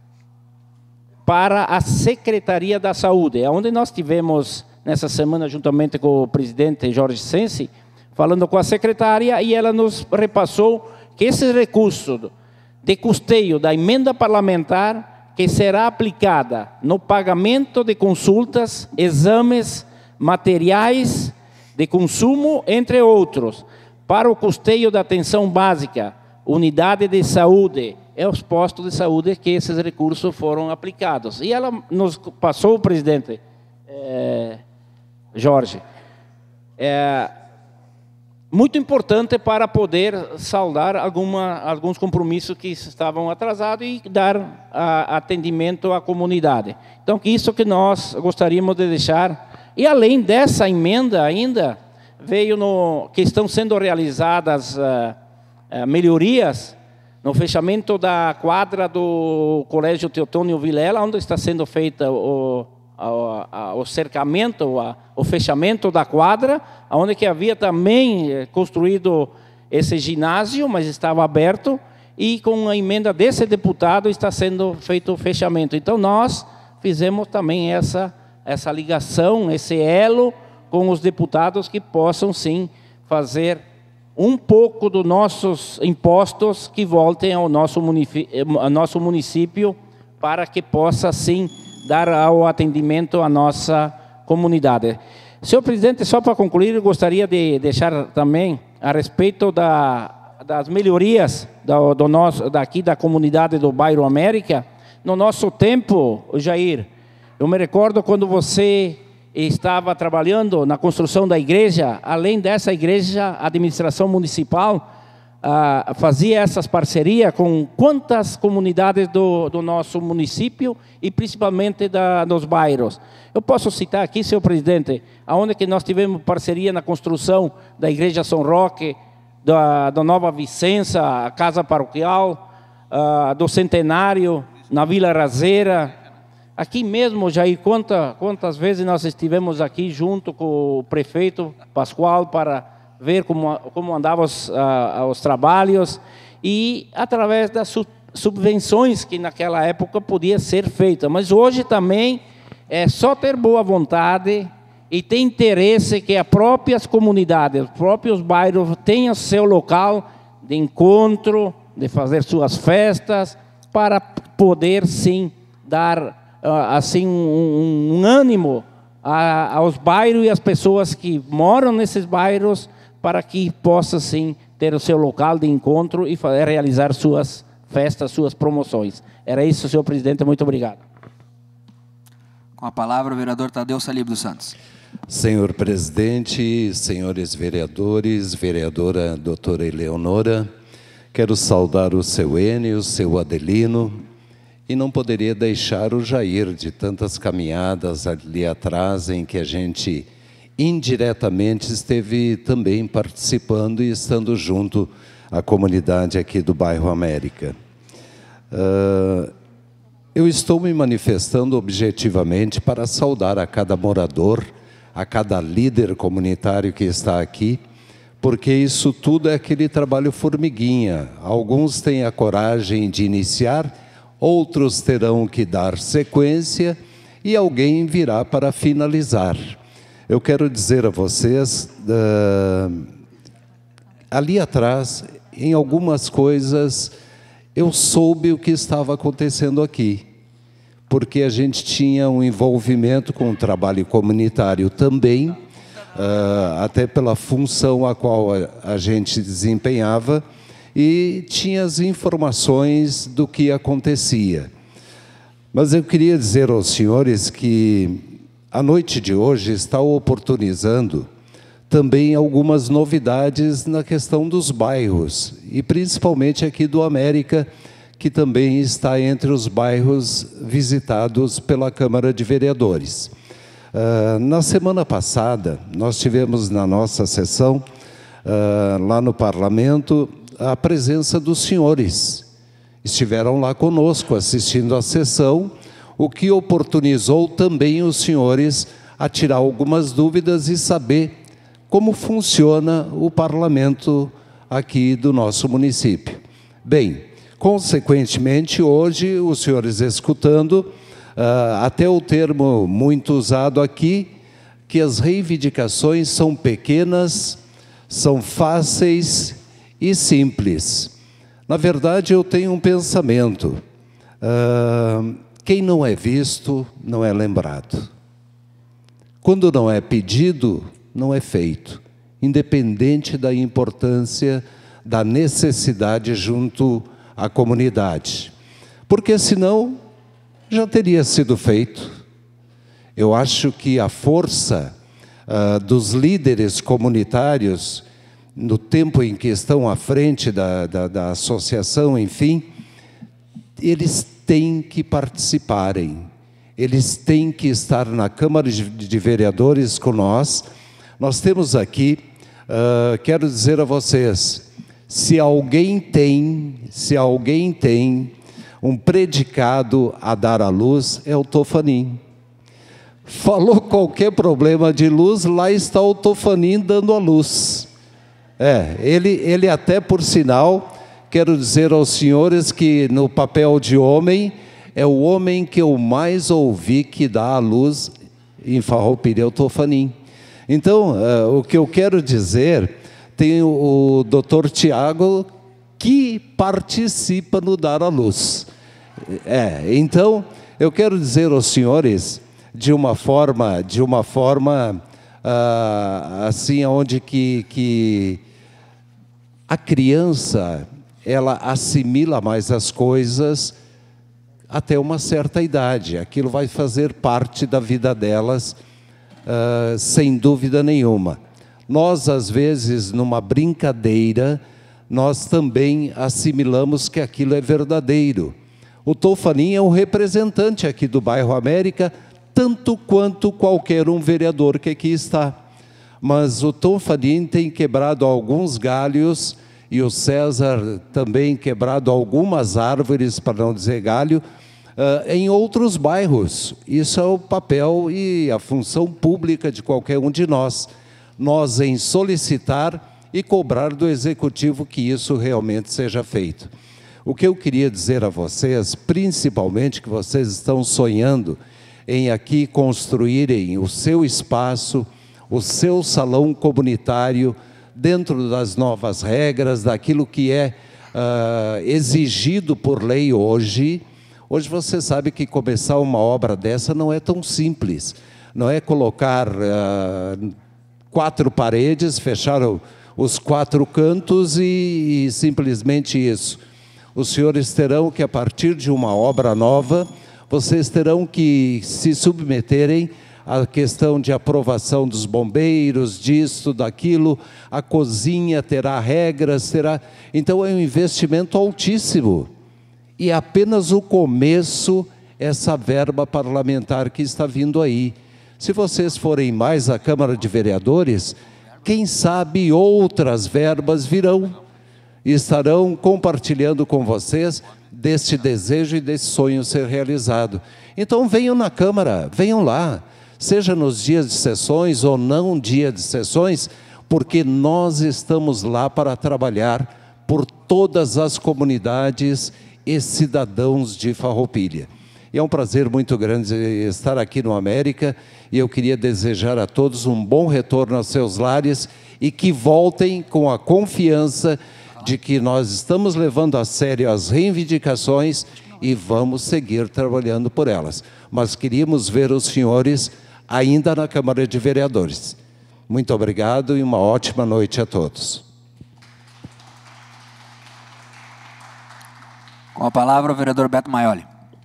para a Secretaria da Saúde, onde nós tivemos nessa semana, juntamente com o presidente Jorge Sensi, falando com a secretária, e ela nos repassou que esses recursos de custeio da emenda parlamentar, que será aplicada no pagamento de consultas, exames, materiais de consumo, entre outros, para o custeio da atenção básica, unidade de saúde, é os postos de saúde que esses recursos foram aplicados. E ela nos passou, o presidente é, Jorge, é, muito importante para poder saldar alguma, alguns compromissos que estavam atrasados e dar a, atendimento à comunidade. Então, isso que nós gostaríamos de deixar. E, além dessa emenda ainda, veio no, que estão sendo realizadas uh, uh, melhorias no fechamento da quadra do Colégio Teotônio Vilela, onde está sendo feita o, o, o cercamento, o, o fechamento da quadra, onde que havia também construído esse ginásio, mas estava aberto, e com a emenda desse deputado está sendo feito o fechamento. Então, nós fizemos também essa, essa ligação, esse elo com os deputados que possam, sim, fazer um pouco dos nossos impostos que voltem ao nosso município, ao nosso município para que possa, sim, dar o atendimento à nossa comunidade. Senhor presidente, só para concluir, eu gostaria de deixar também a respeito da, das melhorias do, do nosso, daqui da comunidade do bairro América. No nosso tempo, Jair, eu me recordo quando você estava trabalhando na construção da igreja, além dessa igreja, a administração municipal ah, fazia essas parcerias com quantas comunidades do, do nosso município e principalmente da, dos bairros. Eu posso citar aqui, senhor presidente, aonde que nós tivemos parceria na construção da igreja São Roque, da, da Nova Vicença, a casa paroquial, ah, do Centenário, na Vila Razeira. Aqui mesmo, Jair, quanta, quantas vezes nós estivemos aqui junto com o prefeito Pascoal para ver como, como andavam os, uh, os trabalhos e através das su subvenções que naquela época podia ser feita. Mas hoje também é só ter boa vontade e ter interesse que as próprias comunidades, os próprios bairros tenham seu local de encontro, de fazer suas festas, para poder, sim, dar assim um, um ânimo a, aos bairros e às pessoas que moram nesses bairros para que possa, sim, ter o seu local de encontro e fazer, realizar suas festas, suas promoções. Era isso, senhor presidente. Muito obrigado. Com a palavra, o vereador Tadeu Salib dos Santos. Senhor presidente, senhores vereadores, vereadora doutora Eleonora, quero saudar o seu Enio, o seu Adelino, e não poderia deixar o Jair de tantas caminhadas ali atrás em que a gente indiretamente esteve também participando e estando junto à comunidade aqui do bairro América. Uh, eu estou me manifestando objetivamente para saudar a cada morador, a cada líder comunitário que está aqui, porque isso tudo é aquele trabalho formiguinha. Alguns têm a coragem de iniciar, outros terão que dar sequência e alguém virá para finalizar. Eu quero dizer a vocês, uh, ali atrás, em algumas coisas, eu soube o que estava acontecendo aqui, porque a gente tinha um envolvimento com o trabalho comunitário também, uh, até pela função a qual a, a gente desempenhava, e tinha as informações do que acontecia. Mas eu queria dizer aos senhores que a noite de hoje está oportunizando também algumas novidades na questão dos bairros, e principalmente aqui do América, que também está entre os bairros visitados pela Câmara de Vereadores. Uh, na semana passada, nós tivemos na nossa sessão, uh, lá no Parlamento, a presença dos senhores. Estiveram lá conosco assistindo à sessão, o que oportunizou também os senhores a tirar algumas dúvidas e saber como funciona o parlamento aqui do nosso município. Bem, consequentemente, hoje, os senhores escutando, uh, até o termo muito usado aqui, que as reivindicações são pequenas, são fáceis e simples. Na verdade, eu tenho um pensamento. Uh, quem não é visto, não é lembrado. Quando não é pedido, não é feito. Independente da importância, da necessidade junto à comunidade. Porque senão, já teria sido feito. Eu acho que a força uh, dos líderes comunitários no tempo em que estão à frente da, da, da associação, enfim, eles têm que participarem, eles têm que estar na Câmara de, de Vereadores com nós. Nós temos aqui, uh, quero dizer a vocês, se alguém tem, se alguém tem um predicado a dar à luz, é o Tofanin. Falou qualquer problema de luz, lá está o Tofanin dando a luz. É, ele, ele até, por sinal, quero dizer aos senhores que no papel de homem, é o homem que eu mais ouvi que dá a luz em Farroupilha, é o Tofanin. Então, uh, o que eu quero dizer, tem o, o doutor Tiago que participa no dar a luz. É, então, eu quero dizer aos senhores, de uma forma, de uma forma uh, assim, onde que, que a criança, ela assimila mais as coisas até uma certa idade. Aquilo vai fazer parte da vida delas, uh, sem dúvida nenhuma. Nós, às vezes, numa brincadeira, nós também assimilamos que aquilo é verdadeiro. O Tofanin é um representante aqui do bairro América, tanto quanto qualquer um vereador que aqui está. Mas o Tofanin tem quebrado alguns galhos, e o César também quebrado algumas árvores, para não dizer galho, uh, em outros bairros. Isso é o papel e a função pública de qualquer um de nós. Nós em solicitar e cobrar do Executivo que isso realmente seja feito. O que eu queria dizer a vocês, principalmente que vocês estão sonhando em aqui construírem o seu espaço, o seu salão comunitário, dentro das novas regras, daquilo que é uh, exigido por lei hoje. Hoje você sabe que começar uma obra dessa não é tão simples. Não é colocar uh, quatro paredes, fechar o, os quatro cantos e, e simplesmente isso. Os senhores terão que, a partir de uma obra nova, vocês terão que se submeterem à questão de aprovação dos bombeiros, disso, daquilo, a cozinha terá regras, terá... Então é um investimento altíssimo. E é apenas o começo, essa verba parlamentar que está vindo aí. Se vocês forem mais à Câmara de Vereadores, quem sabe outras verbas virão e estarão compartilhando com vocês deste desejo e desse sonho ser realizado. Então venham na Câmara, venham lá, seja nos dias de sessões ou não dia de sessões, porque nós estamos lá para trabalhar por todas as comunidades e cidadãos de Farroupilha. E é um prazer muito grande estar aqui no América, e eu queria desejar a todos um bom retorno aos seus lares e que voltem com a confiança de que nós estamos levando a sério as reivindicações e vamos seguir trabalhando por elas. Mas queríamos ver os senhores ainda na Câmara de Vereadores. Muito obrigado e uma ótima noite a todos. Com a palavra o vereador Beto Maioli.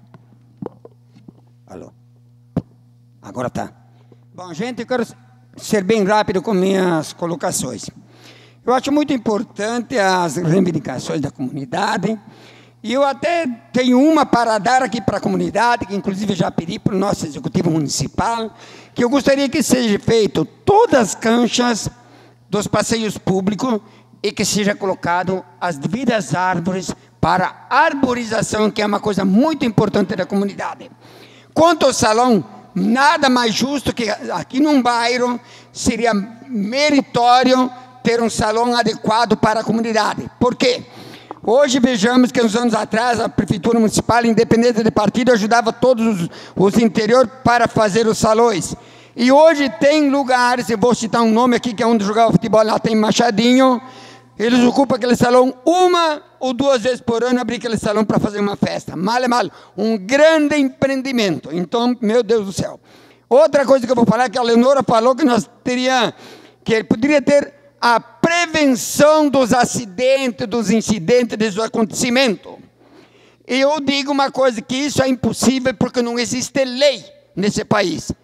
Alô. Agora tá. Bom, gente, eu quero ser bem rápido com minhas colocações. Eu acho muito importante as reivindicações da comunidade, e eu até tenho uma para dar aqui para a comunidade, que inclusive já pedi para o nosso Executivo Municipal, que eu gostaria que seja feito todas as canchas dos passeios públicos e que seja colocado as devidas árvores para arborização, que é uma coisa muito importante da comunidade. Quanto ao salão, nada mais justo que aqui num bairro seria meritório ter um salão adequado para a comunidade. Por quê? Hoje vejamos que uns anos atrás a Prefeitura Municipal, independente de partido, ajudava todos os, os interiores para fazer os salões. E hoje tem lugares, eu vou citar um nome aqui, que é onde jogava futebol, lá tem Machadinho, eles ocupam aquele salão uma ou duas vezes por ano, abrir aquele salão para fazer uma festa. Mal é mal, um grande empreendimento. Então, meu Deus do céu. Outra coisa que eu vou falar, que a Leonora falou que nós teria, que ele poderia ter a prevenção dos acidentes, dos incidentes, dos acontecimentos. E eu digo uma coisa, que isso é impossível porque não existe lei nesse país.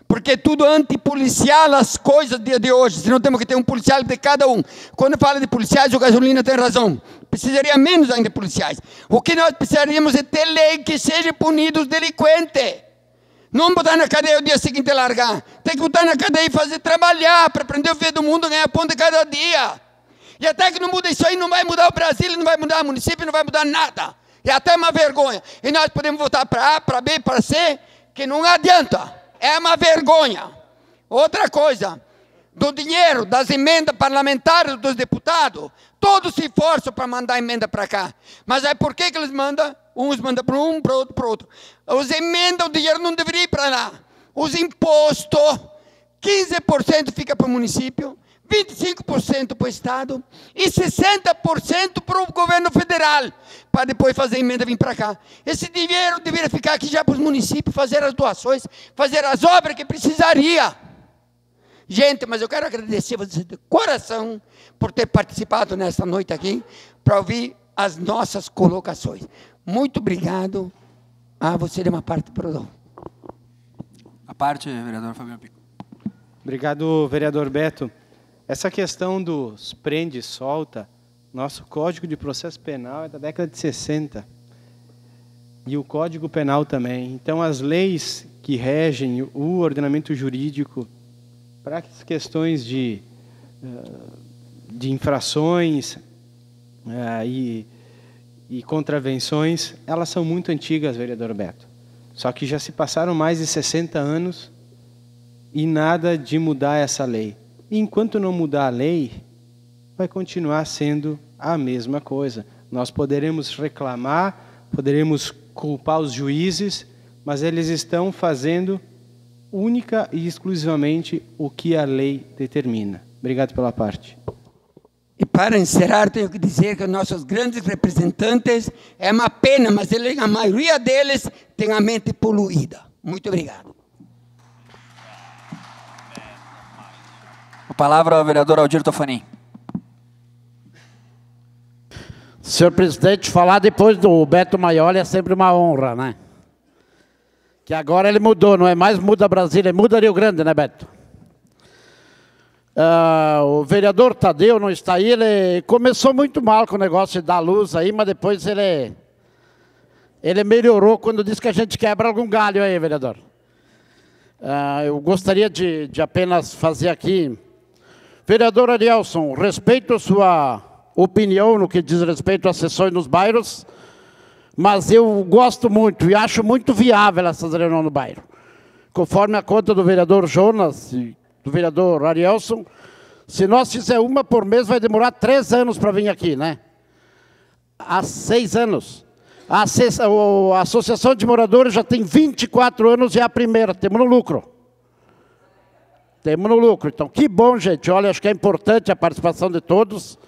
Porque tudo antipolicial as coisas dia de hoje. Se não temos que ter um policial de cada um. Quando fala de policiais, o Gasolina tem razão. Precisaria menos ainda de policiais. O que nós precisaríamos é ter lei que seja punido os delinquentes. Não botar na cadeia o dia seguinte e largar. Tem que botar na cadeia e fazer trabalhar para aprender o ver do mundo, ganhar pão de cada dia. E até que não muda isso aí, não vai mudar o Brasil, não vai mudar o município, não vai mudar nada. É até uma vergonha. E nós podemos votar para A, para B, para C, que não adianta. É uma vergonha. Outra coisa, do dinheiro das emendas parlamentares dos deputados, todos se esforçam para mandar emenda para cá. Mas aí por que, que eles mandam? Uns mandam para um, para outro, para outro. Os emendas, o dinheiro não deveria ir para lá. Os impostos, quinze por cento fica para o município, vinte e cinco por cento para o Estado e sessenta por cento para o governo federal, para depois fazer emenda e vir para cá. Esse dinheiro deveria ficar aqui já para os municípios, fazer as doações, fazer as obras que precisaria. Gente, mas eu quero agradecer vocês de coração por ter participado nesta noite aqui, para ouvir as nossas colocações. Muito obrigado. Ah, você é uma parte, perdão. A parte, vereador Fabiano Pico. Obrigado, vereador Beto. Essa questão dos prende e solta, nosso Código de Processo Penal é da década de sessenta. E o Código Penal também. Então, as leis que regem o ordenamento jurídico para as questões de, de infrações e, e contravenções, elas são muito antigas, vereador Beto. Só que já se passaram mais de sessenta anos e nada de mudar essa lei. E enquanto não mudar a lei, vai continuar sendo a mesma coisa. Nós poderemos reclamar, poderemos culpar os juízes, mas eles estão fazendo única e exclusivamente o que a lei determina. Obrigado pela parte. E para encerrar, tenho que dizer que nossos grandes representantes, é uma pena, mas ele, a maioria deles tem a mente poluída. Muito obrigado. A palavra ao vereador Aldir Tofanin. Senhor presidente, falar depois do Beto Maioli é sempre uma honra, né? Que agora ele mudou, não é mais muda Brasília, é muda Rio Grande, né, Beto? Uh, o vereador Tadeu não está aí, ele começou muito mal com o negócio de dar luz aí, mas depois ele, ele melhorou quando disse que a gente quebra algum galho aí, vereador. Uh, eu gostaria de, de apenas fazer aqui... Vereador Arielson, respeito a sua opinião no que diz respeito às sessões nos bairros, mas eu gosto muito e acho muito viável essas reuniões no bairro. Conforme a conta do vereador Jonas e do vereador Arielson, se nós fizer uma por mês, vai demorar três anos para vir aqui, né? Há seis anos. A Associação de Moradores já tem vinte e quatro anos e é a primeira, temos no lucro. Temos no lucro. Então, que bom, gente. Olha, acho que é importante a participação de todos.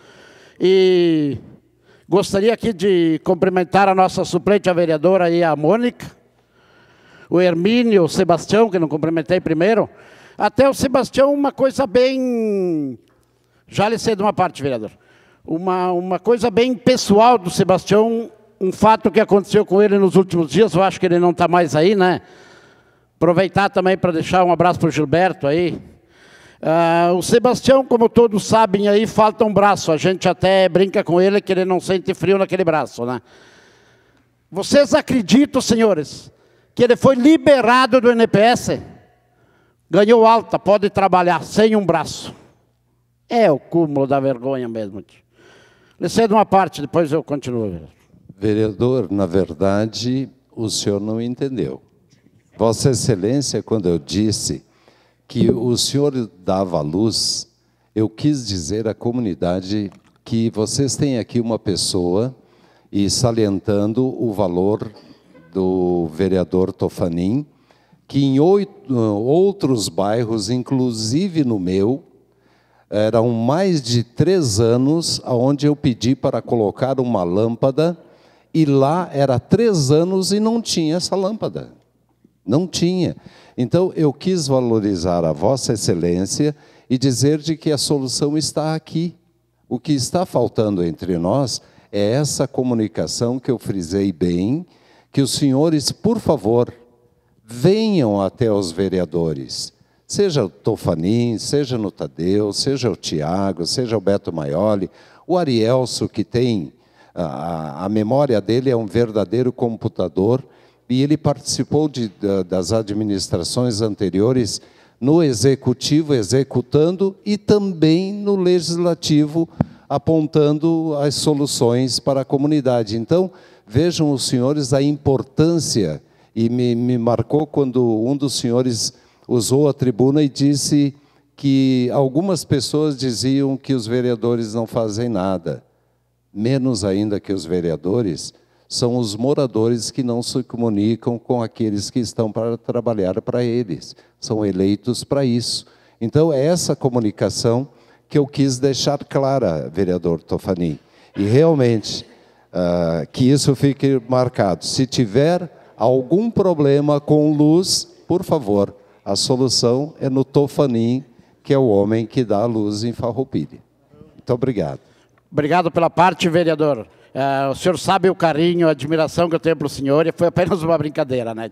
E gostaria aqui de cumprimentar a nossa suplente, a vereadora aí, a Mônica, o Hermínio, o Sebastião, que não cumprimentei primeiro. Até o Sebastião, uma coisa bem... Já lhe sei de uma parte, vereador. Uma, uma coisa bem pessoal do Sebastião, um fato que aconteceu com ele nos últimos dias, eu acho que ele não está mais aí, né? Aproveitar também para deixar um abraço para o Gilberto aí. Uh, o Sebastião, como todos sabem aí, falta um braço. A gente até brinca com ele que ele não sente frio naquele braço, né? Vocês acreditam, senhores, que ele foi liberado do N P S? Ganhou alta, pode trabalhar sem um braço. É o cúmulo da vergonha mesmo. Lhe cedo uma parte, depois eu continuo. Vereador, na verdade, o senhor não entendeu. Vossa Excelência, quando eu disse que o senhor dava luz, eu quis dizer à comunidade que vocês têm aqui uma pessoa, e salientando o valor do vereador Tofanin, que em oito, outros bairros, inclusive no meu, eram mais de três anos onde eu pedi para colocar uma lâmpada, e lá era três anos e não tinha essa lâmpada. Não tinha. Então, eu quis valorizar a Vossa Excelência e dizer de que a solução está aqui. O que está faltando entre nós é essa comunicação que eu frisei bem, que os senhores, por favor, venham até os vereadores, seja o Tofanin, seja no Tadeu, seja o Tiago, seja o Beto Maioli, o Arielso, que tem, a, a memória dele é um verdadeiro computador, e ele participou de, das administrações anteriores no Executivo, executando, e também no Legislativo, apontando as soluções para a comunidade. Então, vejam os senhores a importância, e me, me marcou quando um dos senhores usou a tribuna e disse que algumas pessoas diziam que os vereadores não fazem nada. Menos ainda que os vereadores, são os moradores que não se comunicam com aqueles que estão para trabalhar para eles. São eleitos para isso. Então, é essa comunicação que eu quis deixar clara, vereador Tofanin. E, realmente, uh, que isso fique marcado. Se tiver algum problema com luz, por favor, a solução é no Tofanin, que é o homem que dá a luz em Farroupilha. Muito obrigado. Obrigado pela parte, vereador. Uh, o senhor sabe o carinho, a admiração que eu tenho para o senhor, e foi apenas uma brincadeira, né?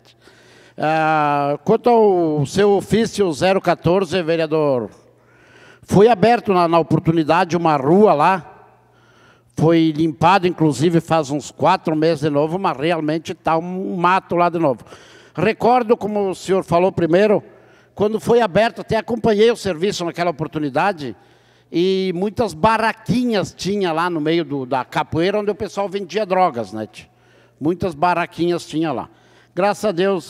Uh, quanto ao seu ofício zero quatorze, vereador, foi aberto na, na oportunidade uma rua lá, foi limpado, inclusive, faz uns quatro meses de novo, mas realmente está um mato lá de novo. Recordo, como o senhor falou primeiro, quando foi aberto, até acompanhei o serviço naquela oportunidade, e muitas barraquinhas tinha lá no meio do, da capoeira, onde o pessoal vendia drogas, né? Muitas barraquinhas tinha lá. Graças a Deus,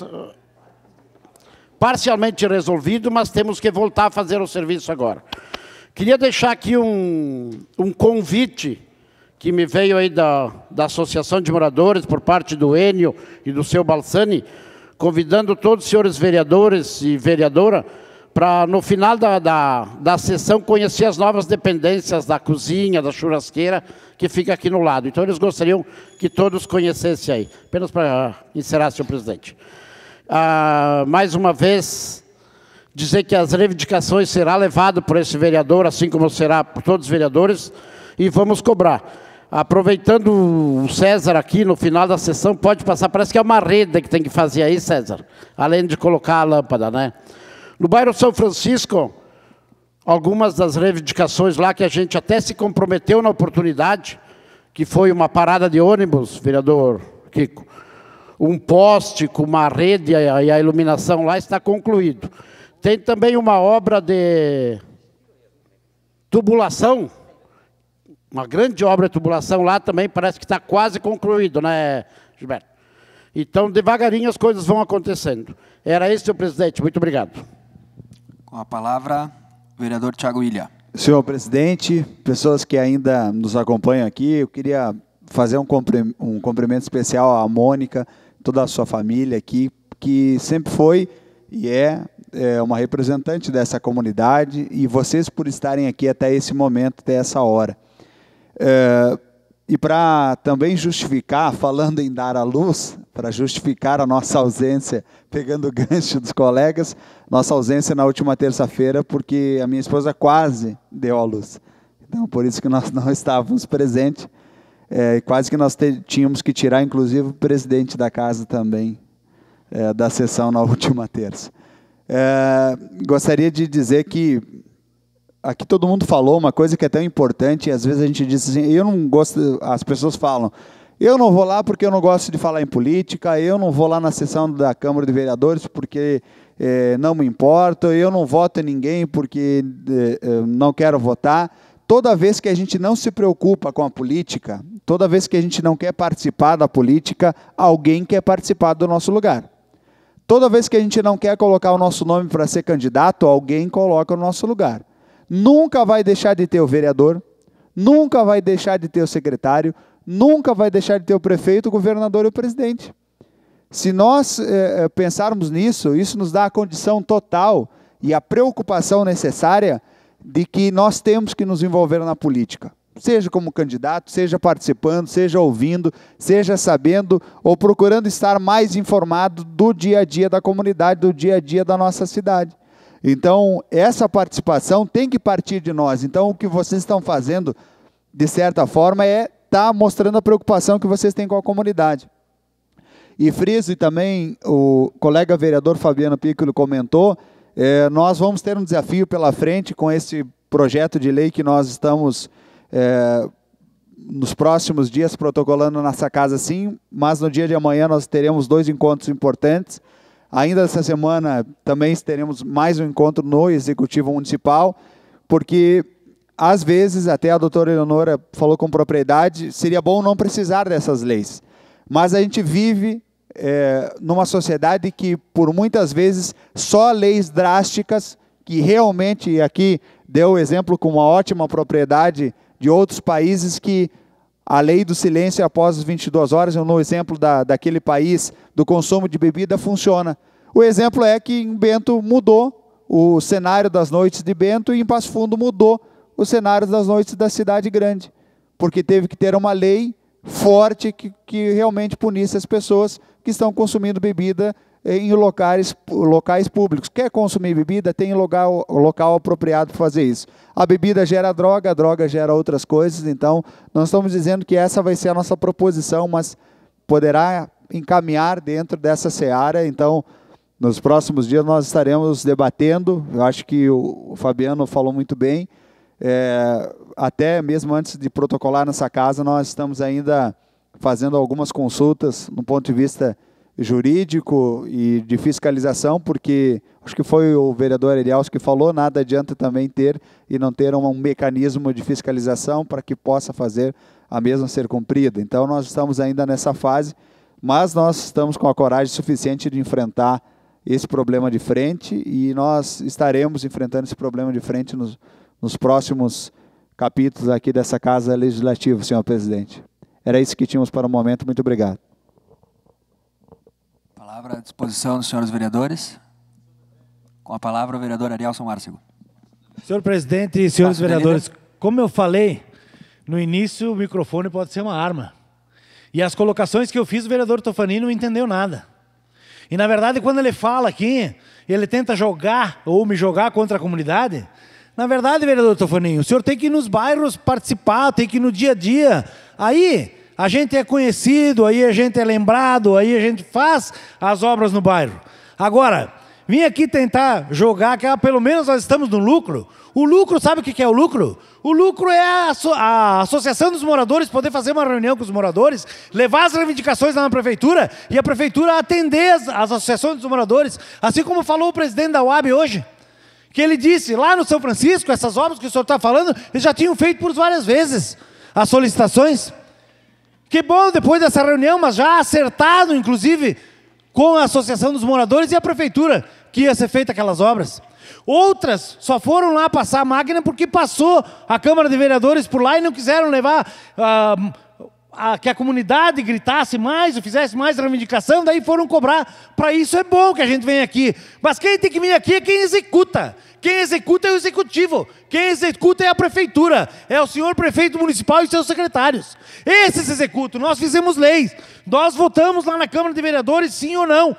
parcialmente resolvido, mas temos que voltar a fazer o serviço agora. Queria deixar aqui um, um convite que me veio aí da, da Associação de Moradores, por parte do Enio e do seu Balsani, convidando todos os senhores vereadores e vereadora para, no final da, da, da sessão, conhecer as novas dependências da cozinha, da churrasqueira, que fica aqui no lado. Então, eles gostariam que todos conhecessem aí. Apenas para encerrar, senhor presidente. Ah, mais uma vez, dizer que as reivindicações será levado por esse vereador, assim como será por todos os vereadores, e vamos cobrar. Aproveitando o César aqui, no final da sessão, pode passar, parece que é uma rede que tem que fazer aí, César, além de colocar a lâmpada, né? No bairro São Francisco, algumas das reivindicações lá que a gente até se comprometeu na oportunidade, que foi uma parada de ônibus, vereador Kiko, um poste com uma rede e a iluminação lá está concluído. Tem também uma obra de tubulação, uma grande obra de tubulação lá também, parece que está quase concluído, né, Gilberto? Então, devagarinho as coisas vão acontecendo. Era isso, senhor presidente. Muito obrigado. Com a palavra, o vereador Tiago Ilha. Senhor presidente, pessoas que ainda nos acompanham aqui, eu queria fazer um cumprimento especial à Mônica, toda a sua família aqui, que sempre foi e é, é uma representante dessa comunidade, e vocês por estarem aqui até esse momento, até essa hora. É, e para também justificar, falando em dar à luz, para justificar a nossa ausência, pegando o gancho dos colegas, nossa ausência na última terça-feira, porque a minha esposa quase deu à luz. Então, por isso que nós não estávamos presentes, é, quase que nós tínhamos que tirar, inclusive, o presidente da casa também, é, da sessão na última terça. É, gostaria de dizer que aqui todo mundo falou uma coisa que é tão importante, e às vezes a gente diz assim, eu não gosto, as pessoas falam, eu não vou lá porque eu não gosto de falar em política, eu não vou lá na sessão da Câmara de Vereadores porque eh, não me importo, eu não voto em ninguém porque eh, não quero votar. Toda vez que a gente não se preocupa com a política, toda vez que a gente não quer participar da política, alguém quer participar do nosso lugar. Toda vez que a gente não quer colocar o nosso nome para ser candidato, alguém coloca o nosso lugar. Nunca vai deixar de ter o vereador, nunca vai deixar de ter o secretário, nunca vai deixar de ter o prefeito, o governador e o presidente. Se nós eh, pensarmos nisso, isso nos dá a condição total e a preocupação necessária de que nós temos que nos envolver na política. Seja como candidato, seja participando, seja ouvindo, seja sabendo ou procurando estar mais informado do dia a dia da comunidade, do dia a dia da nossa cidade. Então, essa participação tem que partir de nós. Então, o que vocês estão fazendo, de certa forma, é estar mostrando a preocupação que vocês têm com a comunidade. E friso, e também o colega vereador Fabiano Piccolo comentou, é, nós vamos ter um desafio pela frente com esse projeto de lei que nós estamos, é, nos próximos dias, protocolando nessa casa sim, mas no dia de amanhã nós teremos dois encontros importantes. Ainda essa semana também teremos mais um encontro no Executivo Municipal, porque às vezes, até a doutora Eleonora falou com propriedade, seria bom não precisar dessas leis. Mas a gente vive é, numa sociedade que, por muitas vezes, só leis drásticas, que realmente, e aqui deu o exemplo com uma ótima propriedade de outros países, que a lei do silêncio após as vinte e duas horas, no exemplo da, daquele país, do consumo de bebida, funciona. O exemplo é que em Bento mudou o cenário das noites de Bento e em Passo Fundo mudou o cenário das noites da cidade grande, porque teve que ter uma lei forte que, que realmente punisse as pessoas que estão consumindo bebida em locais, locais públicos. Quer consumir bebida, tem local, local apropriado para fazer isso. A bebida gera droga, a droga gera outras coisas, então não estamos dizendo que essa vai ser a nossa proposição, mas poderá encaminhar dentro dessa seara. Então, nos próximos dias nós estaremos debatendo, eu acho que o Fabiano falou muito bem, É, até mesmo antes de protocolar nessa casa, nós estamos ainda fazendo algumas consultas no ponto de vista jurídico e de fiscalização, porque acho que foi o vereador Elielso que falou, nada adianta também ter e não ter um, um mecanismo de fiscalização para que possa fazer a mesma ser cumprida. Então nós estamos ainda nessa fase, mas nós estamos com a coragem suficiente de enfrentar esse problema de frente e nós estaremos enfrentando esse problema de frente nos nos próximos capítulos aqui dessa Casa Legislativa, senhor presidente. Era isso que tínhamos para o momento. Muito obrigado. Palavra à disposição dos senhores vereadores. Com a palavra, o vereador Arielson Márcigo. Senhor presidente e senhores vereadores, como eu falei, no início o microfone pode ser uma arma. E as colocações que eu fiz, o vereador Tofani não entendeu nada. E, na verdade, quando ele fala aqui, ele tenta jogar ou me jogar contra a comunidade. Na verdade, vereador Tofaninho, o senhor tem que ir nos bairros participar, tem que ir no dia a dia. Aí a gente é conhecido, aí a gente é lembrado, aí a gente faz as obras no bairro. Agora, vim aqui tentar jogar que ah, pelo menos nós estamos no lucro. O lucro, sabe o que é o lucro? O lucro é a, asso a associação dos moradores poder fazer uma reunião com os moradores, levar as reivindicações lá na prefeitura e a prefeitura atender as, as associações dos moradores, assim como falou o presidente da U A B hoje. Que ele disse, lá no São Francisco, essas obras que o senhor está falando, eles já tinham feito por várias vezes as solicitações. Que bom, depois dessa reunião, mas já acertado, inclusive, com a Associação dos Moradores e a Prefeitura, que ia ser feita aquelas obras. Outras só foram lá passar a máquina porque passou a Câmara de Vereadores por lá e não quiseram levar... Uh, A, que a comunidade gritasse mais, ou fizesse mais reivindicação, daí foram cobrar. Para isso é bom que a gente venha aqui. Mas quem tem que vir aqui é quem executa. Quem executa é o executivo. Quem executa é a prefeitura. É o senhor prefeito municipal e seus secretários. Esses executam. Nós fizemos leis. Nós votamos lá na Câmara de Vereadores, sim ou não.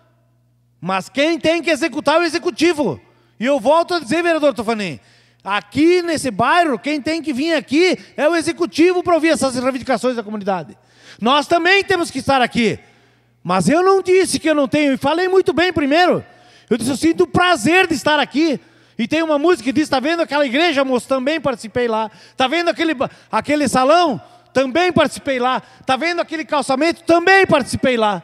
Mas quem tem que executar é o executivo. E eu volto a dizer, vereador Tofani, aqui nesse bairro, quem tem que vir aqui é o executivo para ouvir essas reivindicações da comunidade. Nós também temos que estar aqui. Mas eu não disse que eu não tenho, e falei muito bem primeiro. Eu disse, eu sinto o prazer de estar aqui. E tem uma música que diz, está vendo aquela igreja, moço? Também participei lá. Está vendo aquele, aquele salão? Também participei lá. Está vendo aquele calçamento? Também participei lá.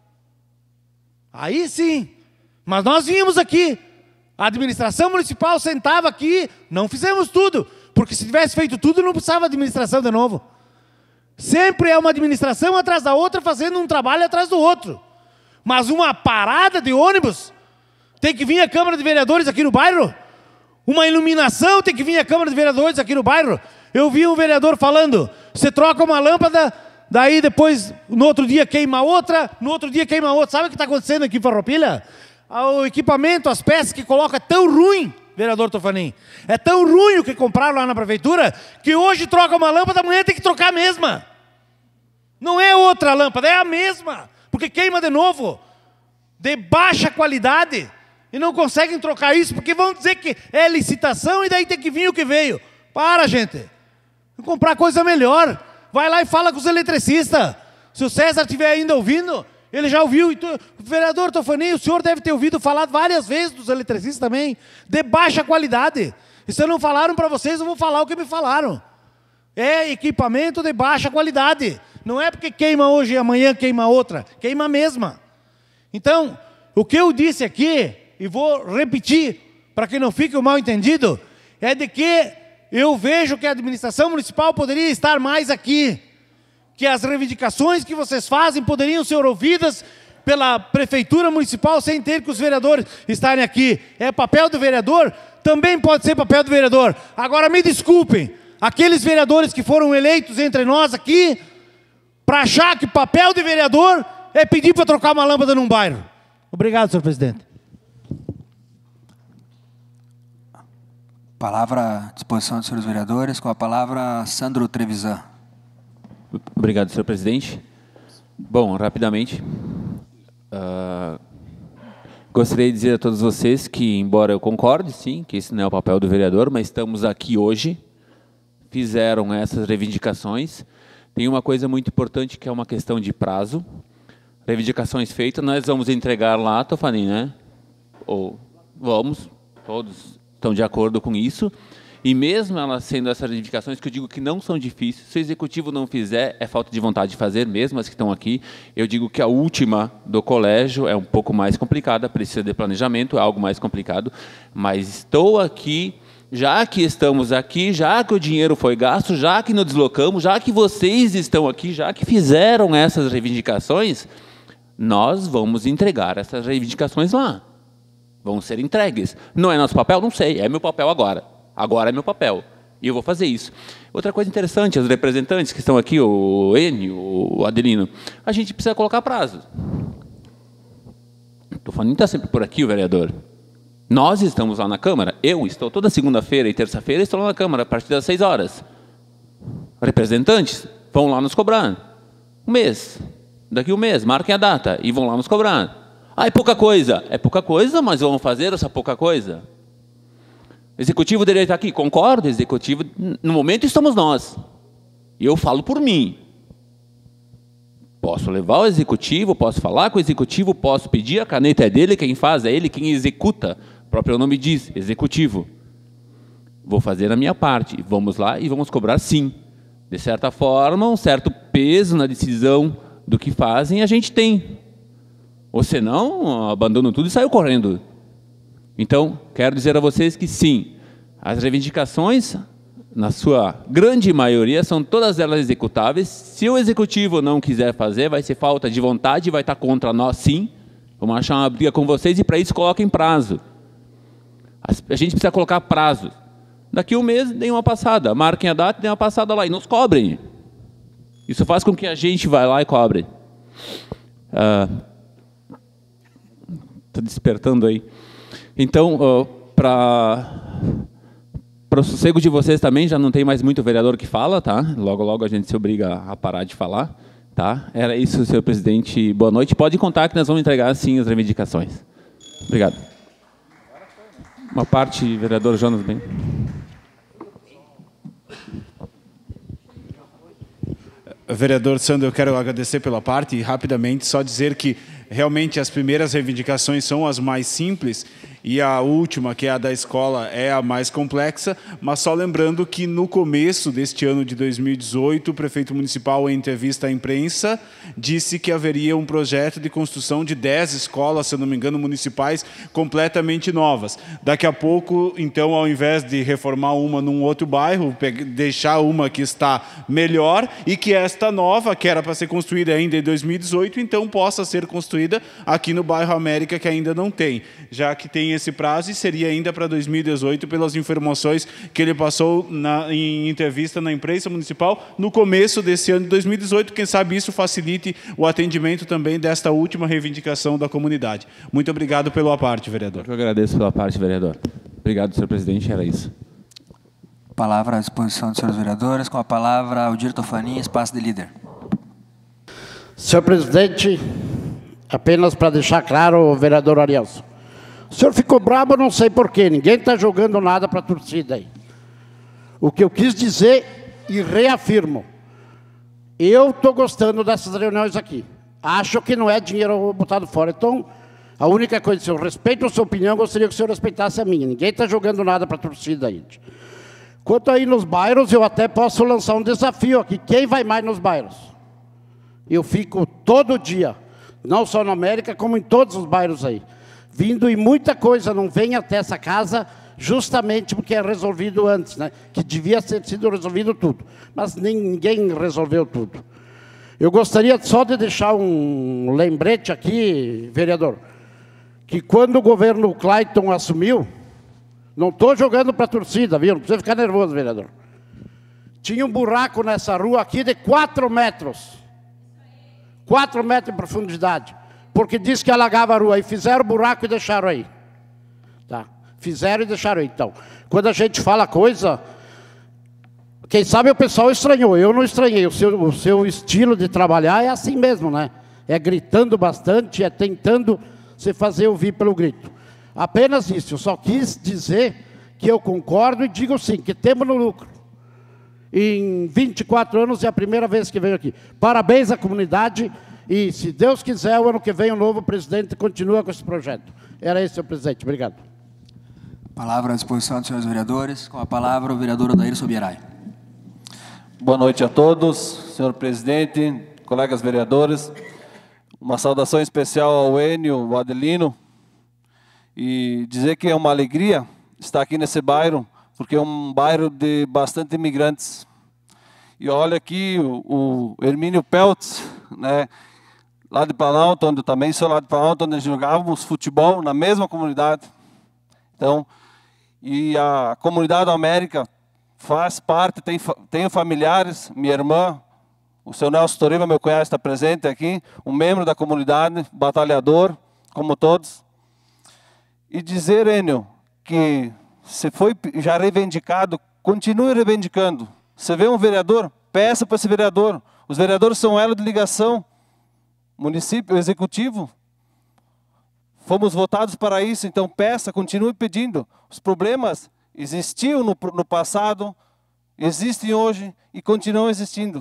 Aí sim. Mas nós vínhamos aqui. A administração municipal sentava aqui, não fizemos tudo, porque se tivesse feito tudo, não precisava de administração de novo. Sempre é uma administração atrás da outra, fazendo um trabalho atrás do outro. Mas uma parada de ônibus, tem que vir a Câmara de Vereadores aqui no bairro? Uma iluminação, tem que vir a Câmara de Vereadores aqui no bairro? Eu vi um vereador falando, você troca uma lâmpada, daí depois, no outro dia queima outra, no outro dia queima outra. Sabe o que está acontecendo aqui em Farroupilha? O equipamento, as peças que coloca é tão ruim, vereador Tofanin, é tão ruim o que compraram lá na prefeitura, que hoje troca uma lâmpada, amanhã tem que trocar a mesma. Não é outra lâmpada, é a mesma, porque queima de novo, de baixa qualidade, e não conseguem trocar isso, porque vão dizer que é licitação e daí tem que vir o que veio. Para, gente, vou comprar coisa melhor, vai lá e fala com os eletricistas. Se o César estiver ainda ouvindo, Ele já ouviu. Vereador Tofani, o senhor deve ter ouvido falar várias vezes dos eletricistas também, de baixa qualidade. E se não falaram para vocês, eu vou falar o que me falaram. É equipamento de baixa qualidade. Não é porque queima hoje e amanhã queima outra. Queima a mesma. Então, o que eu disse aqui, e vou repetir, para que não fique o mal entendido, é de que eu vejo que a administração municipal poderia estar mais aqui. Que as reivindicações que vocês fazem poderiam ser ouvidas pela prefeitura municipal sem ter que os vereadores estarem aqui. É papel do vereador? Também pode ser papel do vereador. Agora, me desculpem, aqueles vereadores que foram eleitos entre nós aqui, para achar que papel de vereador é pedir para trocar uma lâmpada num bairro. Obrigado, senhor presidente. Palavra à disposição dos senhores vereadores. Com a palavra, Sandro Trevisan. Obrigado, senhor presidente. Bom, rapidamente, uh, gostaria de dizer a todos vocês que, embora eu concorde, sim, que esse não é o papel do vereador, mas estamos aqui hoje, fizeram essas reivindicações. Tem uma coisa muito importante que é uma questão de prazo. Reivindicações feitas, nós vamos entregar lá, Tofani, né? Ou vamos, todos estão de acordo com isso. E mesmo elas sendo essas reivindicações, que eu digo que não são difíceis, se o executivo não fizer, é falta de vontade de fazer, mesmo as que estão aqui. Eu digo que a última do colégio é um pouco mais complicada, precisa de planejamento, é algo mais complicado, mas estou aqui, já que estamos aqui, já que o dinheiro foi gasto, já que nos deslocamos, já que vocês estão aqui, já que fizeram essas reivindicações, nós vamos entregar essas reivindicações lá. Vão ser entregues. Não é nosso papel? Não sei, é meu papel agora. Agora é meu papel. E eu vou fazer isso. Outra coisa interessante, os representantes que estão aqui, o Enio, o Adelino, a gente precisa colocar prazo. Estou falando, está sempre por aqui o vereador. Nós estamos lá na Câmara, eu estou toda segunda-feira e terça-feira, estou lá na Câmara, a partir das seis horas. Representantes vão lá nos cobrar. Um mês. Daqui um mês, marquem a data e vão lá nos cobrar. Ah, é pouca coisa. É pouca coisa, mas vamos fazer essa pouca coisa. Executivo deveria estar aqui, concordo, executivo, no momento estamos nós. E eu falo por mim. Posso levar o executivo, posso falar com o executivo, posso pedir, a caneta é dele, quem faz é ele, quem executa. O próprio nome diz, executivo. Vou fazer a minha parte, vamos lá e vamos cobrar sim. De certa forma, um certo peso na decisão do que fazem a gente tem. Ou senão, abandonam tudo e saiu correndo. Então, quero dizer a vocês que sim, as reivindicações, na sua grande maioria, são todas elas executáveis. Se o executivo não quiser fazer, vai ser falta de vontade, vai estar contra nós sim. Vamos achar uma briga com vocês e para isso coloquem prazo. A gente precisa colocar prazo. Daqui um mês, deem uma passada. Marquem a data, deem uma passada lá e nos cobrem. Isso faz com que a gente vá lá e cobre. Estou despertando aí. Então, uh, para o sossego de vocês também, já não tem mais muito vereador que fala, tá? Logo, logo a gente se obriga a parar de falar, tá? Era isso, senhor presidente. Boa noite. Pode contar que nós vamos entregar, sim, as reivindicações. Obrigado. Uma parte, vereador Jonas Bem. Vereador Sandro, eu quero agradecer pela parte e rapidamente só dizer que realmente as primeiras reivindicações são as mais simples e a última, que é a da escola, é a mais complexa, mas só lembrando que no começo deste ano de dois mil e dezoito, o prefeito municipal, em entrevista à imprensa, disse que haveria um projeto de construção de dez escolas, se eu não me engano, municipais, completamente novas. Daqui a pouco, então, ao invés de reformar uma num outro bairro, deixar uma que está melhor e que esta nova, que era para ser construída ainda em dois mil e dezoito, então possa ser construída aqui no bairro América, que ainda não tem, já que tem esse prazo e seria ainda para dois mil e dezoito, pelas informações que ele passou na, em entrevista na imprensa municipal no começo desse ano de dois mil e dezoito. Quem sabe isso facilite o atendimento também desta última reivindicação da comunidade. Muito obrigado pela parte, vereador. Eu agradeço pela parte, vereador. Obrigado, senhor presidente, era isso. Palavra à disposição dos senhores vereadores. Com a palavra, Aldir Tofani, espaço de líder. Senhor presidente, apenas para deixar claro, vereador Arielson, o senhor ficou bravo, não sei porquê, ninguém está jogando nada para a torcida aí. O que eu quis dizer, e reafirmo, eu estou gostando dessas reuniões aqui. acho que não é dinheiro botado fora. Então, a única coisa, se eu respeito a sua opinião, gostaria que o senhor respeitasse a minha. Ninguém está jogando nada para a torcida aí. Quanto aí nos bairros, eu até posso lançar um desafio aqui. Quem vai mais nos bairros? Eu fico todo dia, não só na América, como em todos os bairros aí. Vindo e muita coisa não vem até essa casa, justamente porque é resolvido antes, né? Que devia ter sido resolvido tudo. Mas ninguém resolveu tudo. Eu gostaria só de deixar um lembrete aqui, vereador, que quando o governo Clayton assumiu, não estou jogando para a torcida, viu? Não precisa ficar nervoso, vereador. Tinha um buraco nessa rua aqui de quatro metros. Quatro metros de profundidade. Porque disse que alagava a rua. E fizeram o buraco e deixaram aí. Tá? Fizeram e deixaram aí. Então, quando a gente fala coisa, quem sabe o pessoal estranhou. Eu não estranhei. O seu, o seu estilo de trabalhar é assim mesmo, né? É gritando bastante, é tentando se fazer ouvir pelo grito. Apenas isso, eu só quis dizer que eu concordo e digo sim, que temos no lucro. Em vinte e quatro anos é a primeira vez que venho aqui. Parabéns à comunidade e, se Deus quiser, o ano que vem o novo presidente continua com esse projeto. Era esse, senhor presidente. Obrigado. Palavra à disposição dos senhores vereadores. Com a palavra, o vereador Odair Sobierai. Boa noite a todos, senhor presidente, colegas vereadores. Uma saudação especial ao Enio, ao Adelino. E dizer que é uma alegria estar aqui nesse bairro, porque é um bairro de bastante imigrantes. E olha aqui o, o Hermínio Peltz, né, lá de Planalto, onde eu também sou lá de Planalto, onde jogávamos futebol na mesma comunidade. Então, e a comunidade da América faz parte, tem, tenho familiares, minha irmã, o seu Nelson Toriba, meu cunhado, está presente aqui, um membro da comunidade, batalhador, como todos. E dizer, Enio, que se foi já reivindicado, continue reivindicando. Você vê um vereador, peça para esse vereador. Os vereadores são elo de ligação. Município, executivo. Fomos votados para isso, então peça, continue pedindo. Os problemas existiam no, no passado, existem hoje e continuam existindo.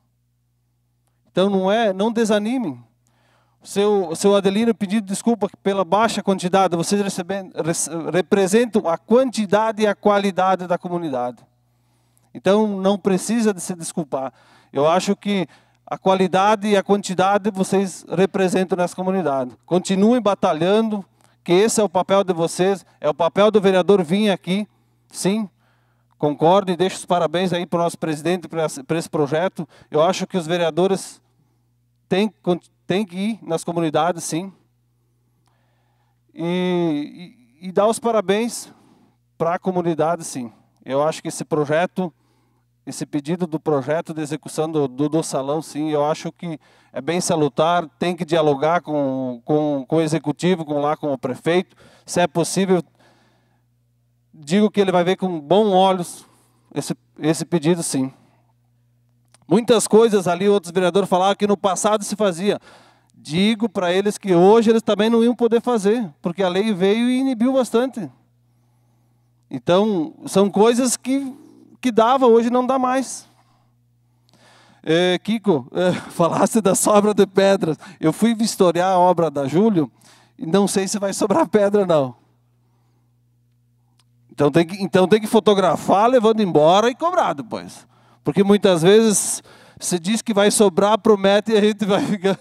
Então não é, não desanimem. O seu, o seu Adelino pediu desculpa pela baixa quantidade, vocês recebem, representam a quantidade e a qualidade da comunidade. Então não precisa de se desculpar. Eu acho que a qualidade e a quantidade vocês representam nessa comunidade. Continuem batalhando, que esse é o papel de vocês, é o papel do vereador vir aqui, sim, concordo e deixo os parabéns aí para o nosso presidente, para esse, para esse projeto. Eu acho que os vereadores têm que Tem que ir nas comunidades, sim. E, e, e dar os parabéns para a comunidade, sim. Eu acho que esse projeto, esse pedido do projeto de execução do, do, do salão, sim, eu acho que é bem salutar, tem que dialogar com, com, com o executivo, com, lá com o prefeito. Se é possível, digo que ele vai ver com bons olhos esse, esse pedido, sim. Muitas coisas ali, outros vereadores falaram que no passado se fazia. Digo para eles que hoje eles também não iam poder fazer, porque a lei veio e inibiu bastante. Então, são coisas que, que dava, hoje não dá mais. É, Kiko, é, falasse da sobra de pedras. Eu fui vistoriar a obra da Júlio e não sei se vai sobrar pedra, não. Então tem que, então tem que fotografar, levando embora e cobrar depois. Porque muitas vezes se diz que vai sobrar, promete e a gente vai ficar...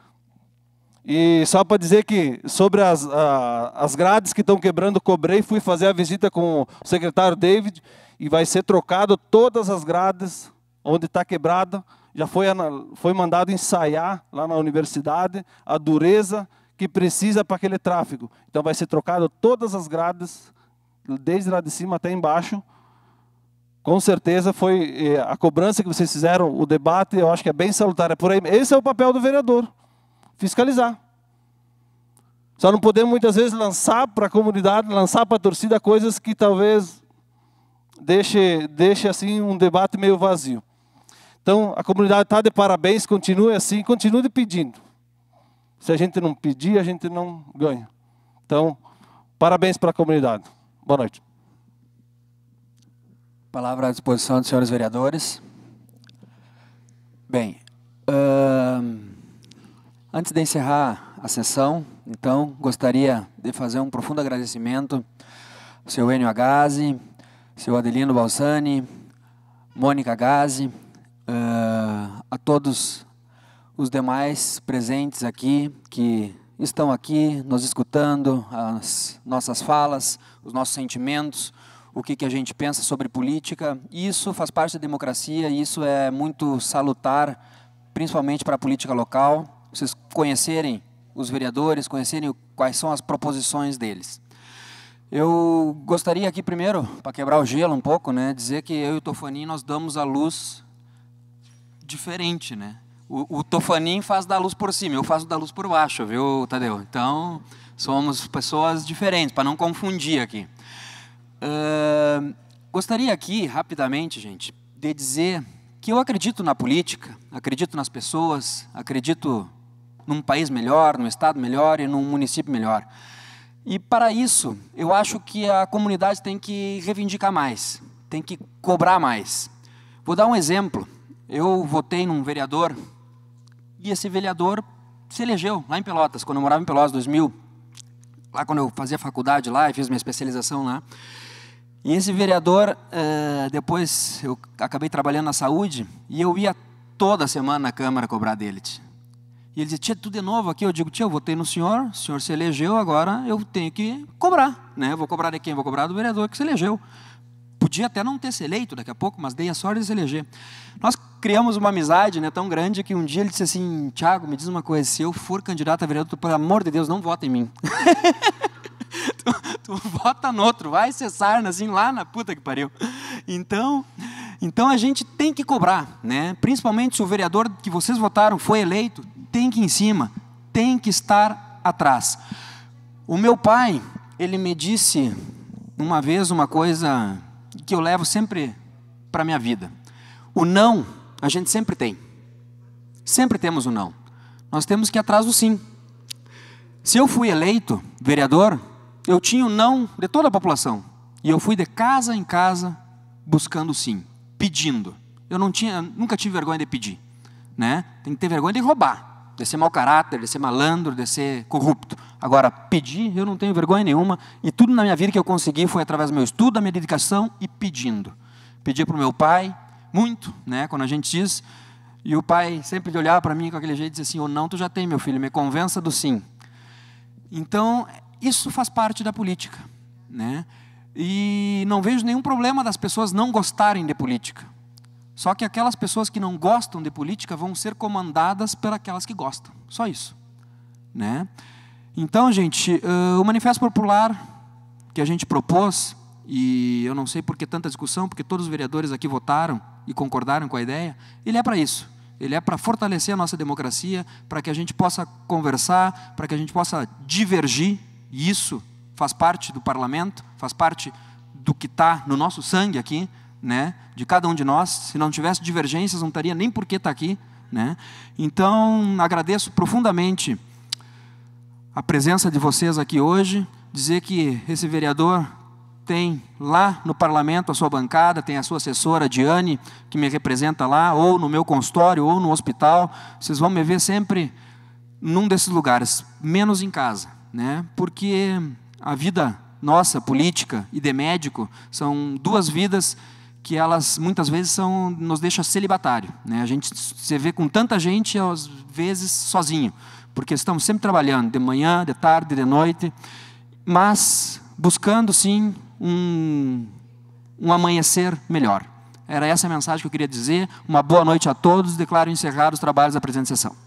E só para dizer que sobre as, a, as grades que estão quebrando, cobrei, fui fazer a visita com o secretário David e vai ser trocado todas as grades onde está quebrada. Já foi, foi mandado ensaiar lá na universidade a dureza que precisa para aquele tráfego. Então vai ser trocado todas as grades, desde lá de cima até embaixo. Com certeza foi a cobrança que vocês fizeram, o debate, eu acho que é bem salutar. É por aí. Esse é o papel do vereador, fiscalizar. Só não podemos muitas vezes lançar para a comunidade, lançar para a torcida coisas que talvez deixe, deixe assim um debate meio vazio. Então a comunidade está de parabéns, continue assim, continue pedindo. Se a gente não pedir, a gente não ganha. Então, parabéns para a comunidade. Boa noite. Palavra à disposição dos senhores vereadores. Bem, uh, Antes de encerrar a sessão, então, gostaria de fazer um profundo agradecimento ao seu Enio Agazzi, seu Adelino Balsani, Mônica Agazzi, uh, a todos os demais presentes aqui, que estão aqui nos escutando, as nossas falas, os nossos sentimentos, o que, que a gente pensa sobre política. Isso faz parte da democracia, e isso é muito salutar, principalmente para a política local, vocês conhecerem os vereadores, conhecerem quais são as proposições deles. Eu gostaria aqui primeiro, para quebrar o gelo um pouco, né, dizer que eu e o Tofanin, nós damos a luz diferente, né? O, o Tofanin faz da luz por cima, eu faço da luz por baixo, viu, Tadeu? Então, somos pessoas diferentes, para não confundir aqui. Uh, gostaria aqui, rapidamente, gente, de dizer que eu acredito na política, acredito nas pessoas, acredito num país melhor, num estado melhor e num município melhor. E, para isso, eu acho que a comunidade tem que reivindicar mais, tem que cobrar mais. Vou dar um exemplo. Eu votei num vereador, e esse vereador se elegeu lá em Pelotas, quando eu morava em Pelotas, dois mil, lá quando eu fazia faculdade lá, e fiz minha especialização lá. E esse vereador, uh, depois eu acabei trabalhando na saúde, e eu ia toda semana na Câmara cobrar dele. E ele dizia, tia, tudo de novo aqui? Eu digo, tia, eu votei no senhor, o senhor se elegeu, agora eu tenho que cobrar, né? Eu vou cobrar de quem? Vou cobrar do vereador que se elegeu. Podia até não ter se eleito daqui a pouco, mas dei a sorte de se eleger. Nós criamos uma amizade, né, tão grande que um dia ele disse assim, Tiago, me diz uma coisa, se eu for candidato a vereador, tu, pelo amor de Deus, não vota em mim. tu, tu vota no outro, vai cessar assim, lá na puta que pariu. Então, então a gente tem que cobrar, né? Principalmente se o vereador que vocês votaram foi eleito, tem que ir em cima, tem que estar atrás. O meu pai, ele me disse uma vez uma coisa que eu levo sempre para a minha vida. O não, a gente sempre tem. Sempre temos o não. Nós temos que ir atrás do sim. Se eu fui eleito vereador, eu tinha o não de toda a população. E eu fui de casa em casa buscando o sim, pedindo. Eu não tinha, nunca tive vergonha de pedir, né? Tem que ter vergonha de roubar, de ser mau caráter, de ser malandro, de ser corrupto. Agora, pedir, eu não tenho vergonha nenhuma, e tudo na minha vida que eu consegui foi através do meu estudo, da minha dedicação e pedindo. Pedi para o meu pai, muito, né, quando a gente diz, e o pai sempre de olhar para mim com aquele jeito e dizer assim, ou não, tu já tem, meu filho, me convença do sim. Então, isso faz parte da política, né? E não vejo nenhum problema das pessoas não gostarem de política. Só que aquelas pessoas que não gostam de política vão ser comandadas por aquelas que gostam. Só isso, né? Então, gente, uh, o Manifesto Popular que a gente propôs, e eu não sei por que tanta discussão, porque todos os vereadores aqui votaram e concordaram com a ideia, ele é para isso. Ele é para fortalecer a nossa democracia, para que a gente possa conversar, para que a gente possa divergir, e isso faz parte do parlamento, faz parte do que está no nosso sangue aqui, né, de cada um de nós. Se não tivesse divergências, não estaria nem por que estar aqui, né? Então, agradeço profundamente a presença de vocês aqui hoje, dizer que esse vereador tem lá no parlamento a sua bancada, tem a sua assessora Diane, que me representa lá, ou no meu consultório, ou no hospital. Vocês vão me ver sempre num desses lugares, menos em casa, né? Porque a vida nossa, política e de médico, são duas vidas que elas muitas vezes são, nos deixam celibatário, né? A gente se vê com tanta gente, às vezes sozinho, porque estamos sempre trabalhando, de manhã, de tarde, de noite, mas buscando sim um, um amanhecer melhor. Era essa a mensagem que eu queria dizer. Uma boa noite a todos, declaro encerrados os trabalhos da presente sessão.